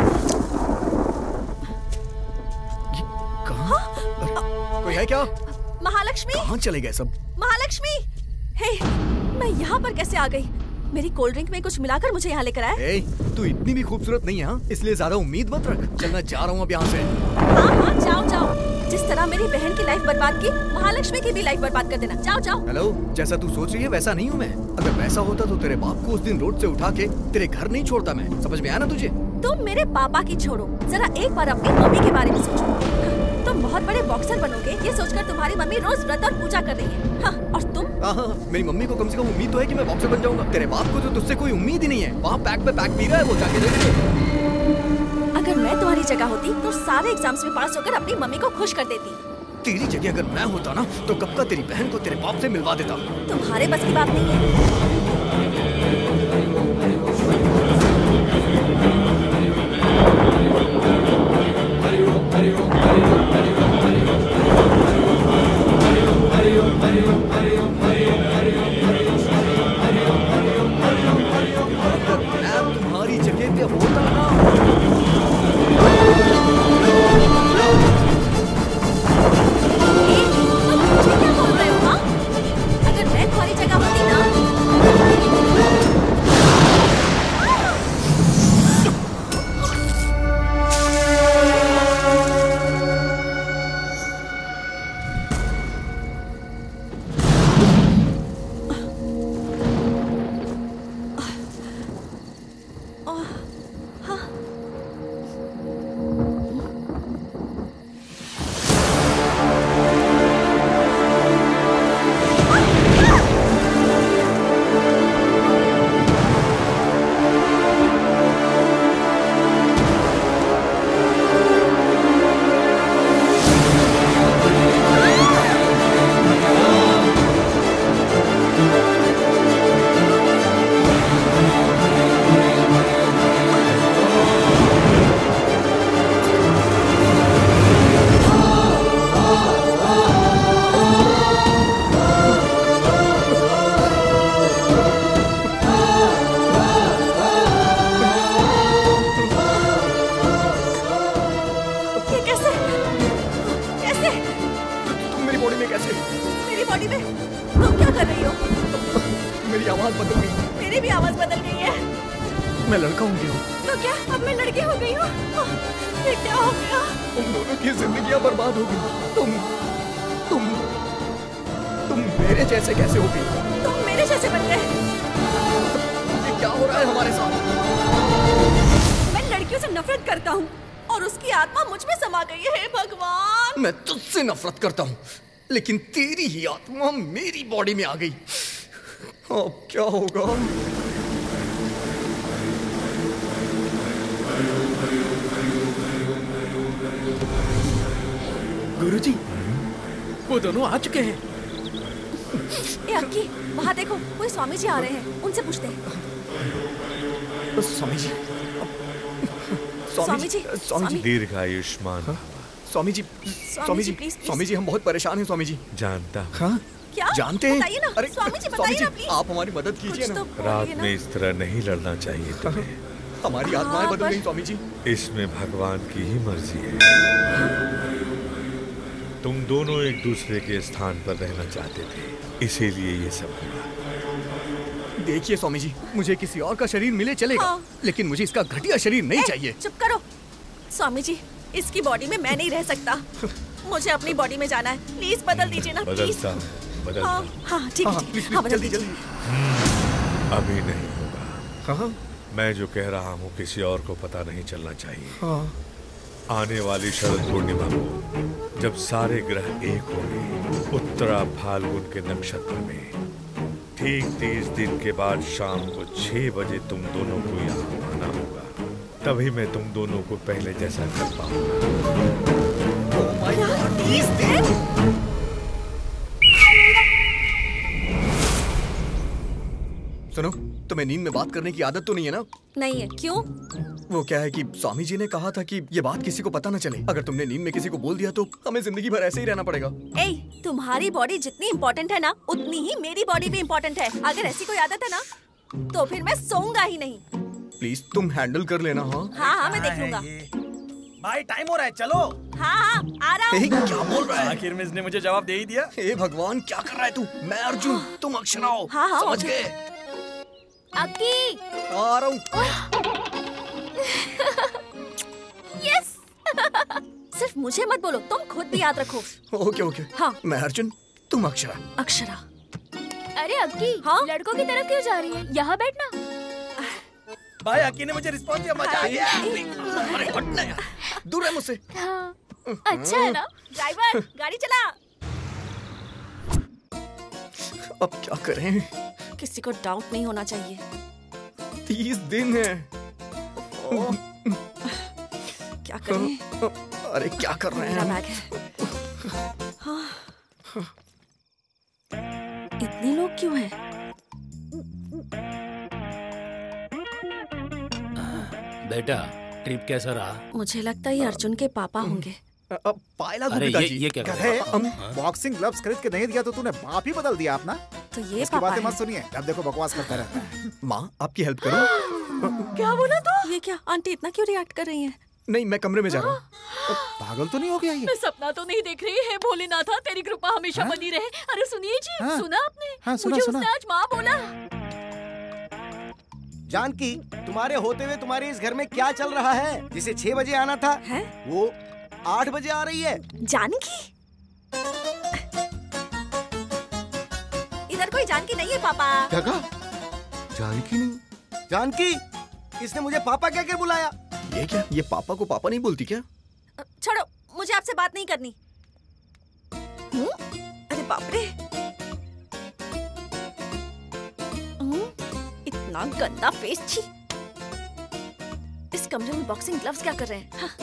ये कहाँ? कोई है क्या? महालक्ष्मी! कहाँ चले गए सब? महालक्ष्मी! हे, मैं यहाँ पर कैसे आ गई? मेरी कोल्ड ड्रिंक में कुछ मिलाकर मुझे यहाँ लेकर आए। तू इतनी भी खूबसूरत नहीं है, हाँ? इसलिए ज्यादा उम्मीद मत रख। चल मैं जा रहा हूँ अब यहाँ से। हाँ जाओ जाओ। जिस तरह मेरी बहन की लाइफ बर्बाद की, महालक्ष्मी की भी लाइफ बर्बाद कर देना। जाओ जाओ। हेलो, जैसा तू सोच रही है वैसा नहीं हूँ मैं। अगर वैसा होता तो तेरे बाप को उस दिन रोड से उठा के तेरे घर नहीं छोड़ता मैं। समझ में आया ना तुझे? तुम मेरे पापा की छोड़ो, जरा एक बार अपनी मम्मी के बारे में सोचो। तुम बहुत बड़े बॉक्सर बनोगे ये सोचकर तुम्हारी मम्मी रोज व्रत और पूजा कर रही है। हाँ, और तुम? हाँ, मेरी मम्मी को कम से कम उम्मीद तो है कि मैं बॉक्सर बन जाऊंगा। तेरे बाप को तो तुझसे कोई उम्मीद ही नहीं है। वहाँ पैक पे पैक पी रहा है वो, जाके देख ले। अगर मैं तुम्हारी जगह होती तो सारे एग्जाम्स में पास होकर अपनी मम्मी को खुश कर देती। तेरी जगह अगर मैं होता ना तो कब का तेरी बहन को तेरे बाप से मिलवा देता। तुम्हारे बस की बात नहीं है। तुम्हारी जगह पे होता ना। तुम मुझे क्या बोल रहे हो? हाँ, अगर मैं तुम्हारी जगह होती ना। मैं लड़का हूँ क्यों? तो क्या अब मैं लड़की हो गई हूँ? ये क्या हो गया? तुम दोनों की जिंदगियाँ बर्बाद हो गई। तुम मेरे जैसे कैसे हो गई? तुम मेरे जैसे बन गए। ये क्या हो रहा है हमारे साथ? मैं लड़कियों से नफरत करता हूँ और उसकी आत्मा मुझ में समा गई है। भगवान, मैं तुझसे नफरत करता हूँ, लेकिन तेरी ही आत्मा मेरी बॉडी में आ गई। अब क्या होगा? गुरुजी, वो दोनों आ चुके हैं। ए अक्की, वहाँ देखो, कोई स्वामी जी आ रहे हैं, उनसे पूछते हैं। स्वामी जी, स्वामी जी, दीर्घायुष्मान। स्वामी जी, प्लीज। स्वामी जी, हम बहुत परेशान हैं स्वामी जी। जानता हूँ। हाँ? क्या? जानते हैं? बताइए ना, स्वामी जी बताइए ना प्लीज। आप हमारी मदद कीजिए ना। रात में इस तरह नहीं लड़ना चाहिए तुम्हें। हमारी आत्माएं बदल गई स्वामी जी। इसमें भगवान की ही मर्जी है। तुम दोनों एक दूसरे के स्थान पर रहना चाहते थे, इसीलिए ये सब हुआ। देखिए स्वामी जी, मुझे किसी और का शरीर मिले चलेगा, लेकिन मुझे इसका घटिया शरीर नहीं चाहिए। चुप करो स्वामी जी, इसकी बॉडी में मैं नहीं रह सकता। मुझे अपनी बॉडी में जाना है, प्लीज बदल दीजिए ना। बदलता हाँ ठीक है, जल्दी जल्दी। अभी नहीं होगा। मैं जो कह रहा हूँ किसी और को पता नहीं चलना चाहिए। आने वाली शरद पूर्णिमा को जब सारे ग्रह एक होंगे, उत्तरा फाल्गुन के नक्षत्र में, ठीक 30 दिन के बाद शाम को 6 बजे तुम दोनों को यहाँ आना होगा। तभी मैं तुम दोनों को पहले जैसा कर पाऊंगा। सुनो, तुम्हें नींद में बात करने की आदत तो नहीं है ना? नहीं है। क्यों? वो क्या है कि स्वामी जी ने कहा था कि ये बात किसी को पता न चले। अगर तुमने नींद में किसी को बोल दिया तो हमें जिंदगी भर ऐसे ही रहना पड़ेगा। ए, तुम्हारी बॉडी जितनी इम्पोर्टेंट है ना, उतनी ही मेरी बॉडी भी इम्पोर्टेंट है। अगर ऐसी कोई आदत है ना, तो फिर मैं सोऊंगा ही नहीं। प्लीज तुम हैंडल कर लेना। हाँ, मैं देख लूंगा। भाई टाइम हो रहा है, चलो। हाँ, आ रहा हूँ। क्या बोल रहा है? आखिर में इसने मुझे जवाब दे ही दिया। हे भगवान, क्या कर रहा है तू? मैं अर्जुन, तुम अक्षरा हो। हाँ, समझ गए? अक्की, आ रहा हूँ। यस। सिर्फ मुझे मत बोलो, तुम खुद भी याद रखो। ओके। हाँ। मैं अर्जुन, तुम अक्षरा। अक्षरा। अरे अक्की, लड़कों की तरफ क्यों जा रही है? यहाँ बैठना। भाई अक्की ने मुझे रिस्पॉन्स दिया, मजा आ गया। अरे हटना यार, दूर है मुझसे। हाँ, अच्छा है ना? ड्राइवर, गाड़ी चला। अब क्या करें? किसी को डाउट नहीं होना चाहिए। 30 दिन है। क्या करें? अरे क्या कर रहे हैं? बैग है। हाँ। इतने लोग क्यों हैं? बेटा, ट्रिप कैसा रहा? मुझे लगता है ये अर्जुन के पापा होंगे। पायला ये क्या कर रहे हो? बॉक्सिंग ग्लव्स खरीद के नहीं दिया तो तूने बाप ही बदल दिया अपना। तो ये इसकी बातें मत सुनिए, अब देखो बकवास करता रहता है। माँ, आपकी हेल्प करो। क्या बोला तो? ये क्या आंटी इतना क्यों रिएक्ट कर रही हैं? नहीं, मैं कमरे में जा रहा हूँ। पागल तो नहीं हो गया ये? मैं सपना तो नहीं देख रही है। भोलेनाथ, तेरी कृपा हमेशा बनी रहे। अरे सुनिए जी, सुना आपने? हाँ, सुना, मुझे सुना। उसने आज माँ बोला। जानकी, तुम्हारे होते हुए तुम्हारे इस घर में क्या चल रहा है? जिसे 6 बजे आना था है? वो 8 बजे आ रही है। जानकी? इधर कोई जानकी नहीं है पापा। क्या कहा? जानकी नहीं? जानकी, इसने मुझे पापा कह के बुलाया। ये क्या? ये पापा को पापा नहीं बोलती क्या? छोड़ो, मुझे आपसे बात नहीं करनी। अरे बाप रे, इतना गंदा फेस। छी, इस कमरे में बॉक्सिंग ग्लव्स क्या कर रहे हैं? हाँ।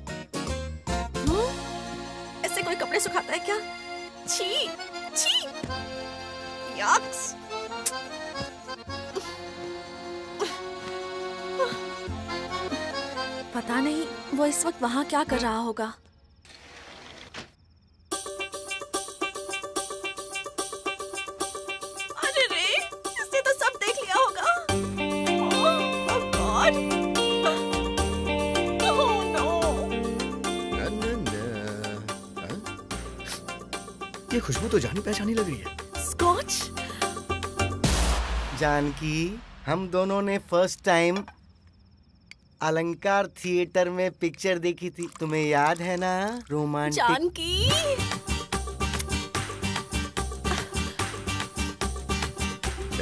ऐसे कोई कपड़े सुखाता है क्या? छी छी, यक्स। पता नहीं वो इस वक्त वहां क्या कर रहा होगा। अरे रे, इसने तो सब देख लिया होगा। Oh god, oh no. ये खुशबू तो जानी पहचानी लग रही है। स्कॉच। जानकी, हम दोनों ने फर्स्ट टाइम अलंकार थिएटर में पिक्चर देखी थी, तुम्हें याद है ना? रोमांटिक। जानकी,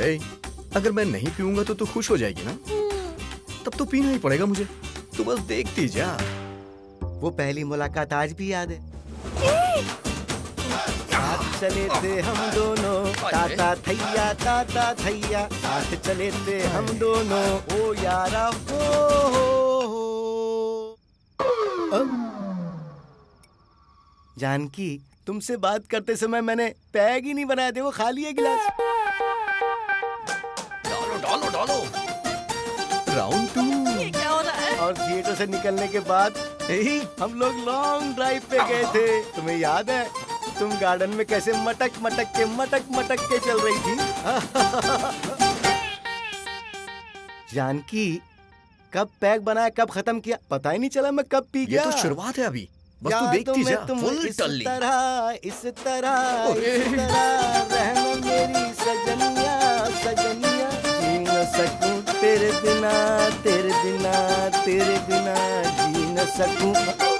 अगर मैं नहीं पीऊंगा तो तू खुश हो जाएगी ना? तब तो पीना ही पड़ेगा मुझे। तू बस देखती जा। वो पहली मुलाकात आज भी याद है। साथ चले थे हम दोनों, ताता थैया साथ चले थे हम दोनों, ओ यारा हो। जानकी, तुमसे बात करते समय मैंने पैग ही नहीं बनाया, देखो खाली है गिलास। डालो राउंड 2। ये क्या हो रहा है? और थिएटर से निकलने के बाद हम लोग लॉन्ग ड्राइव पे गए थे। तुम्हें याद है तुम गार्डन में कैसे मटक मटक के चल रही थी? जानकी, कब पैक बनाया कब खत्म किया पता ही नहीं चला, मैं कब पी गया। ये तो शुरुआत है अभी, बस तू देखती जा। फुल टल्ली। इस तरह रहना मेरी सजनिया, जी न सकूं तेरे बिना जी न सकूं।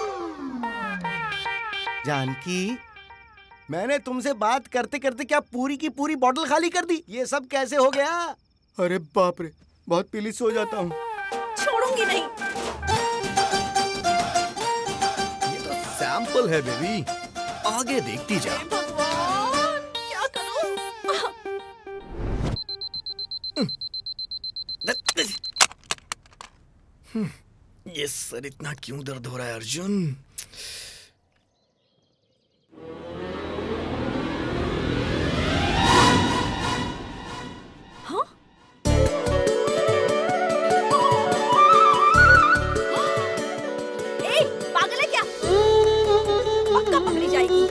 जानकी, मैंने तुमसे बात करते करते क्या पूरी की पूरी बोतल खाली कर दी? ये सब कैसे हो गया? अरे बाप रे, बहुत पीली सो जाता हूँ। छोड़ूंगी नहीं। ये तो सैंपल है बेबी, आगे देखती जा। भगवान, क्या करूं? ये सर इतना क्यों दर्द हो रहा है अर्जुन? हाँ? ए, पागल है क्या? पक्का पकड़ी जाएगी।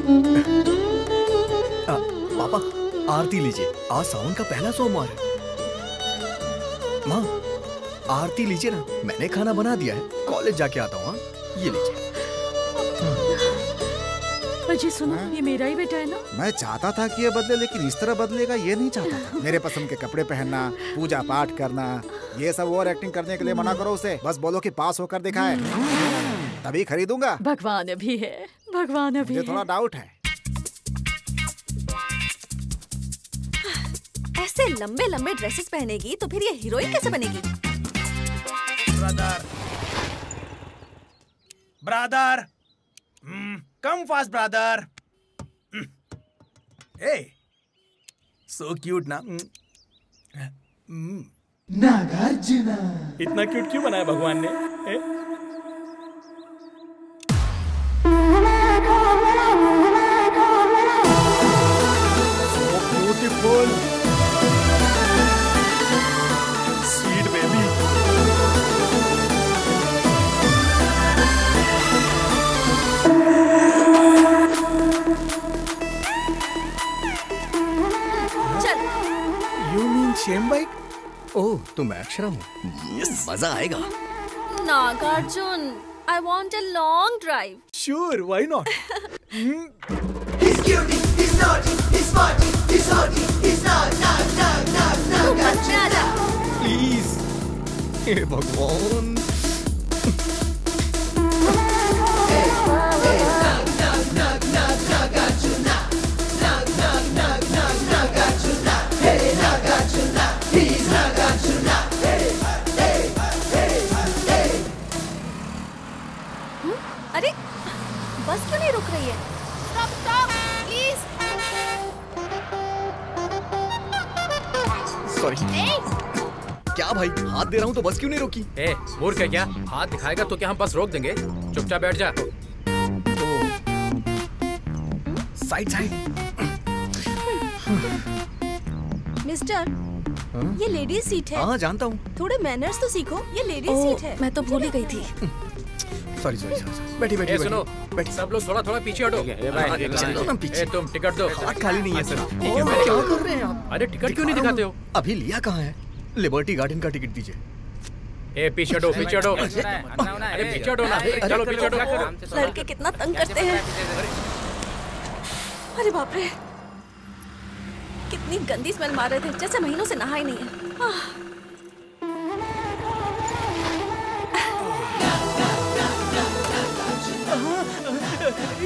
पापा, आरती लीजिए, आज सावन का पहला सोमवार है। माँ, आरती लीजिए ना, मैंने खाना बना दिया है, कॉलेज जाके आता हूँ। ये लीजिए। अजी सुनो, ये मेरा ही बेटा है ना? मैं चाहता था कि ये बदले, लेकिन इस तरह बदलेगा ये नहीं चाहता था। मेरे पसंद के कपड़े पहनना, पूजा पाठ करना, ये सब ओवर एक्टिंग करने के लिए मना करो उसे। बस बोलो कि पास होकर दिखाए, तभी खरीदूंगा। भगवान अभी है, भगवान अभी मुझे थोड़ा डाउट है। ऐसे लंबे लंबे ड्रेसेस पहनेगी तो फिर ये हीरोइन कैसे बनेगी? Brother, come fast brother. ए, सो क्यूट ना? नागार्जुना, इतना क्यूट क्यों बनाया भगवान ने? So beautiful, sweet baby. चल। You mean same bike? ओह, तुम अक्षरा हो? मजा आएगा। Nagarjun, I want a long drive. Sure, why not? He's cutie, he's naughty, he's smarty, he's hotty, he's Nagarjuna. Please, हे भगवान। अरे, बस क्यों नहीं रुक रही है? Stop, stop, please. सॉरी। क्या भाई, हाथ दे रहा हूँ तो बस क्यों नहीं रोकी? ए, मूर्ख है क्या? हाथ दिखाएगा तो क्या हम बस रोक देंगे? चुपचाप बैठ जा। Side side. मिस्टर, ये लेडीज सीट है। हाँ, जानता हूँ। थोड़े मैनर्स तो सीखो, ये लेडीज सीट है। मैं तो भूल ही गई थी। सॉरी। बैठी। सुनो, सब लोग थोड़ा पीछे हटो। चलो ना पीछे। तुम टिकट दो। हाथ खाली नहीं है सर। क्या कर रहे हैं आप? अरे टिकट क्यों नहीं दिखाते हो? अभी लिया कहाँ है? लिबर्टी गार्डन का टिकट दीजिए। ए, पीछे हटो। अरे पीछे हटो ना। चलो पीछे हटो। लड़के कितना तंग करते हैं। अरे बाप रे, कितनी गंदी स्मेल मार रहे थे, जैसे महीनों से नहा ही नहीं है।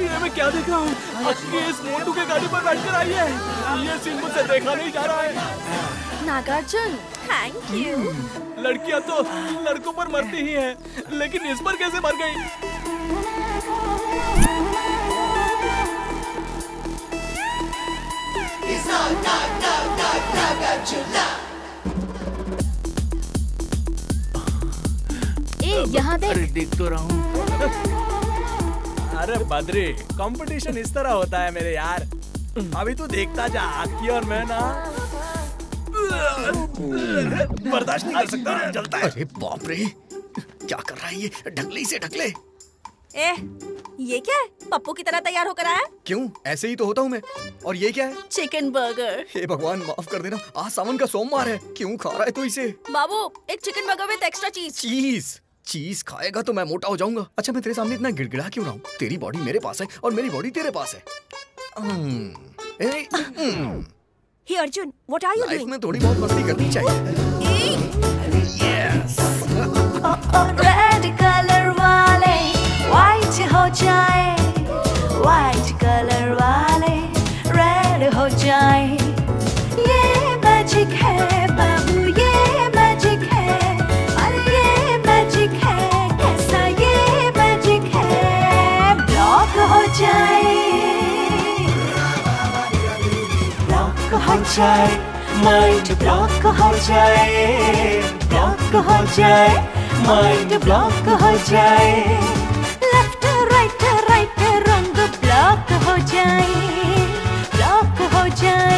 ये मैं क्या देख रहा हूँ? अक्की इस मोटू के गाड़ी पर बैठकर आई है। ये सीन मुझसे देखा नहीं जा रहा है। Nagarjun, thank you. लड़कियां तो लड़कों पर मरती ही हैं, लेकिन इस पर कैसे मर गई? यहाँ देख। अरे देख तो रहा हूँ। अरे बद्री, कंपटीशन इस तरह होता है मेरे यार। अभी तू देखता जा, अक्की और मैं ना बर्दाश्त नहीं कर सकता, जलता है। अरे बाप रे, क्या कर रहा है ये? ढकले से ढकले। ए, ये क्या है? पप्पू की तरह तैयार होकर आया? क्यों, ऐसे ही तो होता हूँ मैं। और ये क्या है? Chicken burger. हे भगवान माफ कर देना, आज सावन का सोमवार है। क्यों खा रहा है तू इसे? बाबू, एक चिकन बर्गर विद एक्स्ट्रा चीज। चीज खाएगा तो मैं मोटा हो जाऊंगा। अच्छा मैं तेरे सामने इतना गिड़गिड़ा क्यों रहा हूँ? तेरी बॉडी मेरे पास है और मेरी बॉडी तेरे पास है। Hey Arjun, what are you doing? Life में थोड़ी बहुत मस्ती करनी चाहिए। यस। रेड कलर वाले व्हाइट हो जाए, व्हाइट कलर वाले रेड हो जाए। ये मैजिक है बाबू, ये मैजिक है। अरे ये मैजिक है, कैसा ये मैजिक है। ब्लॉक हो जाए, ब्लॉक हो जाए, माइंड ब्लॉक हो जाए, ब्लॉक हो जाए, माइंड ब्लॉक हो जाए। लेफ्ट राइट राइट रंग ब्लॉक हो जाए, ब्लॉक हो जाए।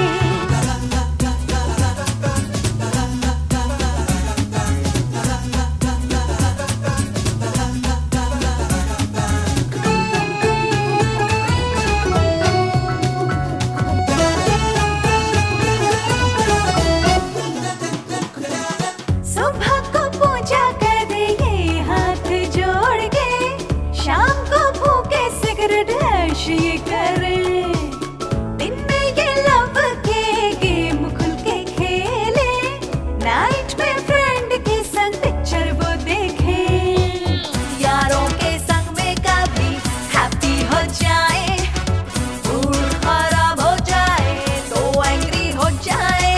सुबह को पूजा कर ये हाथ जोड़ के, शाम को भूखे सिगरेट ऐश ये करे। दिन में ये लव के गेम खुल के खेले, नाइट में फ्रेंड के संग पिक्चर वो देखे। यारों के संग में कभी हैप्पी हो जाए, मूड खराब हो जाए तो एंग्री हो जाए,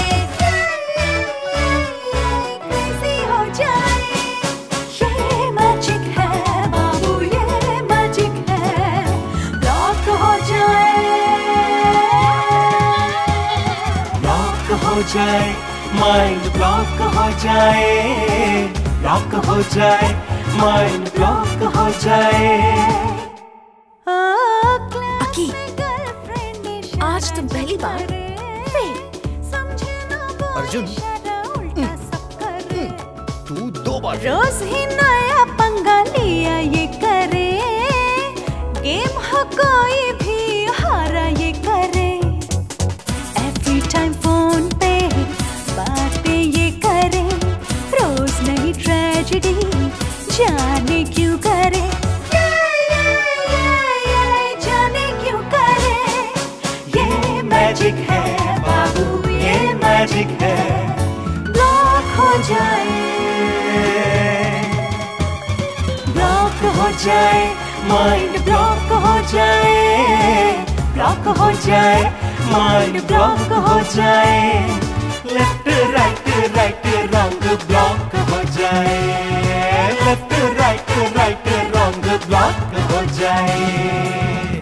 क्रेजी हो जाए। ये मैजिक है बाबू, ये मैजिक है। ब्लॉक हो जाए, ब्लॉक हो जाए, माइंड ब्लॉक हो जाए, ब्लॉक हो जाए, माइंड ब्लॉक हो जाए। अक्की, आज तुम पहली बार अर्जुन, तू 2 बार। रोज ही नया पंगा लिया ये करे, गेम हो कोई भी हारा ये करे। एवरी टाइम फोन पे बातें ये करे, रोज नई ट्रेजेडी जाने क्यों करे। जाने क्यों करे। ये मैजिक है बाबू, ये मैजिक है। ब्लॉक हो जाए, ब्लॉक हो जाए, माइंड ब्लॉक हो जाए, ब्लॉक हो जाए, माइंड ब्लॉक हो जाए। लेफ्ट राइट राइट रंग ब्लॉक हो जाए, लेफ्ट राइट राइट रंग ब्लॉक हो जाए।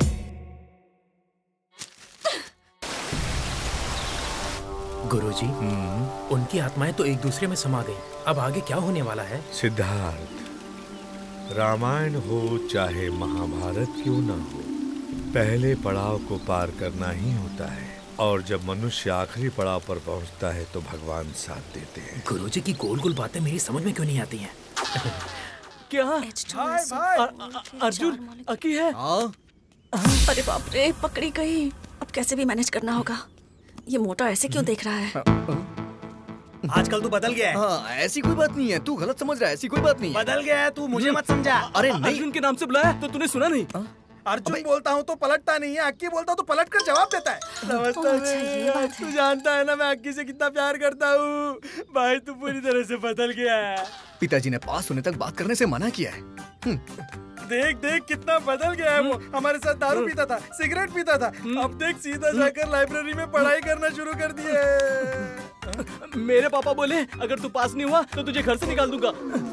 गुरुजी, उनकी आत्माएं तो एक दूसरे में समा गई। अब आगे क्या होने वाला है? सिद्धार्थ, रामायण हो चाहे महाभारत क्यों ना हो, पहले पड़ाव को पार करना ही होता है। और जब मनुष्य आखिरी पड़ाव पर पहुंचता है तो भगवान साथ देते हैं। गुरुजी की गोल गोल बातें मेरी समझ में क्यों नहीं आती हैं? क्या? हाय भाई, अर्जुन, अक्की है? अरे बाप रे, पकड़ी गई। अब कैसे भी मैनेज करना होगा। ये मोटा ऐसे क्यों देख रहा है? आजकल तू बदल गया है। हाँ, ऐसी कोई बात नहीं है, तू गलत समझ रहा है। ऐसी कोई बात नहीं है। बदल गया है तू, मुझे मत समझा। अरे नहीं, अर्जुन के नाम से बुलाया तो तूने सुना नहीं? अर्जुन बोलता हूँ तो पलटता नहीं है, अक्की बोलता हूँ तो पलट कर जवाब देता है। नमस्ते। तू जानता है ना मैं अक्की से कितना प्यार करता हूँ। भाई तू पूरी तरह से बदल गया है। पिताजी ने पास होने तक बात करने से मना किया है। देख देख कितना बदल गया है वो। हमारे साथ दारू पीता था, सिगरेट पीता था, अब देख सीधा जाकर लाइब्रेरी में पढ़ाई करना शुरू कर दिया है। मेरे पापा बोले अगर तू पास नहीं हुआ तो तुझे घर से निकाल दूंगा।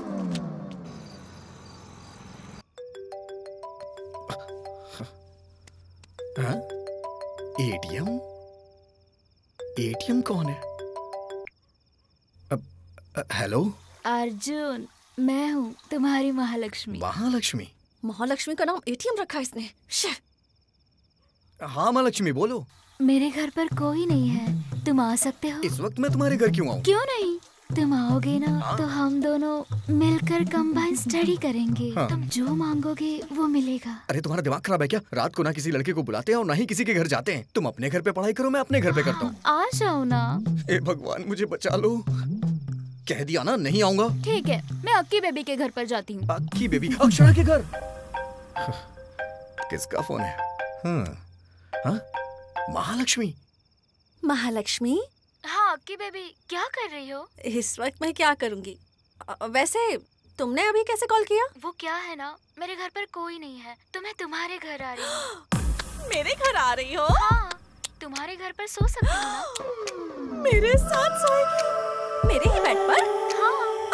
एटीएम? एटीएम कौन है? हेलो अर्जुन, मैं हूँ तुम्हारी महालक्ष्मी। महालक्ष्मी? महालक्ष्मी का नाम एटीएम रखा है इसने। हाँ महालक्ष्मी बोलो। मेरे घर पर कोई नहीं है, तुम आ सकते हो? इस वक्त मैं तुम्हारे घर क्यों आऊँ? क्यों नहीं, तुम आओगे ना तो हम दोनों मिलकर कंबाइन स्टडी करेंगे। हाँ। तुम जो मांगोगे वो मिलेगा। अरे तुम्हारा दिमाग खराब है क्या? रात को ना किसी लड़के को बुलाते हैं और ना ही किसी के घर जाते हैं। तुम अपने घर पे पढ़ाई करो, मैं अपने घर पे करता हूँ। आ जाओ ना। ए भगवान मुझे बचा लो। कह दिया ना नहीं आऊंगा। ठीक है, मैं अक्की बेबी के घर पर जाती हूँ। अक्की बेबी? अक्षरा के घर? किसका फोन है? हाँ? महालक्ष्मी? महालक्ष्मी? हाँ अक्की बेबी, क्या कर रही हो? इस वक्त मैं क्या करूँगी? वैसे तुमने अभी कैसे कॉल किया? वो क्या है ना, मेरे घर पर कोई नहीं है तो मैं तुम्हारे घर आ रही हूँ। मेरे घर आ रही हो? हाँ, तुम्हारे घर पर सो सकती हूँ ना। मेरे साथ सोएगी? मेरे ही बेड पर? हाँ।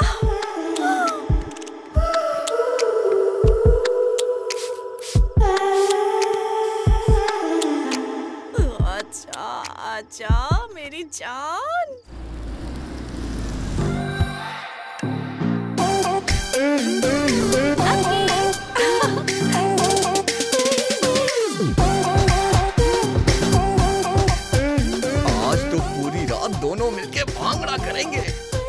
अच्छा अच्छा मेरी जान। आज तो पूरी रात दोनों मिलके भांगड़ा करेंगे।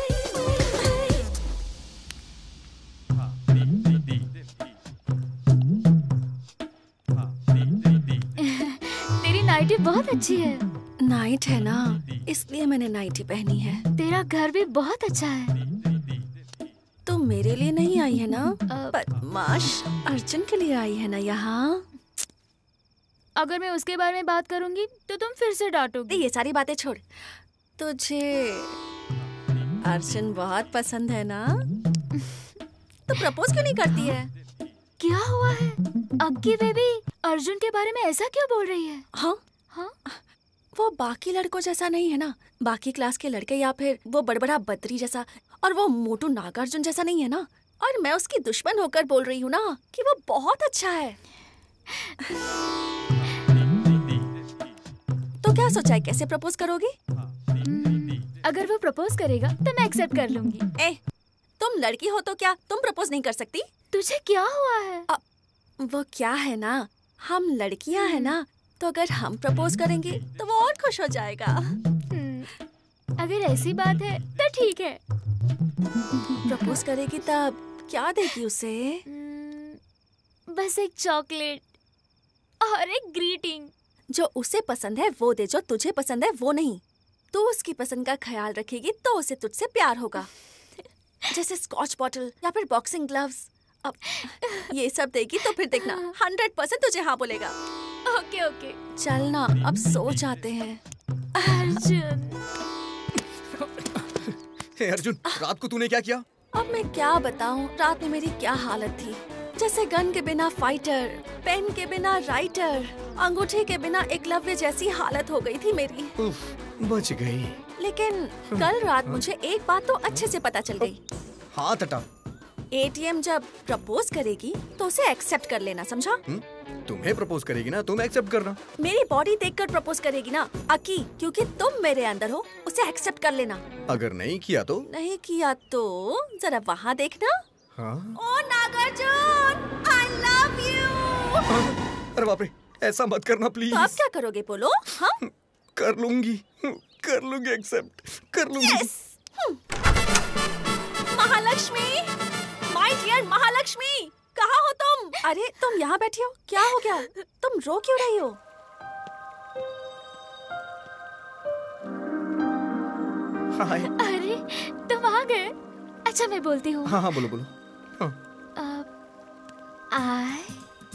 तेरी नाइटी बहुत अच्छी है। नाइट है ना, इसलिए मैंने नाइटी पहनी है। तेरा घर भी बहुत अच्छा है। तुम मेरे लिए नहीं आई है ना, बदमाश अर्जुन के लिए आई है ना यहाँ। अगर मैं उसके बारे में बात करूंगी तो तुम फिर से डांटोगी। ये सारी बातें छोड़, तुझे अर्जुन बहुत पसंद है ना, तो प्रपोज क्यों नहीं करती है? क्या हुआ है अक्की बेबी, अर्जुन के बारे में ऐसा क्यों बोल रही है? हाँ हाँ, वो बाकी लड़कों जैसा नहीं है ना, बाकी क्लास के लड़के या फिर वो बड़बड़ा बद्री जैसा, और वो मोटू नागार्जुन जैसा नहीं है ना। और मैं उसकी दुश्मन होकर बोल रही हूँ ना कि वो बहुत अच्छा है। तो क्या सोचा है, कैसे प्रपोज करोगी? अगर वो प्रपोज करेगा तो मैं एक्सेप्ट कर लूंगी। तुम लड़की हो तो क्या तुम प्रपोज नहीं कर सकती? तुझे क्या हुआ है? वो क्या है ना, हम लड़कियां हैं ना, तो अगर हम प्रपोज करेंगे तो वो और खुश हो जाएगा। अगर ऐसी बात है तो ठीक है। प्रपोज करेगी तब क्या देगी उसे? बस एक चॉकलेट और एक ग्रीटिंग। जो उसे पसंद है वो दे, जो तुझे पसंद है वो नहीं। तू उसकी पसंद का ख्याल रखेगी तो उसे तुझसे प्यार होगा। जैसे स्कॉच बॉटल या फिर बॉक्सिंग ग्लव्स। अब ये सब देगी तो फिर देखना 100% तुझे हाँ बोलेगा। ओके ओके, चल ना अब सो जाते हैं। अर्जुन। हे अर्जुन, रात को तूने क्या किया? अब मैं क्या बताऊं, रात में मेरी क्या हालत थी। जैसे गन के बिना फाइटर, पेन के बिना राइटर, अंगूठे के बिना एकलव्य जैसी हालत हो गई थी मेरी। उफ, बच गई। लेकिन कल रात मुझे एक बात तो अच्छे से पता चल गई। हाँ तटा, एटीएम जब प्रपोज करेगी तो उसे एक्सेप्ट कर लेना, समझा? तुम्हें प्रपोज करेगी ना, तुम एक्सेप्ट करना। मेरी बॉडी देखकर प्रपोज करेगी ना अकी, क्योंकि तुम मेरे अंदर हो, उसे एक्सेप्ट कर लेना। अगर नहीं किया तो? नहीं किया तो जरा वहाँ देखना। हाँ? ओ नागार्जुन, I love you। अरे बाप रे, ऐसा मत करना प्लीज। तो अब क्या करोगे बोलो? हाँ? कर लूंगी एक्सेप्ट कर लूंगी। Yes। Mahalakshmi, my dear Mahalakshmi, कहाँ हो तुम? अरे तुम यहाँ बैठी हो, क्या हो गया? तुम रो क्यों रही हो? हाय। अरे तुम आ गए। अच्छा मैं बोलती हूँ। हाँ हाँ बोलो बोलो। I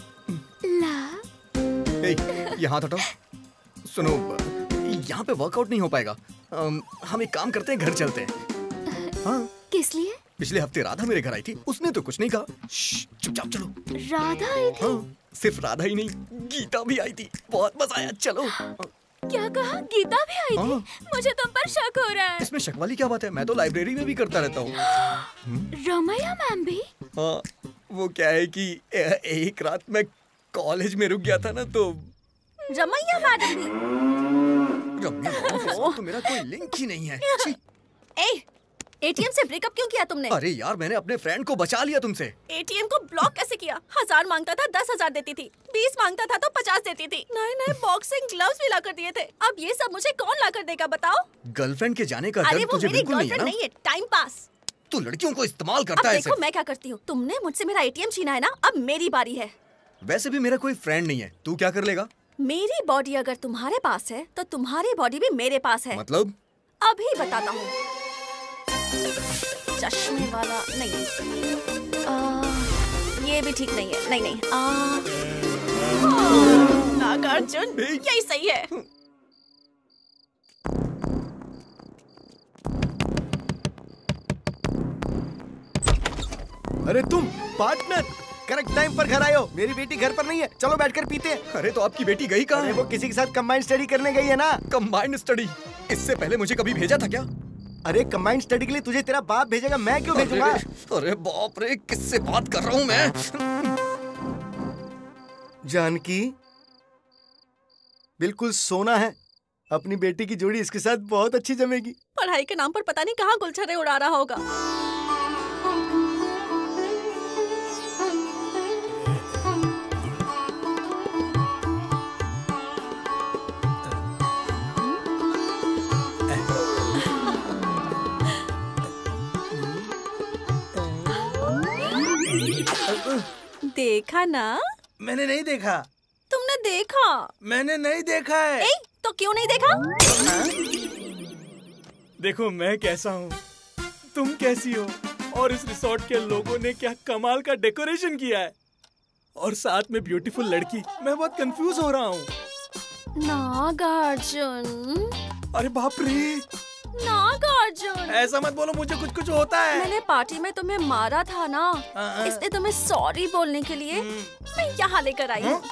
love। यहाँ हटाओ। सुनो, यहाँ पे वर्कआउट नहीं हो पाएगा। हम एक काम करते हैं, घर चलते हैं। हाँ? किस लिए? पिछले हफ्ते राधा मेरे घर आई थी, उसने तो कुछ नहीं कहा। चुपचाप चलो। राधा आई थी? हाँ, सिर्फ राधा ही नहीं, गीता भी आई थी। बहुत मजा आया। चलो। क्या कहा? गीता भी आई थी? मुझे तुम पर शक हो रहा है। इसमें शक वाली क्या बात है? मैं तो लाइब्रेरी में भी करता रहता हूँ। रमैया मैम भी? हाँ, वो क्या है कि एक रात मैं कॉलेज में रुक गया था ना, तो रमैया मैडम भी? रमैया मैडम के साथ तो मेरा कोई लिंक ही नहीं है। एटीएम से ब्रेकअप क्यों किया तुमने? अरे यार, मैंने अपने फ्रेंड को बचा लिया तुमसे। एटीएम को ब्लॉक कैसे किया? 1000 मांगता था 10,000 देती थी, 20 मांगता था तो 50 देती थी। नए बॉक्सिंग ग्लव्स भी ला कर दिए थे। अब ये सब मुझे कौन ला कर देगा बताओ? गर्लफ्रेंड के जाने का अरे डर वो तुझे मेरी बिल्कुल नहीं है गर्लफ्रेंड ना? नहीं है, टाइम पास। तू लड़कियों को इस्तेमाल करता अब है। देखो मैं क्या करती हूँ। तुमने मुझसे मेरा एटीएम छीना है ना, अब मेरी बारी है। वैसे भी मेरा कोई फ्रेंड नहीं है, तू क्या कर लेगा? मेरी बॉडी अगर तुम्हारे पास है तो तुम्हारी बॉडी भी मेरे पास है। मतलब? अभी बताता हूँ। चश्मे वाला नहीं, ये भी ठीक नहीं है। नहीं नागार्जुन, यही सही है। अरे तुम पार्टनर करेक्ट टाइम पर घर आए हो। मेरी बेटी घर पर नहीं है, चलो बैठकर पीते हैं। अरे तो आपकी बेटी गई कहाँ? वो किसी के साथ कंबाइंड स्टडी करने गई है ना। Combined study? इससे पहले मुझे कभी भेजा था क्या? अरे कंबाइंड स्टडी के लिए तुझे तेरा बाप भेजेगा, मैं क्यों भेजूंगा? अरे बाप रे, किससे बात कर रहा हूँ मैं? जानकी बिल्कुल सोना है। अपनी बेटी की जोड़ी इसके साथ बहुत अच्छी जमेगी। पढ़ाई के नाम पर पता नहीं कहाँ गुलछर्रे उड़ा रहा होगा। देखा ना? मैंने नहीं देखा। तुमने देखा? मैंने नहीं देखा है। तो क्यों नहीं देखा? देखो मैं कैसा हूँ, तुम कैसी हो, और इस रिसोर्ट के लोगों ने क्या कमाल का डेकोरेशन किया है, और साथ में ब्यूटीफुल लड़की। मैं बहुत कंफ्यूज हो रहा हूँ। नागार्जुन। अरे बाप रे, नागार्जुन ऐसा मत बोलो, मुझे कुछ कुछ होता है। मैंने पार्टी में तुम्हें मारा था ना, इसलिए तुम्हें सॉरी बोलने के लिए मैं यहाँ लेकर आई हूँ।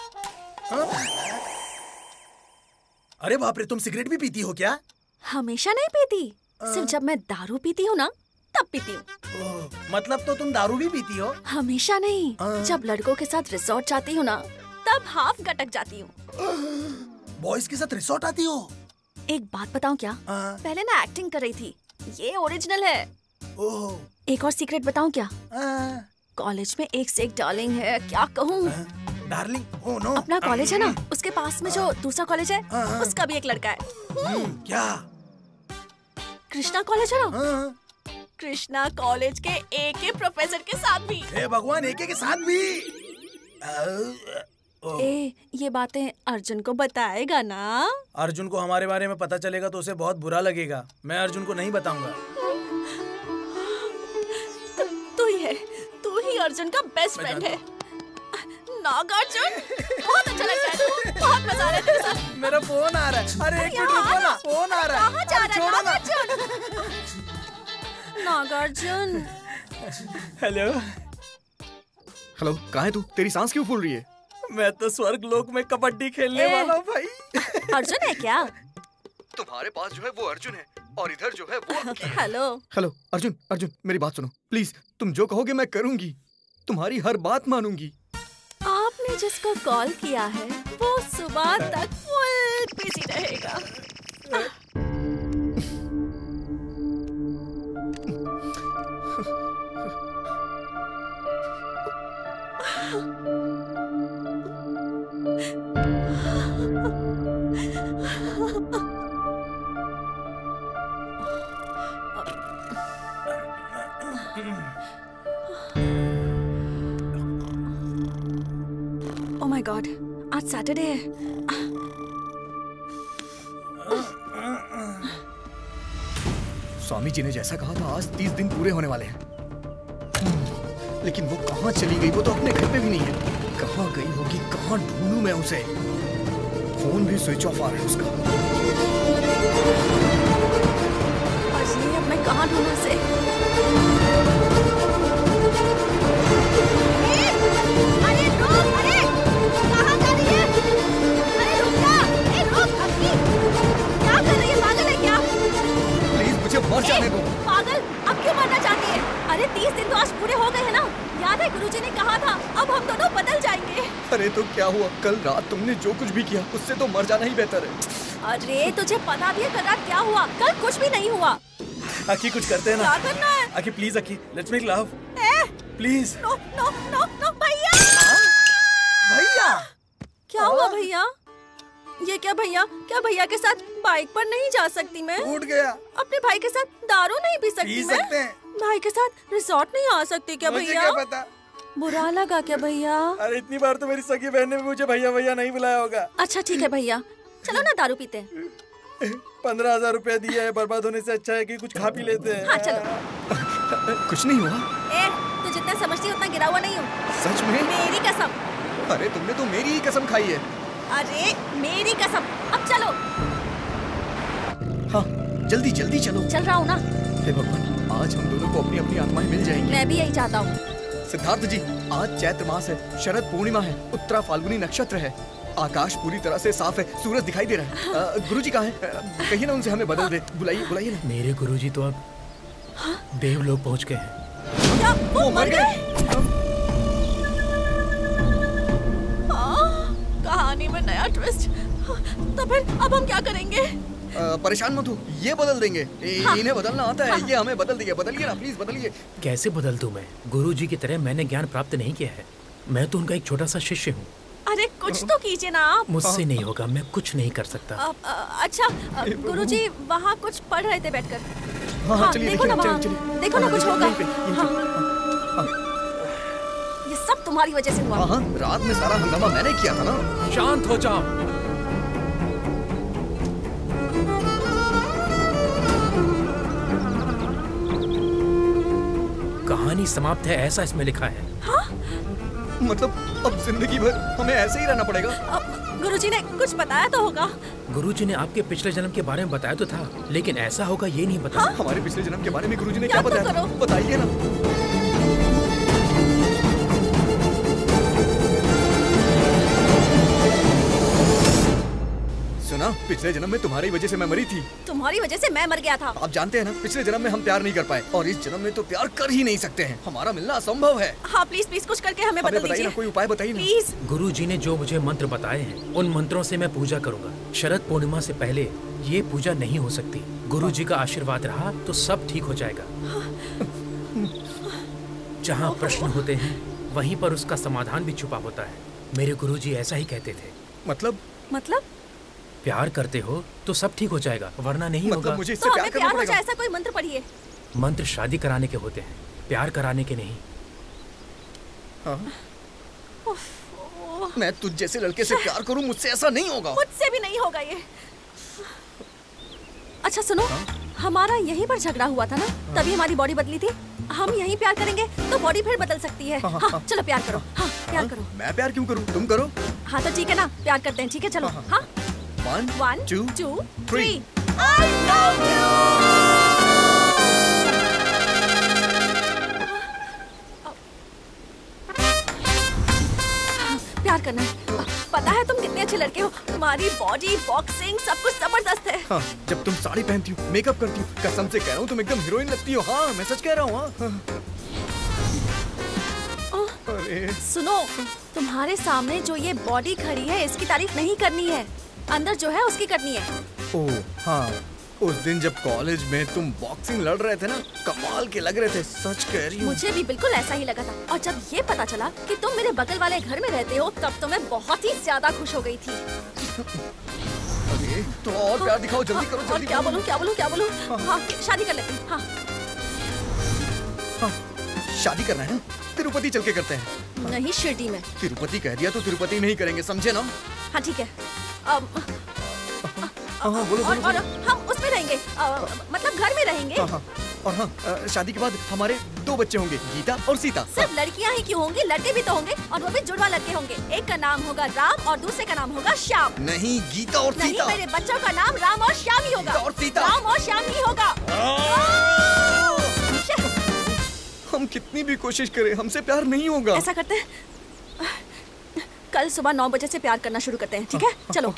अरे बाप रे, तुम सिगरेट भी पीती हो क्या? हमेशा नहीं पीती, सिर्फ जब मैं दारू पीती हूँ ना तब पीती हूँ। मतलब तो तुम दारू भी पीती हो? हमेशा नहीं, जब लड़कों के साथ रिसोर्ट जाती हूँ ना तब हाफ गटक जाती हूँ। बॉयज के साथ रिसोर्ट आती हो? एक बात बताऊं क्या? पहले ना एक्टिंग कर रही थी, ये ओरिजिनल है। एक और सीक्रेट बताऊं क्या? कॉलेज में एक से एक डार्लिंग है, क्या कहूँ? डार्लिंग? Oh no. अपना कॉलेज है ना, उसके पास में जो दूसरा कॉलेज है, उसका भी एक लड़का है। क्या? कृष्णा कॉलेज है ना, कृष्णा कॉलेज के एक ही प्रोफेसर के साथ भी। हे भगवान, एक के साथ भी? ये बातें अर्जुन को बताएगा ना? अर्जुन को हमारे बारे में पता चलेगा तो उसे बहुत बुरा लगेगा। मैं अर्जुन को नहीं बताऊंगा। तू ही अर्जुन का बेस्ट फ्रेंड है। नागार्जुन, बहुत अच्छा लगता है तू, बहुत मजा आ रहा है तेरे साथ। मेरा फोन आ रहा है। अरे एक मिनट रुको ना, फोन आ रहा है। कहाँ जा रहा है नागार्जुन? हेलो हेलो, कहाँ है तू? तेरी सांस क्यों फूल रही है? मैं तो स्वर्ग लोक में कबड्डी खेलने वाला हूँ भाई। अर्जुन है क्या? तुम्हारे पास जो है वो अर्जुन है, और इधर जो है वो हेलो हेलो अर्जुन, मेरी बात सुनो प्लीज। तुम जो कहोगे मैं करूंगी, तुम्हारी हर बात मानूंगी। आपने जिसको कॉल किया है वो सुबह तक फुल बिजी रहेगा। Oh my God, आज सैटरडे है। स्वामी जी ने जैसा कहा था, आज 30 दिन पूरे होने वाले हैं। लेकिन वो कहाँ चली गई? वो तो अपने घर पे भी नहीं है। कहाँ गई होगी? कहाँ ढूंढूं मैं उसे? फोन भी स्विच ऑफ आ रहा है उसका। अब मैं कहाँ ढूंढूं उसे? अरे तो क्या हुआ? कल रात तुमने जो कुछ भी किया उससे तो मर जाना ही बेहतर है। अरे तुझे पता भी है कल रात क्या हुआ? कल कुछ भी नहीं हुआ। आखी कुछ करते हैं ना। क्या करना है? Aakhi please, Aakhi let's make love please. No no no no भैया। भैया क्या हुआ भैया? ये क्या भैया? क्या भैया के साथ बाइक पर नहीं जा सकती मैं? उठ गया। अपने भाई के साथ दारू नहीं पी सकती मैं? सकते हैं। भाई के साथ रिसोर्ट नहीं आ सकती क्या मुझे भैया? क्या पता? बुरा लगा क्या भैया? अरे इतनी बार तो मेरी सगी बहन ने मुझे भैया भैया नहीं बुलाया होगा। अच्छा ठीक है भैया, चलो ना दारू पीते हैं। 15,000 रुपया दिया है, बर्बाद होने से अच्छा है कि कुछ खा पी लेते हैं। हाँ चलो। कुछ नहीं हुआ। ए, तू जितना समझती है उतना गिरा हुआ नहीं हूँ। सच में? मेरी कसम। अरे तुमने तो मेरी ही कसम खाई है। अरे मेरी कसम। अब चलो। हाँ जल्दी जल्दी चलो। चल रहा हूँ ना। हे भगवान, आज हम दोनों को अपनी अपनी आत्माएं मिल जाएंगी। मैं भी यही चाहता हूँ। सिद्धार्थ जी, आज चैत्र मास है, शरद पूर्णिमा है, उत्तरा फाल्गुनी नक्षत्र है, आकाश पूरी तरह से साफ है, सूरज दिखाई दे रहा है। गुरुजी कहाँ हैं? कहिए ना उनसे हमें बदल दे। बुलाइए बुलाइए ना। मेरे गुरुजी तो अब देवलोक पहुँच गए हैं। क्या वो मर गए? कहानी में नया ट्विस्ट। तो फिर अब हम क्या करेंगे? परेशान मत हो, ये बदल देंगे। इन्हें बदलना आता है। ये हमें बदल देंगे। बदलिए ना प्लीज, बदलिए। कैसे बदल दूं मैं? गुरुजी की तरह मैंने ज्ञान प्राप्त नहीं किया है। मैं तो उनका एक छोटा सा शिष्य हूँ। अरे कुछ तो कीजिए ना आप। मुझसे नहीं होगा, मैं कुछ नहीं कर सकता। अच्छा गुरुजी वहाँ कुछ पढ़ रहे थे बैठकर। हाँ, चलिए, देखो ना देखिए, वहाँ, चलिए। देखो ना कुछ होगा। हाँ। ये सब तुम्हारी वजह से हुआ। हाँ, रात में सारा हंगामा मैंने किया था ना। शांत हो जाओ। कहानी समाप्त है ऐसा इसमें लिखा है। हाँ? मतलब अब जिंदगी भर हमें ऐसे ही रहना पड़ेगा? गुरुजी ने कुछ बताया तो होगा। गुरुजी ने आपके पिछले जन्म के बारे में बताया तो था, लेकिन ऐसा होगा ये नहीं बताया। हमारे पिछले जन्म के बारे में गुरुजी ने क्या बताया? बताइए ना। सुना, पिछले जन्म में तुम्हारी वजह से मैं मरी थी। तुम्हारी वजह से मैं मर गया था। आप जानते हैं ना, पिछले जन्म में हम प्यार नहीं कर पाए और इस जन्म में तो प्यार कर ही नहीं सकते हैं। हमारा मिलना असंभव है। हाँ प्लीज प्लीज कुछ करके हमें बदल दीजिए। कोई उपाय बताइए ना। प्लीज। गुरुजी ने जो मुझे मंत्र बताए हैं उन मंत्रों से मैं पूजा करूंगा। शरद पूर्णिमा से पहले ये पूजा नहीं हो सकती। गुरुजी का आशीर्वाद रहा तो सब ठीक हो जाएगा। जहाँ प्रश्न होते हैं वहीं पर उसका समाधान भी छुपा होता है। मेरे गुरुजी ऐसा ही कहते थे। मतलब प्यार करते हो तो सब ठीक हो जाएगा, वरना नहीं होगा। मुझे इससे तो हमें प्यार हो जाए ऐसा कोई मंत्र पढ़िए। मंत्र शादी कराने के होते हैं, प्यार कराने के नहीं। हाँ? मैं तुझ जैसे लड़के से प्यार करूं, मुझसे ऐसा नहीं होगा। मुझसे भी नहीं होगा ये। अच्छा सुनो, हमारा यहीं पर झगड़ा हुआ था ना, तभी हमारी बॉडी बदली थी। हम यहीं प्यार करेंगे तो बॉडी फिर बदल सकती है। हाँ, चलो प्यार करो। हाँ प्यार करो। मैं प्यार क्यों करूं? तुम करो। हाँ तो ठीक है ना, प्यार करते हैं। ठीक है चलो। हाँ 1 2 3 I love you। प्यार करना है। पता है तुम कितने अच्छे लड़के हो। तुम्हारी बॉडी, बॉक्सिंग सब कुछ जबरदस्त है। हाँ, जब तुम साड़ी पहनती हो, मेकअप करती हो, कसम से कह रहा हूँ तुम एकदम हीरोइन लगती हो। हाँ मैं सच कह रहा हूँ। अरे सुनो, तुम्हारे सामने जो ये बॉडी खड़ी है इसकी तारीफ नहीं करनी है, अंदर जो है उसकी करनी है। ओह हाँ, उस दिन जब कॉलेज में तुम बॉक्सिंग लड़ रहे थे ना, कमाल के लग रहे थे। सच कह रही हूँ। मुझे भी बिल्कुल ऐसा ही लगा था, और जब ये पता चला कि तुम मेरे बगल वाले घर में रहते हो तब तो मैं बहुत ही ज्यादा खुश हो गई थी। अरे तो और प्यार दिखाओ, जल्दी करो, जल्दी। क्या बोलूं? हाँ शादी कर लेते हैं। हाँ शादी करना है ना, तिरुपति चल के करते हैं। नहीं शिरडी में। तिरुपति कह दिया तो तिरुपति में ही करेंगे, समझे ना? हाँ ठीक है। बोलो, और हम उसमें रहेंगे, मतलब घर में रहेंगे। और हाँ, शादी के बाद हमारे 2 बच्चे होंगे, गीता और सीता। सिर्फ लड़कियां ही क्यों होंगी, लड़के भी तो होंगे, और वो भी जुड़वा लड़के होंगे। एक का नाम होगा राम और दूसरे का नाम होगा श्याम। नहीं, गीता और नहीं, सीता। मेरे बच्चों का नाम राम और श्याम ही होगा। और सीता। राम और श्याम ही होगा। हम कितनी भी कोशिश करें, हमसे प्यार नहीं होगा। ऐसा करते हैं, कल सुबह 9 बजे से प्यार करना शुरू करते हैं। ठीक है चलो।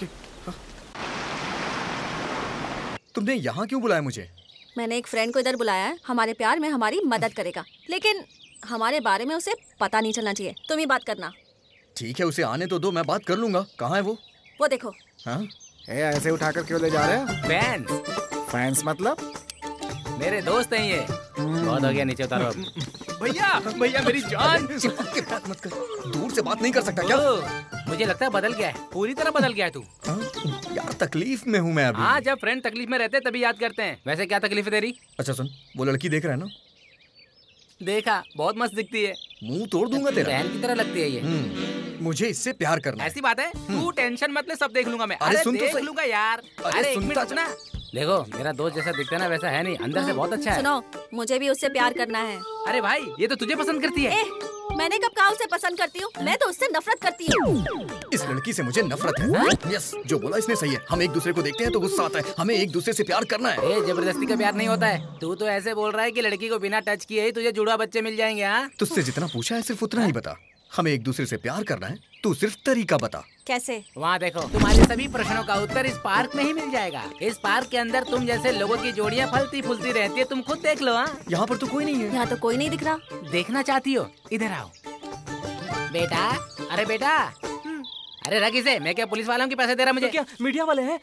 तुमने यहाँ क्यों बुलाया मुझे? मैंने एक फ्रेंड को इधर बुलाया है, हमारे प्यार में हमारी मदद करेगा, लेकिन हमारे बारे में उसे पता नहीं चलना चाहिए। तुम ही बात करना। ठीक है, उसे आने तो दो, मैं बात कर लूंगा। कहाँ है वो? वो देखो। हाँ? ऐसे उठाकर क्यों ले जा रहे हो? फैंस। फैंस मतलब? मेरे दोस्त हैं ये। बहुत हो गया, नीचे उतारो। भैया भैया मेरी जान। चिपक के बात मत कर। दूर से बात नहीं कर सकता क्या? मुझे लगता है बदल गया है, पूरी तरह बदल गया है तू। यार तकलीफ में हूँ मैं अभी। हाँ, जब फ्रेंड तकलीफ में रहते हैं तभी याद करते हैं। वैसे क्या तकलीफ है तेरी? अच्छा सुन, वो लड़की देख रहा है ना? देखा, बहुत मस्त दिखती है। मुंह तोड़ दूंगा तेरा। बहन की तरह लगती है ये। मुझे इससे प्यार करना है। ऐसी बात है? तू टेंशन मत ले, सब देख लूंगा मैं। अरे सुन तो देख सही। लूंगा यार। अरे अरे एक सुनता मिनट सुना। देखो, मेरा दोस्त जैसा दिखता है ना वैसा है नहीं, अंदर से बहुत अच्छा है। सुनो, मुझे भी उससे प्यार करना है। अरे भाई, ये तो तुझे पसंद करती है। मैंने कब कहा उसे पसंद करती हूँ? मैं तो उससे नफरत करती हूँ। इस लड़की से मुझे नफरत है। यस, जो बोला इसने सही है। हम एक दूसरे को देखते हैं तो गुस्सा आता है। हमें एक दूसरे से प्यार करना है। ए, जबरदस्ती का प्यार नहीं होता है। तू तो ऐसे बोल रहा है कि लड़की को बिना टच किए ही तुझे जुड़वा बच्चे मिल जाएंगे। हाँ, तुझसे जितना पूछा है सिर्फ उतना ही बता। हमें एक दूसरे से प्यार करना है, तू सिर्फ तरीका बता। कैसे? वहाँ देखो, तुम्हारे सभी प्रश्नों का उत्तर इस पार्क में ही मिल जाएगा। इस पार्क के अंदर तुम जैसे लोगों की जोड़ियाँ फलती फूलती रहती है, तुम खुद देख लो। हाँ, यहाँ पर तो कोई नहीं है। यहाँ तो कोई नहीं दिख रहा। देखना चाहती हो? इधर आओ बेटा। अरे बेटा, अरे रख इसे। मैं क्या पुलिस वालों के पैसे दे रहा मुझे? क्या मीडिया वाले हैं?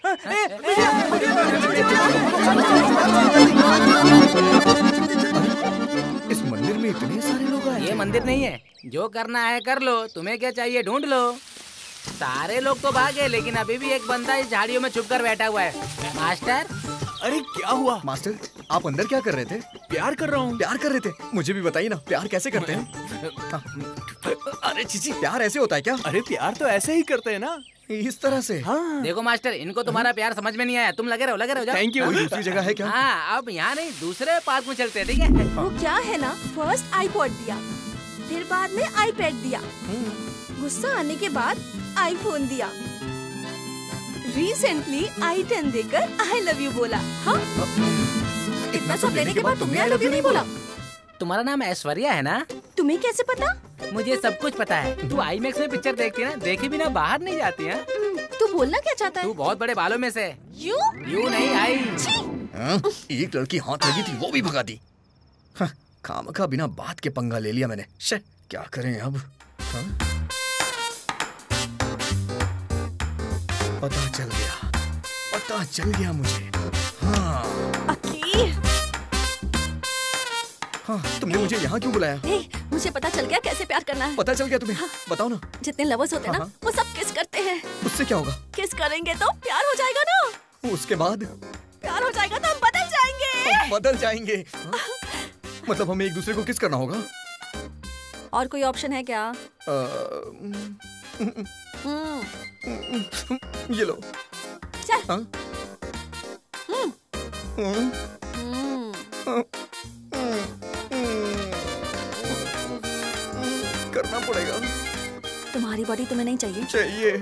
इस मंदिर में इतने सारे लोग आए। ये मंदिर नहीं है, जो करना है कर लो। तुम्हें क्या चाहिए ढूंढ लो। सारे लोग तो भागे, लेकिन अभी भी एक बंदा इस झाड़ियों में छुप कर बैठा हुआ है। मास्टर। अरे क्या हुआ? मास्टर, आप अंदर क्या कर रहे थे? प्यार कर रहा हूँ। प्यार कर रहे थे? मुझे भी बताइए ना, प्यार कैसे करते हैं? अरे चीची, प्यार ऐसे होता है क्या? अरे प्यार तो ऐसे ही करते हैं ना, इस तरह से। हाँ। देखो मास्टर, इनको तुम्हारा प्यार समझ में नहीं आया। तुम लगे रहो जाओ। Thank you. कोई दूसरी जगह है क्या? हाँ, अब यहाँ नहीं, दूसरे पार्क में चलते हैं, ठीक है? वो क्या है ना, फर्स्ट आईपॉड दिया, फिर बाद में आईपैड दिया, गुस्सा आने के बाद आईफोन दिया, रिसेंटली i10 देकर आई लव यू बोला। हाँ? इतना सब लेने के बाद तुमने आई लव यू नहीं बोला? तुम्हारा नाम ऐश्वर्या है ना? तुम्हें कैसे पता? मुझे सब कुछ पता है। तू आईमैक्स में पिक्चर देखती है ना, देखे बिना बाहर नहीं जाती है। तू बोलना क्या चाहता है? तू बहुत बड़े बालों में से। यू नहीं आई। एक लड़की हाथ लगी थी, वो भी भगा दी। खामखा बिना बात के पंगा ले लिया मैंने। क्या करें अब? पता चल गया मुझे। हाँ, तुमने मुझे यहाँ क्यों बुलाया? मुझे पता चल गया कैसे प्यार करना है। पता चल गया तुम्हें? बताओ ना। जितने लवर्स होते हैं ना, वो सब किस करते हैं। उससे क्या होगा? किस करेंगे तो प्यार हो जाएगा ना। उसके बाद? प्यार हो जाएगा तो हम बदल जाएंगे। बदल जाएंगे? मतलब हमें एक दूसरे को किस करना होगा? और कोई ऑप्शन है क्या? ये लो। चल। करना पड़ेगा। तुम्हारी बॉडी तुम्हें नहीं चाहिए? चाहिए।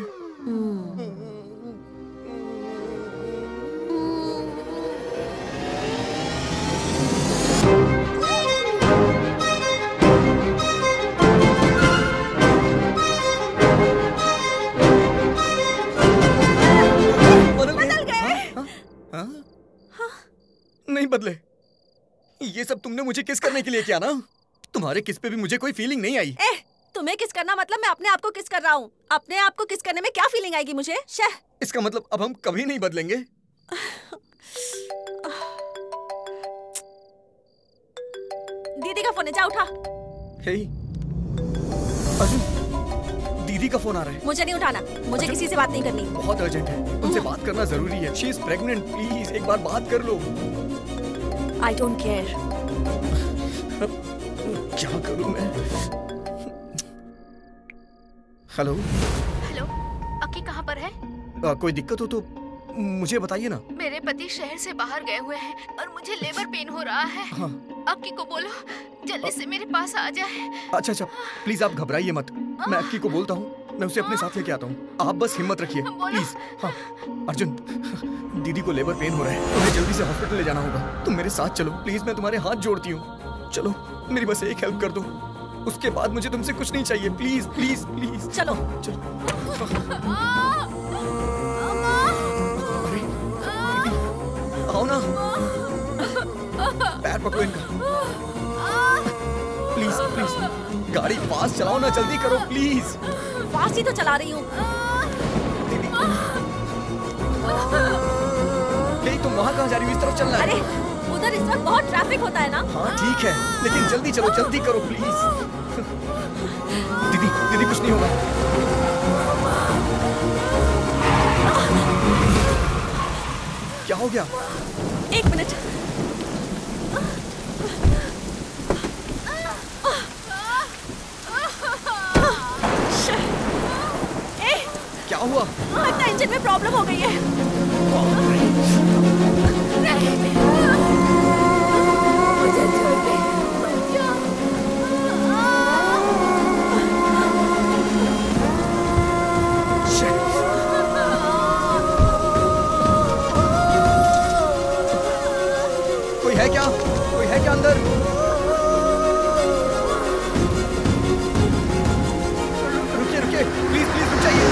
बदल गए? नहीं बदले। ये सब तुमने मुझे किस करने के लिए किया ना? तुम्हारे किस पे भी मुझे कोई फीलिंग नहीं आई। तुम्हें किस करना मतलब मैं अपने आप को किस कर रहा हूँ। अपने आप को किस करने में क्या फीलिंग आएगी मुझे? इसका मतलब अब हम कभी नहीं बदलेंगे। दीदी का फोन है, जा उठा। हे दीदी का फोन आ रहा है। मुझे नहीं उठाना, मुझे किसी से बात नहीं करनी। बहुत अर्जेंट है, उनसे बात करना जरूरी है। शी इज प्रेग्नेंट, प्लीज एक बार बात कर लो। I don't care. क्या करूं मैं? हेलो। हेलो, अक्की कहाँ पर है? कोई दिक्कत हो तो मुझे बताइए ना। मेरे पति शहर से बाहर गए हुए हैं और मुझे लेबर पेन हो रहा है। हाँ। अक्की को बोलो जल्दी से मेरे पास आ जाए। अच्छा, प्लीज आप घबराइए मत। मैं अक्की को बोलता हूँ, मैं उसे अपने साथ लेके आता हूँ। आप बस हिम्मत रखिए प्लीज। हाँ अर्जुन, दीदी को लेबर पेन हो रहा है, उन्हें जल्दी से हॉस्पिटल ले जाना होगा। तुम मेरे साथ चलो प्लीज, मैं तुम्हारे हाथ जोड़ती हूँ। चलो, मेरी बस एक हेल्प कर दो, उसके बाद मुझे तुमसे कुछ नहीं चाहिए। प्लीज प्लीज प्लीज चलो। आओ ना, पैर पकड़ो इनका। प्लीज प्लीज गाड़ी फास्ट चलाओ ना, जल्दी करो प्लीज। फास्ट ही तो चला रही हूँ। तुम वहाँ कहाँ जा रही हो? इस तरफ चलना है। अरे उधर इस वक्त बहुत ट्रैफिक होता है ना। हाँ ठीक है, लेकिन जल्दी चलो, जल्दी करो प्लीज। दीदी दीदी कुछ नहीं होगा। क्या हो गया? 1 मिनट। क्या हुआ? लगता है इंजन में प्रॉब्लम हो गई है। कोई है क्या? कोई है क्या अंदर? रुकिए रुकिए, प्लीज प्लीज रुक जाइए।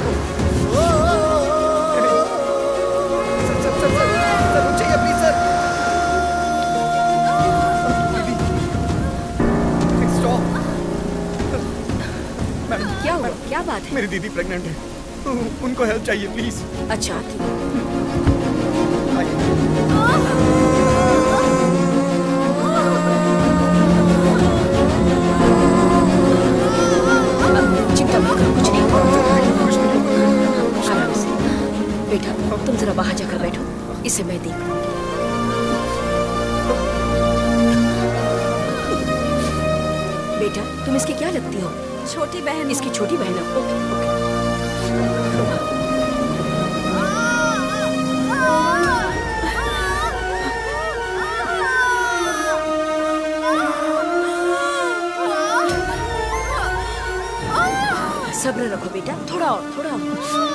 सर रुक जाइए प्लीज सर। स्टॉप। क्या हुआ? क्या बात है? मेरी दीदी प्रेग्नेंट है, उनको हेल्प चाहिए प्लीज। अच्छा चिंता मत करो, कुछ नहीं आराम से। बेटा तुम जरा बाहर जाकर बैठो, इसे मैं देख लूंगी। बेटा तुम इसकी क्या लगती हो? छोटी बहन। इसकी छोटी बहन हो? ओके सब्र रखो बेटा, थोड़ा और थोड़ा और।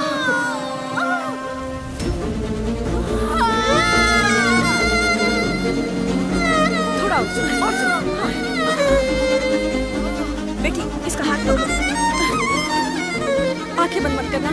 थोड़ा और सुनो। बेटी इसका हाथ पकड़ो। आंखें बंद मत करना,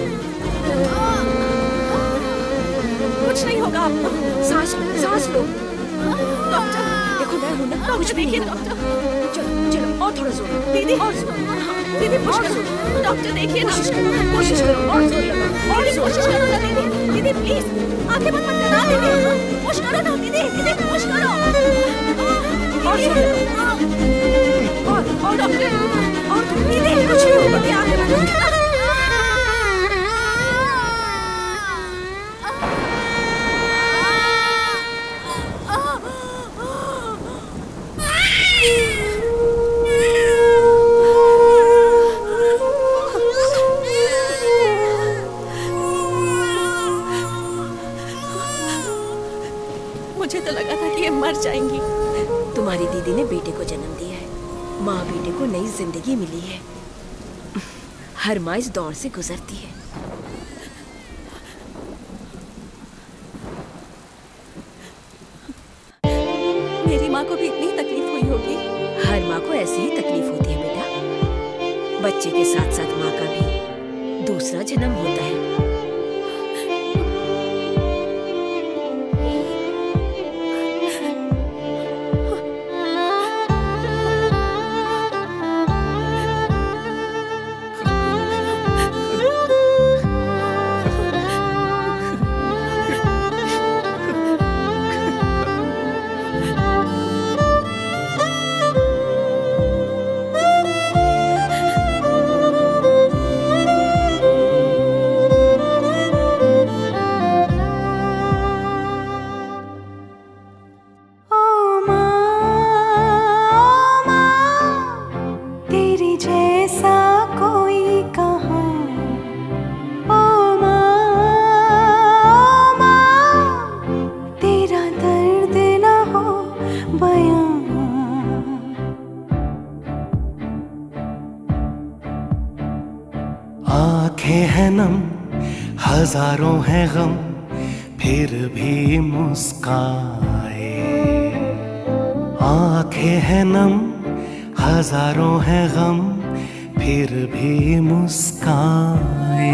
कुछ नहीं होगा आपको। सांस लो। डॉक्टर देखो मैं हूं ना, कुछ भी नहीं होगा। चलो चलो और थोड़ा जोर। दीदी और जोर। दीदी पुश करो। डॉक्टर देखिए ना, कोशिश करो और जोर लगाओ। और कोशिश करो ना दीदी। दीदी प्लीज आंखें बंद मत करना दीदी। पुश करो ना दीदी। दीदी पुश करो और जोर लगाओ। और डॉक्टर और दीदी कुछ नहीं होगा। दीदी आंखें बंद करना। मुझे तो लगा था कि ये मर जाएंगी। तुम्हारी दीदी ने बेटे को जन्म दिया है, माँ बेटे को नई जिंदगी मिली है। हर माँ इस दौर से गुजरती है। मेरी माँ को भी इतनी तकलीफ हुई होगी। हर माँ को ऐसी ही तकलीफ होती है बेटा। बच्चे के साथ साथ माँ का भी दूसरा जन्म होता है। आंखें हैं नम, हजारों हैं गम, फिर भी मुस्काए। आंखें हैं नम, हजारों हैं गम, फिर भी मुस्काए।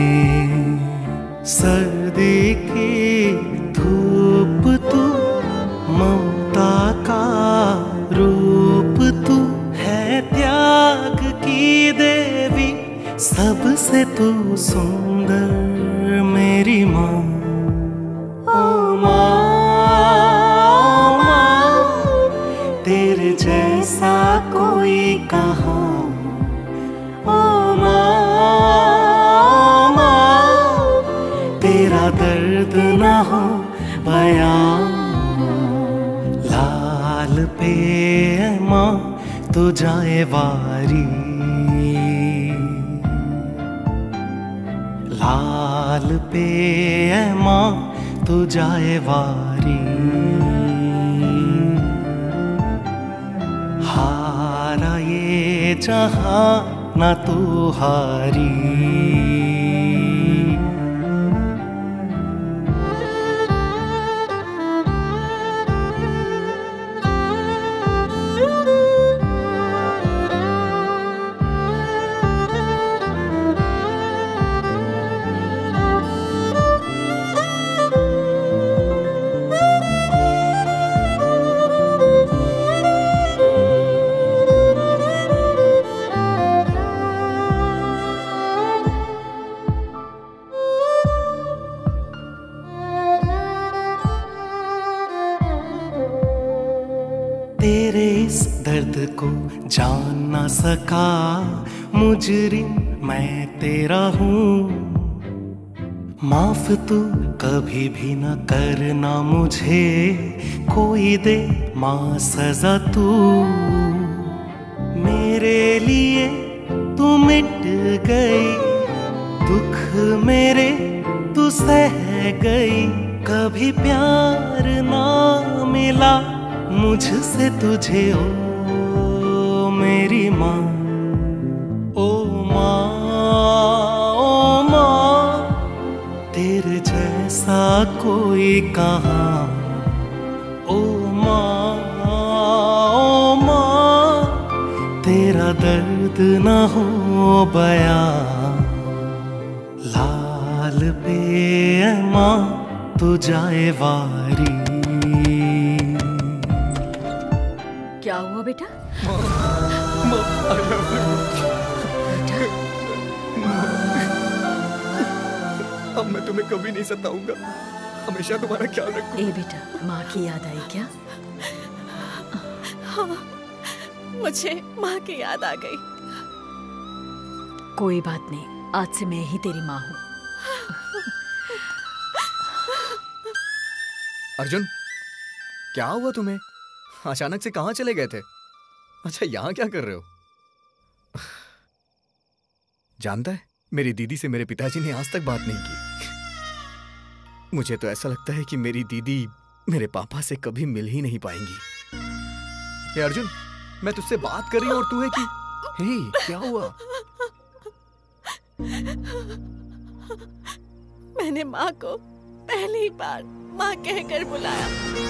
सर्दी की धूप तू, ममता का रूप तू है, त्याग की देवी सबसे तू सुंदर मेरी माँ। ओ माँ, तेरे जैसा कोई कहाँ। ओ माँ, तेरा दर्द न हो बयां। लाल पे माँ तू जाए वारी, लाल पे माँ तू जाए वारी। हारा ये जहां ना तू हारी। तेरे इस दर्द को जान ना सका मुजरिम मैं तेरा हूँ। माफ तू कभी भी न करना मुझे, कोई दे माँ सजा तू। मेरे लिए तू मिट गई, दुख मेरे तू सह गई। कभी प्यार ना मिला मुझसे तुझे ओ मेरी माँ। ओ माँ, तेरे जैसा कोई कहाँ। ओ माँ, तेरा दर्द न हो बयां। लाल पे माँ तू जाए वारी। क्या हुआ बेटा? अब मैं तुम्हें कभी नहीं सताऊंगा, हमेशा तुम्हारा ख्याल रखूंगा। ए बेटा, माँ की याद आई क्या? हाँ, मुझे माँ की याद आ गई। कोई बात नहीं, आज से मैं ही तेरी माँ हूँ। अर्जुन, क्या हुआ तुम्हें? अचानक से कहाँ चले गए थे? अच्छा, यहाँ क्या कर रहे हो? जानता है, मेरी दीदी से मेरे पिताजी ने आज तक बात नहीं की। मुझे तो ऐसा लगता है कि मेरी दीदी मेरे पापा से कभी मिल ही नहीं पाएंगी। ये अर्जुन, मैं तुझसे बात कर रही हूँ और तू है कि हे, क्या हुआ? मैंने माँ को पहली बार माँ कहकर बुलाया।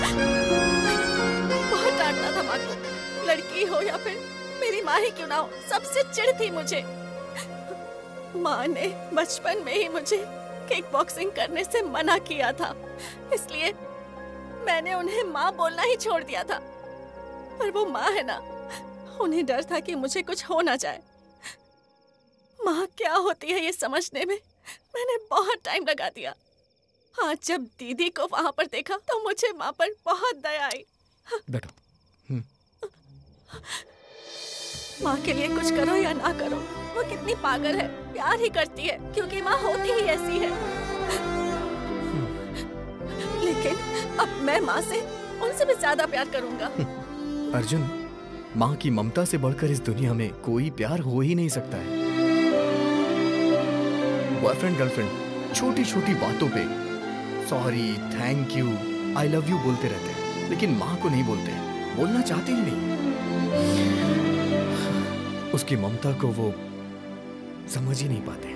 बहुत डांटता था माँ को, लड़की हो या फिर मेरी माँ ही क्यों ना हो, सबसे चिढ़ थी मुझे। माँ ने बचपन में ही मुझे किक बॉक्सिंग करने से मना किया था, इसलिए मैंने उन्हें माँ बोलना ही छोड़ दिया था। पर वो माँ है ना, उन्हें डर था कि मुझे कुछ हो ना जाए। माँ क्या होती है ये समझने में मैंने बहुत टाइम लगा दिया। आज जब दीदी को वहां पर देखा तो मुझे माँ पर बहुत दया आई। बैठो। माँ के लिए कुछ करो या ना करो, वो कितनी पागल है, प्यार ही करती है क्योंकि माँ होती ही ऐसी है। लेकिन अब मैं माँ से उनसे भी ज्यादा प्यार करूंगा। अर्जुन, माँ की ममता से बढ़कर इस दुनिया में कोई प्यार हो ही नहीं सकता है। बॉयफ्रेंड गर्लफ्रेंड छोटी छोटी बातों पे sorry, thank you, I love you बोलते रहते हैं, लेकिन माँ को नहीं बोलते, बोलना चाहते ही नहीं। उसकी ममता को वो समझ ही नहीं पाते।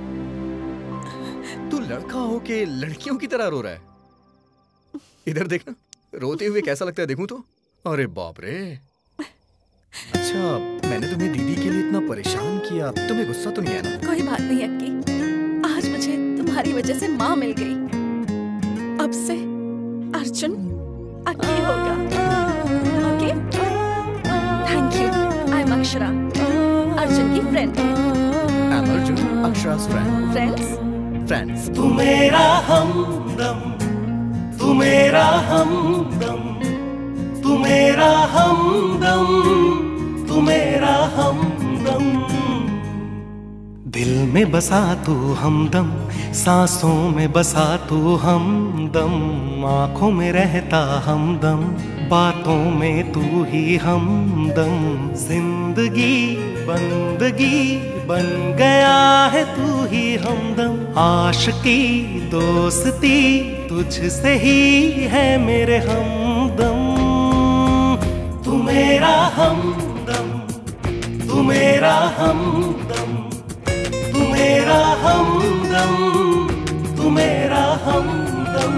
तू लड़का हो के लड़कियों की तरह रो रहा है। इधर देखना, रोते हुए कैसा लगता है देखूं तो। अरे बाप रे। अच्छा, मैंने तुम्हें दीदी के लिए इतना परेशान किया, तुम्हें गुस्सा तो नहीं आया ना? कोई बात नहीं अक्की, आज मुझे तुम्हारी वजह से माँ मिल गई। अब से अर्जुन अक्की होगा। Okay? Thank you. I am Akshara, Arjun की friend. I am Arjun. Akshara's friend. Friends? Friends. तू मेरा हमदम, तू मेरा हमदम, तू मेरा हमदम, तू मेरा हमदम। दिल में बसा तू हमदम, सांसों में बसा तू हमदम, आंखों में रहता हमदम, बातों में तू ही हमदम। जिंदगी बंदगी बन गया है तू ही हमदम, आशिकी दोस्ती तुझसे ही है मेरे हमदम। तू मेरा हमदम, तू मेरा हमदम, तू मेरा हमदम, तू मेरा हमदम।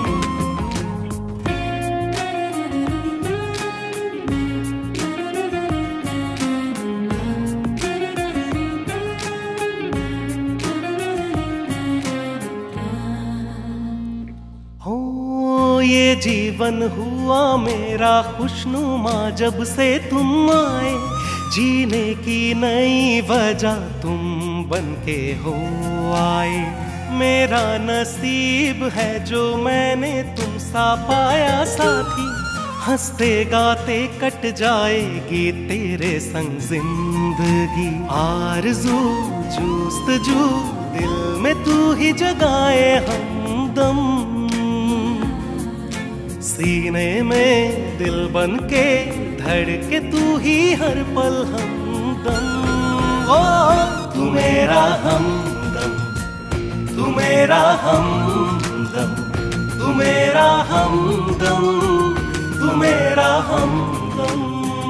हो ये जीवन हुआ मेरा खुशनुमा जब से तुम आए, जीने की नई वजह तुम बनके हो आए। मेरा नसीब है जो मैंने तुम सा पाया साथी, हंसते गाते कट जाएगी तेरे संग जिंदगी। आरज़ू जूस्तजू दिल में तू ही जगाए हमदम, सीने में दिल बन के धड़के तू ही हर पल हमदम। ओ तू मेरा हमदम, तू मेरा हमदम, तू मेरा हमदम, तू मेरा हमदम।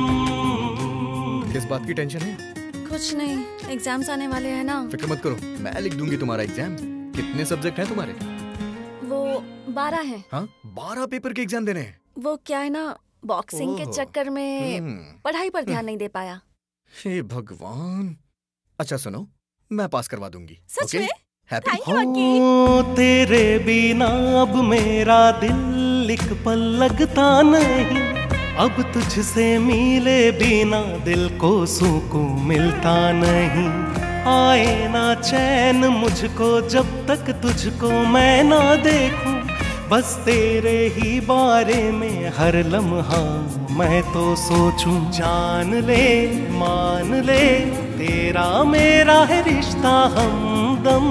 किस बात की टेंशन है? कुछ नहीं, एग्जाम्स आने वाले हैं ना। फिक्र मत करो, मैं लिख दूंगी तुम्हारा एग्जाम। कितने सब्जेक्ट हैं तुम्हारे? वो 12 हैं। हाँ, 12 पेपर के एग्जाम देने हैं। वो क्या है ना, बॉक्सिंग के ओह। चक्कर में पढ़ाई पर ध्यान नहीं दे पाया। हे भगवान। अच्छा सुनो, मैं पास करवा दूंगी। सच ओके? में? हैप्पी? हो तेरे बिना अब मेरा दिल एक पल लगता नहीं, अब तुझसे मिले बिना दिल को सुकून मिलता नहीं। आए ना चैन मुझको जब तक तुझको मैं ना देखूं, बस तेरे ही बारे में हर लम्हा मैं तो सोचूं। जान ले मान ले तेरा मेरा है रिश्ता हमदम,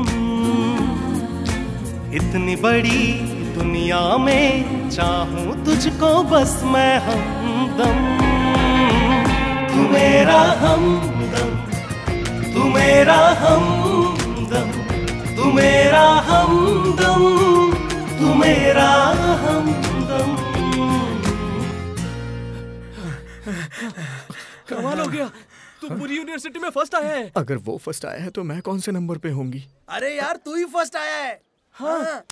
इतनी बड़ी दुनिया में चाहूं तुझको बस मैं हमदम। तू मेरा हमदम, तू मेरा हमदम, तू मेरा हमदम, तू मेरा हमदम। कमाल हो गया, तू पूरी यूनिवर्सिटी में फर्स्ट आया है। अगर वो फर्स्ट आया है तो मैं कौन से नंबर पे होंगी? अरे यार तू ही फर्स्ट आया है। हाँ।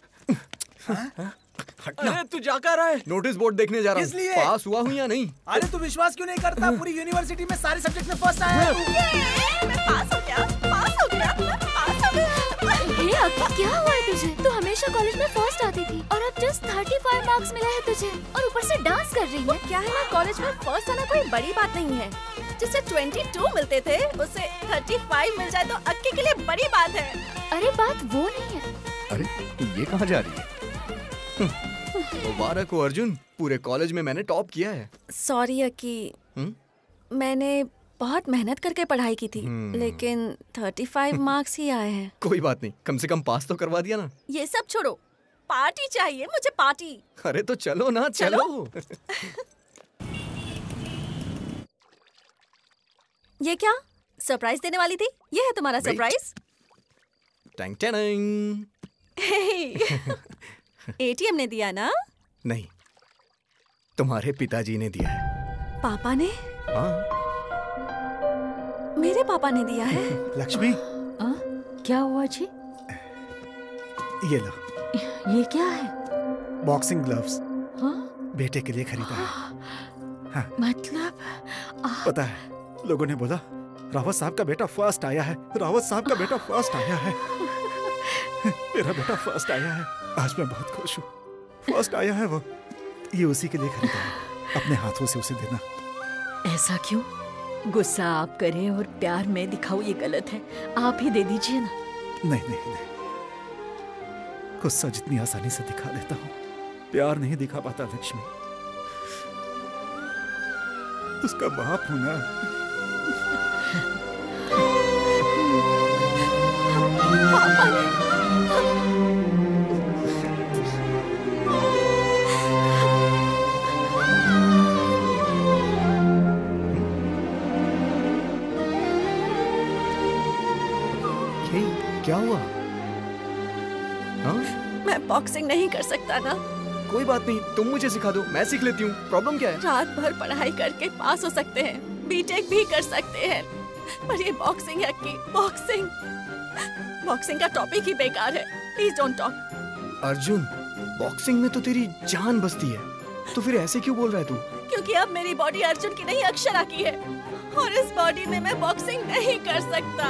हटना। तू जा कर रहा है? नोटिस बोर्ड देखने जा रहा किस हूँ, लिए? पास हुआ हूँ या नहीं। अरे तू विश्वास क्यों नहीं करता? पूरी यूनिवर्सिटी में सारे सब्जेक्ट में फर्स्ट आया है। मैं पास हो गया, पास हो गया, पास हो गया। हे अक्का, क्या हुआ है तुझे? तू हमेशा कॉलेज में फर्स्ट आती थी और अब जस्ट 35 मार्क्स मिला है तुझे और ऊपर से डांस कर रही है। क्या है ना, कॉलेज में फर्स्ट आना कोई बड़ी बात नहीं है। जिससे 22 मिलते थे उसे 35 मिल जाए तो अक्के के लिए बड़ी बात है। अरे बात वो नहीं है। अरे ये कहाँ जा रही है? मुबारक हो अर्जुन, पूरे कॉलेज में मैंने टॉप किया है। सॉरी अक्की, मैंने बहुत मेहनत करके पढ़ाई की थी, लेकिन 35 मार्क्स ही आए हैं। कोई बात नहीं, कम से कम पास तो करवा दिया ना। ये सब छोड़ो, पार्टी चाहिए मुझे, पार्टी। अरे तो चलो ना, चलो। ये क्या सरप्राइज देने वाली थी? ये है तुम्हारा सरप्राइज। Tang Tang. एटीएम ने दिया ना? नहीं, तुम्हारे पिताजी ने दिया है। पापा ने? हाँ। मेरे पापा ने दिया है। लक्ष्मी, क्या हुआ जी? ये लो, ये क्या है? Boxing gloves. हाँ? बेटे के लिए खरीदा है। हाँ। मतलब पता है, लोगों ने बोला रावत साहब का बेटा फर्स्ट आया है, रावत साहब का बेटा फर्स्ट आया है। मेरा बेटा फर्स्ट आया है, आज मैं बहुत खुश हूँ। फर्स्ट आया है वो, ये उसी के लिए खरीदा है। अपने हाथों से उसे देना। ऐसा क्यों? गुस्सा आप करें और प्यार मैं दिखाऊं ये गलत है। आप ही दे दीजिए ना। नहीं नहीं नहीं, गुस्सा जितनी आसानी से दिखा देता हूँ, प्यार नहीं दिखा पाता लक्ष्मी। उसका बाप हूं ना। क्या हुआ? हाँ? मैं बॉक्सिंग नहीं कर सकता ना। कोई बात नहीं, तुम मुझे सिखा दो, मैं सीख लेती हूँ। प्रॉब्लम क्या है? रात भर पढ़ाई करके पास हो सकते हैं, बीटेक भी कर सकते हैं, पर ये बॉक्सिंग है कि बॉक्सिंग का टॉपिक ही बेकार है। Please don't talk. Arjun, boxing में तो तेरी जान बसती है, तो फिर ऐसे क्यों बोल रहा है तू? क्योंकि अब मेरी बॉडी अर्जुन की नहीं अक्षरा की है, और इस बॉडी में मैं बॉक्सिंग नहीं कर सकता।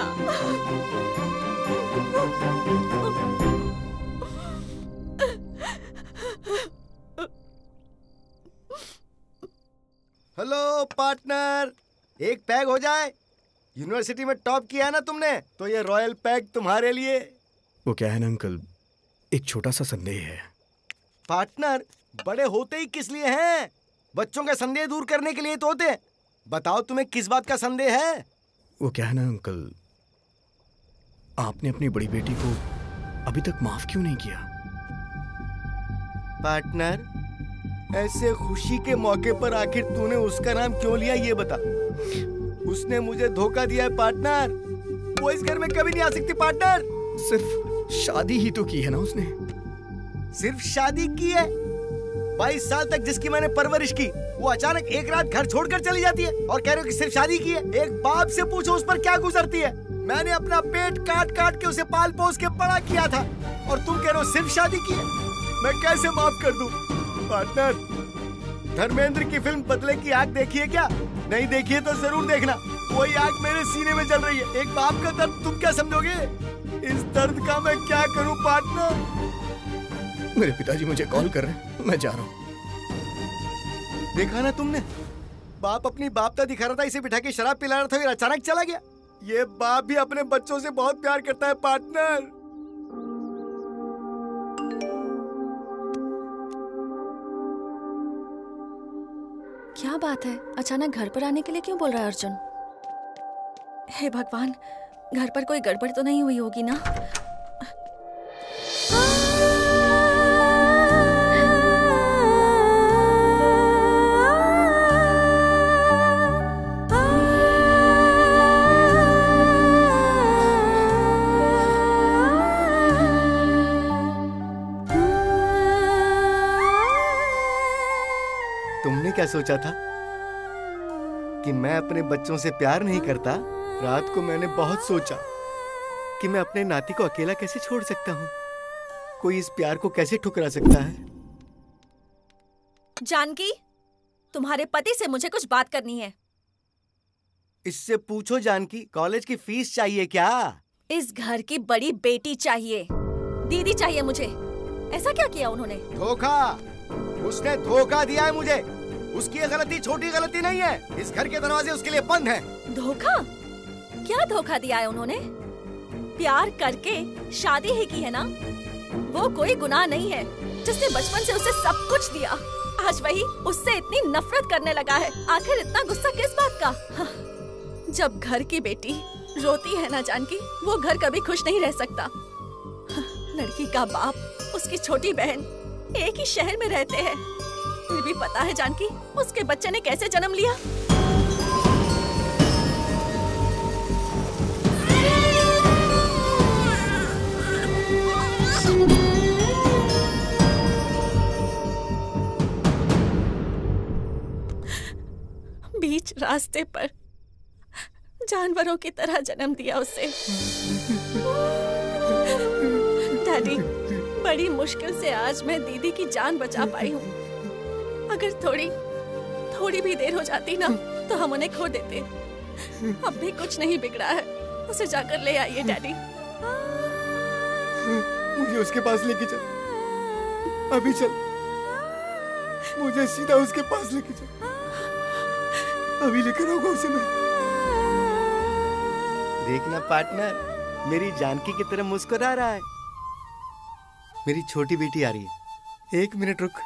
हेलो पार्टनर, एक पैग हो जाए। यूनिवर्सिटी में टॉप किया है ना तुमने, तो ये रॉयल पैग तुम्हारे लिए। वो क्या है ना अंकल, एक छोटा सा संदेह है। पार्टनर, बड़े होते ही किस लिए हैं? बच्चों का संदेह दूर करने के लिए तो होते हैं। बताओ तुम्हें किस बात का संदेह है? वो क्या है ना अंकल, आपने अपनी बड़ी बेटी को अभी तक माफ क्यों नहीं किया? पार्टनर, ऐसे खुशी के मौके पर आखिर तूने उसका नाम क्यों लिया ये बता। उसने मुझे धोखा दिया है पार्टनर। वो इस घर में कभी नहीं आ सकती पार्टनर। सिर्फ शादी ही तो की है ना उसने। सिर्फ शादी की है? 22 साल तक जिसकी मैंने परवरिश की, वो अचानक एक रात घर छोड़कर चली जाती है और कह रहे हो कि सिर्फ शादी की है। एक बाप से पूछो उस पर क्या गुजरती है। मैंने अपना पेट काट काट के उसे पाल पोस के बड़ा किया था, और तुम कह रहे हो सिर्फ शादी की है। मैं कैसे माफ कर दूं? पार्टनर, धर्मेंद्र की फिल्म बदले की आग देखी है क्या? नहीं देखी है तो जरूर देखना। वही आग मेरे सीने में जल रही है। एक बाप का दर्द तुम क्या समझोगे? इस दर्द का मैं क्या करूं पार्टनर? मेरे पिताजी मुझे कॉल कर रहे हैं, मैं जा रहा हूँ। देखा ना तुमने, बाप अपनी बापता दिखा रहा था, इसे बिठा के शराब पिला रहा था, फिर अचानक चला गया। ये बाप भी अपने बच्चों से बहुत प्यार करता है पार्टनर। क्या बात है, अचानक घर पर आने के लिए क्यों बोल रहा है अर्जुन? हे भगवान, घर पर कोई गड़बड़ तो नहीं हुई होगी ना? तुमने क्या सोचा था कि मैं अपने बच्चों से प्यार नहीं करता? रात को मैंने बहुत सोचा कि मैं अपने नाती को अकेला कैसे छोड़ सकता हूँ, कोई इस प्यार को कैसे ठुकरा सकता है। जानकी, तुम्हारे पति से मुझे कुछ बात करनी है। इससे पूछो जानकी, कॉलेज की फीस चाहिए क्या? इस घर की बड़ी बेटी चाहिए, दीदी चाहिए मुझे। ऐसा क्या किया उन्होंने? धोखा। उसने धोखा दिया है मुझे। उसकी ये गलती छोटी गलती नहीं है। इस घर के दरवाजे उसके लिए बंद हैं। धोखा? क्या धोखा दिया है उन्होंने? प्यार करके शादी ही की है ना? वो कोई गुनाह नहीं है। जिसने बचपन से उसे सब कुछ दिया, आज वही उससे इतनी नफरत करने लगा है। आखिर इतना गुस्सा किस बात का? जब घर की बेटी रोती है ना जानकी, वो घर कभी खुश नहीं रह सकता। लड़की का बाप, उसकी छोटी बहन एक ही शहर में रहते हैं, फिर भी पता है जानकी उसके बच्चे ने कैसे जन्म लिया? बीच रास्ते पर जानवरों की तरह जन्म दिया उसे। डैडी, बड़ी मुश्किल से आज मैं दीदी की जान बचा पाई हूँ। अगर थोड़ी भी देर हो जाती ना, तो हम उन्हें खो देते। अब भी कुछ नहीं बिगड़ा है, उसे जाकर ले आइए डैडी। मुझे उसके पास लेके चल, अभी चल। मुझे सीधा उसके पास लेके चल, अभी लेकर आऊंगा उसे मैं। देखना पार्टनर, मेरी जानकी की तरह मुस्कुरा रहा है। मेरी छोटी बेटी आ रही है, 1 मिनट रुक।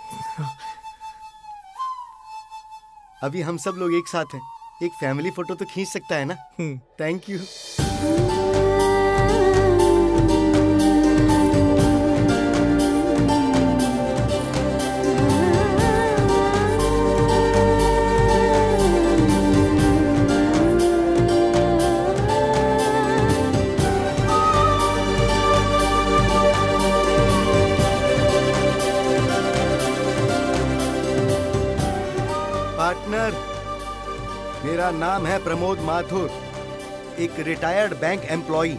अभी हम सब लोग एक साथ हैं, एक फैमिली फोटो तो खींच सकता है ना? Thank you. पार्टनर, मेरा नाम है प्रमोद माथुर, एक रिटायर्ड बैंक एम्प्लॉई।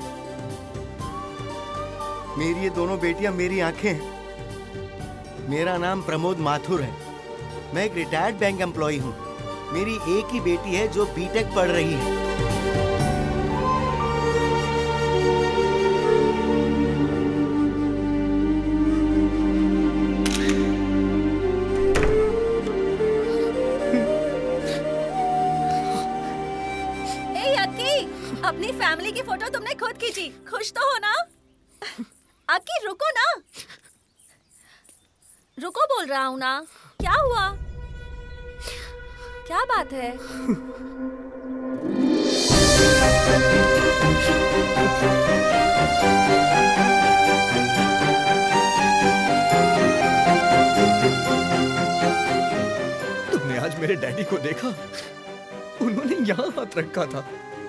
मेरी ये दोनों बेटियां मेरी आंखें हैं। मेरा नाम प्रमोद माथुर है, मैं एक रिटायर्ड बैंक एम्प्लॉई हूँ। मेरी एक ही बेटी है जो बीटेक पढ़ रही है। अपनी फैमिली की फोटो तुमने खुद खींची, खुश तो हो ना? अक्की रुको ना, रुको बोल रहा हूँ ना। क्या हुआ? क्या बात है? तुमने आज मेरे डैडी को देखा? उन्होंने यहाँ हाथ रखा था।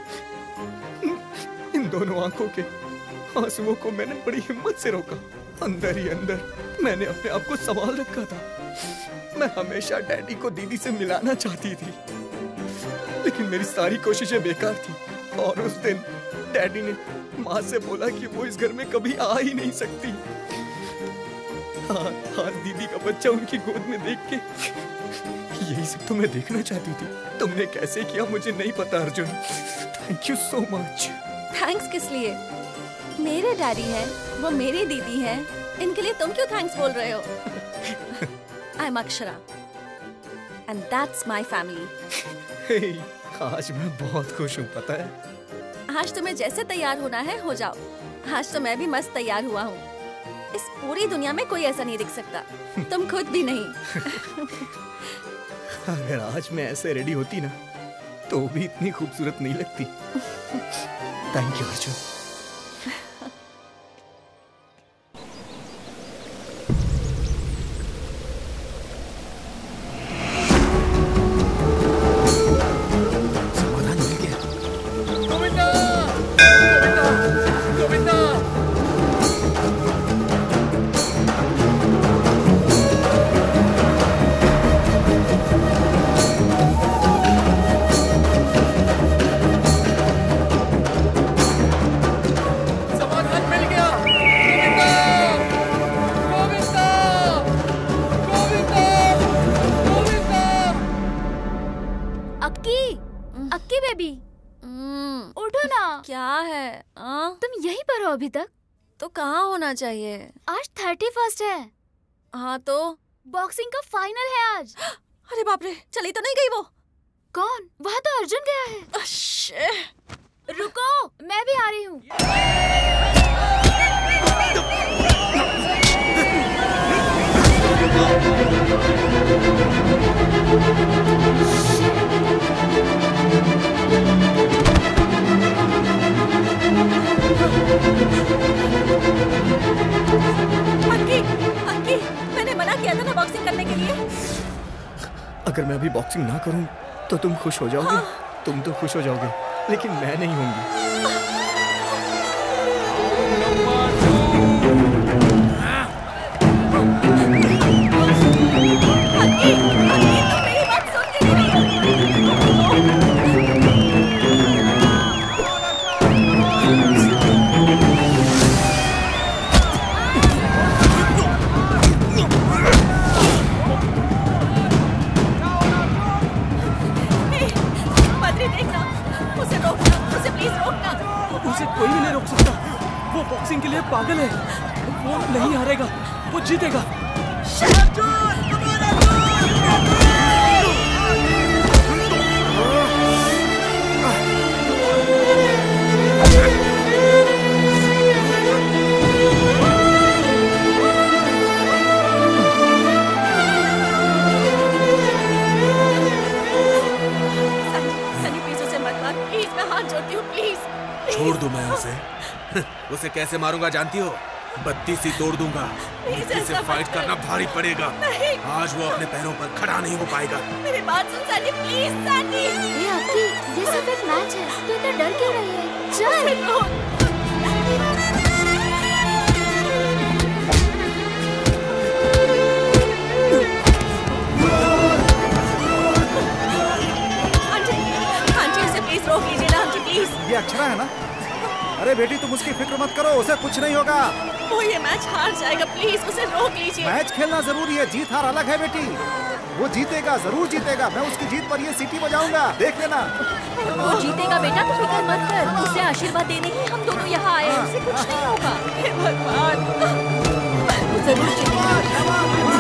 इन दोनों आंखों के आंसुओं को मैंने बड़ी हिम्मत से रोका। अंदर ही अंदर मैंने अपने आप को संभाल रखा था। मैं हमेशा डैडी को दीदी से मिलाना चाहती थी, लेकिन मेरी सारी कोशिशें बेकार थी। और उस दिन डैडी ने माँ से बोला कि वो इस घर में कभी आ ही नहीं सकती। आज दीदी का बच्चा उनकी गोद में देख के यही सब तो मैं देखना चाहती थी। तुमने कैसे किया मुझे नहीं पता Arjun. Thank you so much. Thanks किस लिए? मेरे डैडी हैं, वो मेरी दीदी हैं, इनके लिए तुम क्यों थैंक्स बोल रहे हो? I am Akshara and that's my family. आज मैं बहुत खुश हूँ, पता है? आज तुम्हें जैसे तैयार होना है हो जाओ। आज तो मैं भी मस्त तैयार हुआ हूँ। इस पूरी दुनिया में कोई ऐसा नहीं दिख सकता, तुम खुद भी नहीं। अगर आज मैं ऐसे रेडी होती ना तो भी इतनी खूबसूरत नहीं लगती। Thank you Arjun. समाधान मिल गया। गोविंदा, गोविंदा, गोविंदा। अक्की बेबी, उठो ना। क्या है? तुम यहीं पर हो अभी तक? तो कहाँ होना चाहिए? आज 31 है। हाँ तो बॉक्सिंग का फाइनल है आज। अरे बाप रे, चली तो नहीं गई वो? कौन? वहाँ तो अर्जुन गया है। रुको, मैं भी आ रही हूँ। अक्की, मैंने मना किया था ना बॉक्सिंग करने के लिए। अगर मैं अभी बॉक्सिंग ना करूं तो तुम खुश हो जाओगे। तुम तो खुश हो जाओगे, लेकिन मैं नहीं होंगी। कोई भी नहीं रोक सकता। वो बॉक्सिंग के लिए पागल है। वो नहीं हारेगा, वो जीतेगा। उसे कैसे मारूंगा जानती हो? बत्ती सी तोड़ दूंगा। इसे फाइट करना भारी पड़ेगा। आज वो अपने पैरों पर खड़ा नहीं हो पाएगा। मेरी बात सुन सनी, प्लीज सनी। ये आपकी ये सब एक मैच है, तो इतना डर क्यों रही है? चल। आंटी इसे प्लीज रोक लीजिए ना आंटी, प्लीज। ये अक्षरा है ना? अरे बेटी तुम उसकी फिक्र मत करो, उसे कुछ नहीं होगा। वो ये मैच हार जाएगा, प्लीज उसे रोक लीजिए। मैच खेलना जरूरी है, जीत हार अलग है बेटी। वो जीतेगा, जरूर जीतेगा। मैं उसकी जीत पर ये सीटी बजाऊंगा, देख लेना। वो जीतेगा बेटा, तू फिक्र मत कर। उसे आशीर्वाद देने ही हम दोनों यहाँ आए हैं, उसे कुछ नहीं होगा। हे भगवान, वो जरूर जीतेगा।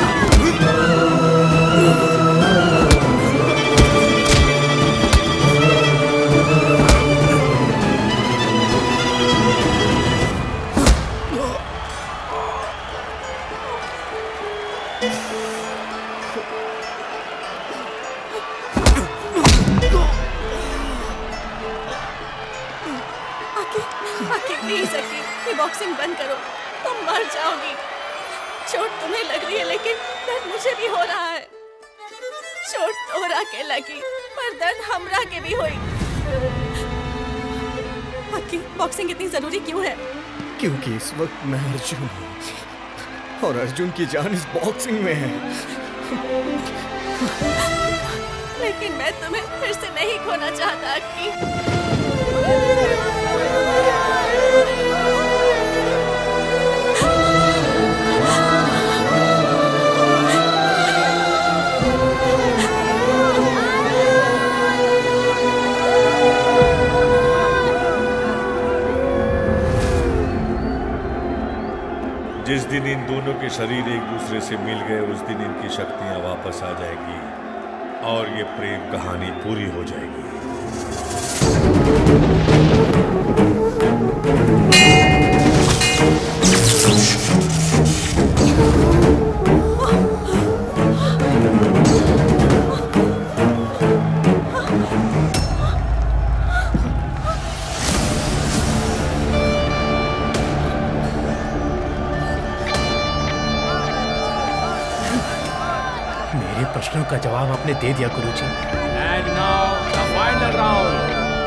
प्लीज अकी, ये बॉक्सिंग बंद करो, तुम मर जाओगी। चोट तुम्हें लग रही है लेकिन दर्द मुझे भी हो रहा है। चोट तोहरा के लगी पर दर्द हमरा के भी हुई। अकी, बॉक्सिंग इतनी जरूरी क्यों है? क्योंकि इस वक्त मैं अर्जुन हूँ और अर्जुन की जान इस बॉक्सिंग में है। लेकिन मैं तुम्हें फिर से नहीं खोना चाहता अक्की। जिस दिन इन दोनों के शरीर एक दूसरे से मिल गए उस दिन इनकी शक्तियां वापस आ जाएगी और ये प्रेम कहानी पूरी हो जाएगी। प्रश्नों का जवाब आपने दे दिया गुरुजी। And now the final round.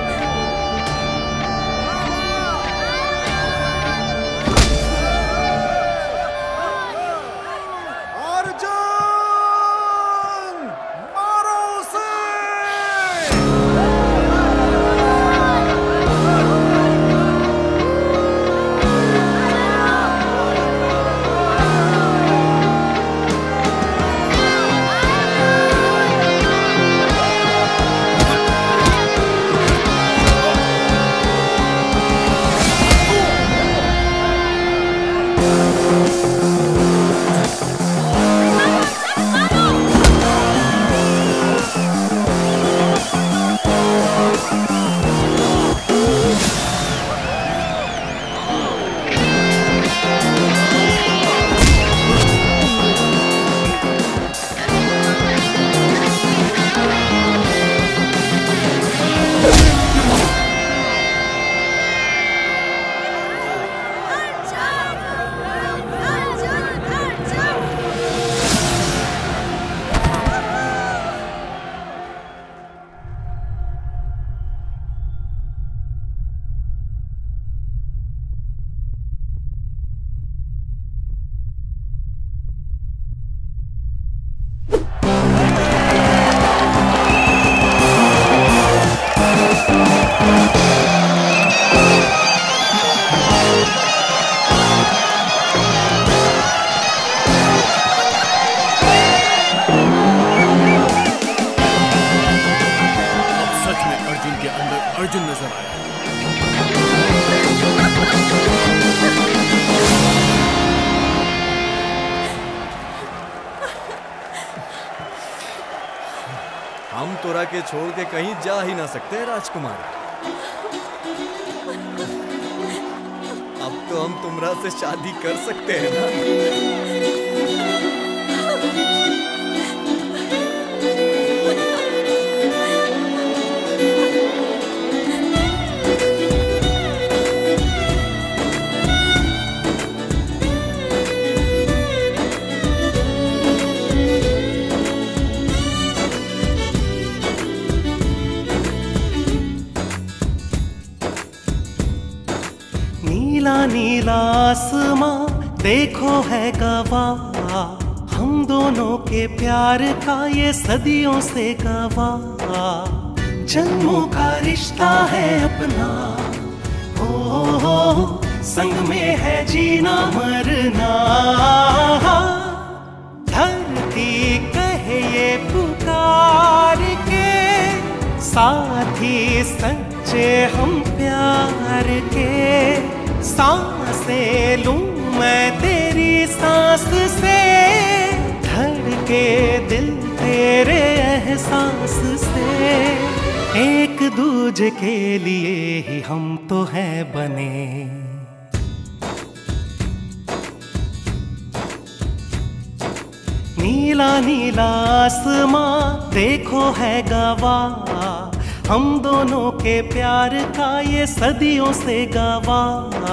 हम तोरा के छोड़ के कहीं जा ही ना सकते राजकुमार। अब तो हम तुमरा से शादी कर सकते हैं ना? नीला नीला आसमां देखो है गवाह, हम दोनों के प्यार का ये सदियों से गवाह। जन्मों का रिश्ता है अपना, हो संग में है जीना मरना। धरती कहे ये पुकार के, साथी सच्चे हम प्यार के। सांसें लूं मैं तेरी सांस से, धड़के दिल तेरे एहसास से। एक दूजे के लिए ही हम तो हैं बने। नीला नीला आसमां देखो है गवाह, हम दोनों के प्यार का ये सदियों से गवाह।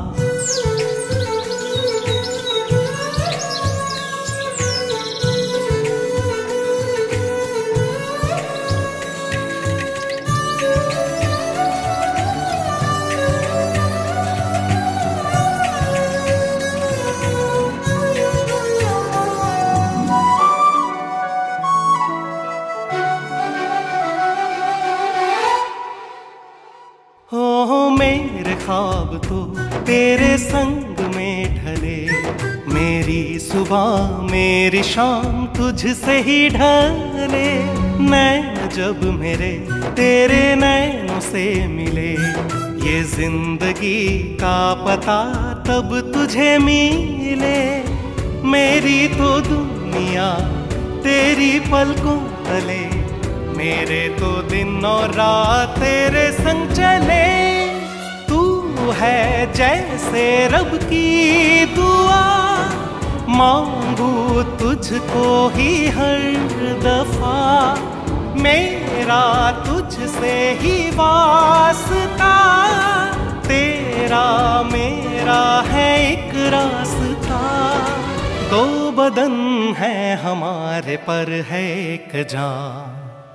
मेरे ख्वाब तो तेरे संग में ढले, मेरी सुबह मेरी शाम तुझसे ही ढले। नैन जब मेरे तेरे नैनों से मिले, ये जिंदगी का पता तब तुझे मिले। मेरी तो दुनिया तेरी पलकों तले, मेरे तो दिन और रात तेरे संग चले। तू है जैसे रब की दुआ, मांगू तुझको ही हर दफा। मेरा तुझसे ही वास्ता, तेरा मेरा है एक रास्ता। दो बदन है हमारे पर है एक जान।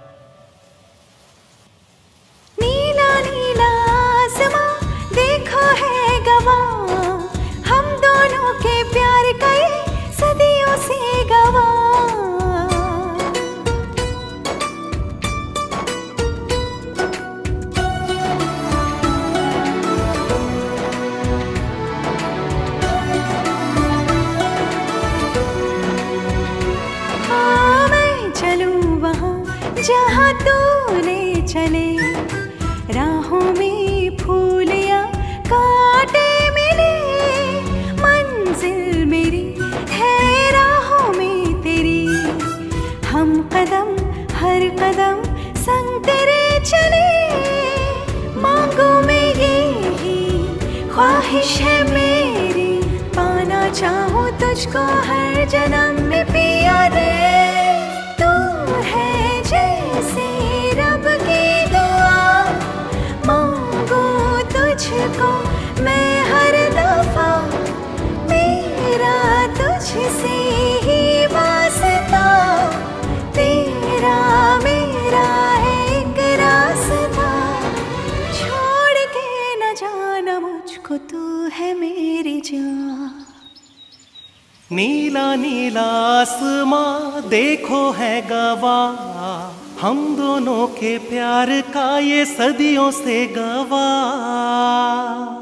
नीला नीला आसमां देखो है गवाह, हम दोनों के प्यार का ये सदियों से गवाह। हाँ मैं चलूं वहाँ जहाँ तू ले चले, राहों में फूल या कांटे मिले। मंजिल मेरी है राहों में तेरी, हम कदम हर कदम संग तेरे चले। मांगों में यही ख्वाहिश है मेरी, पाना चाहूँ तुझको हर जन्म में पिया रे। तू है जैसे रब की दुआ, मांगू तुझको मैं हर दफा। मेरा तुझसे ही वास्ता, तेरा मेरा एक रास्ता। छोड़ के न जाना मुझको, तू है मेरी जान। नीला नीला आसमां देखो है गवाह, हम दोनों के प्यार का ये सदियों से गवाह।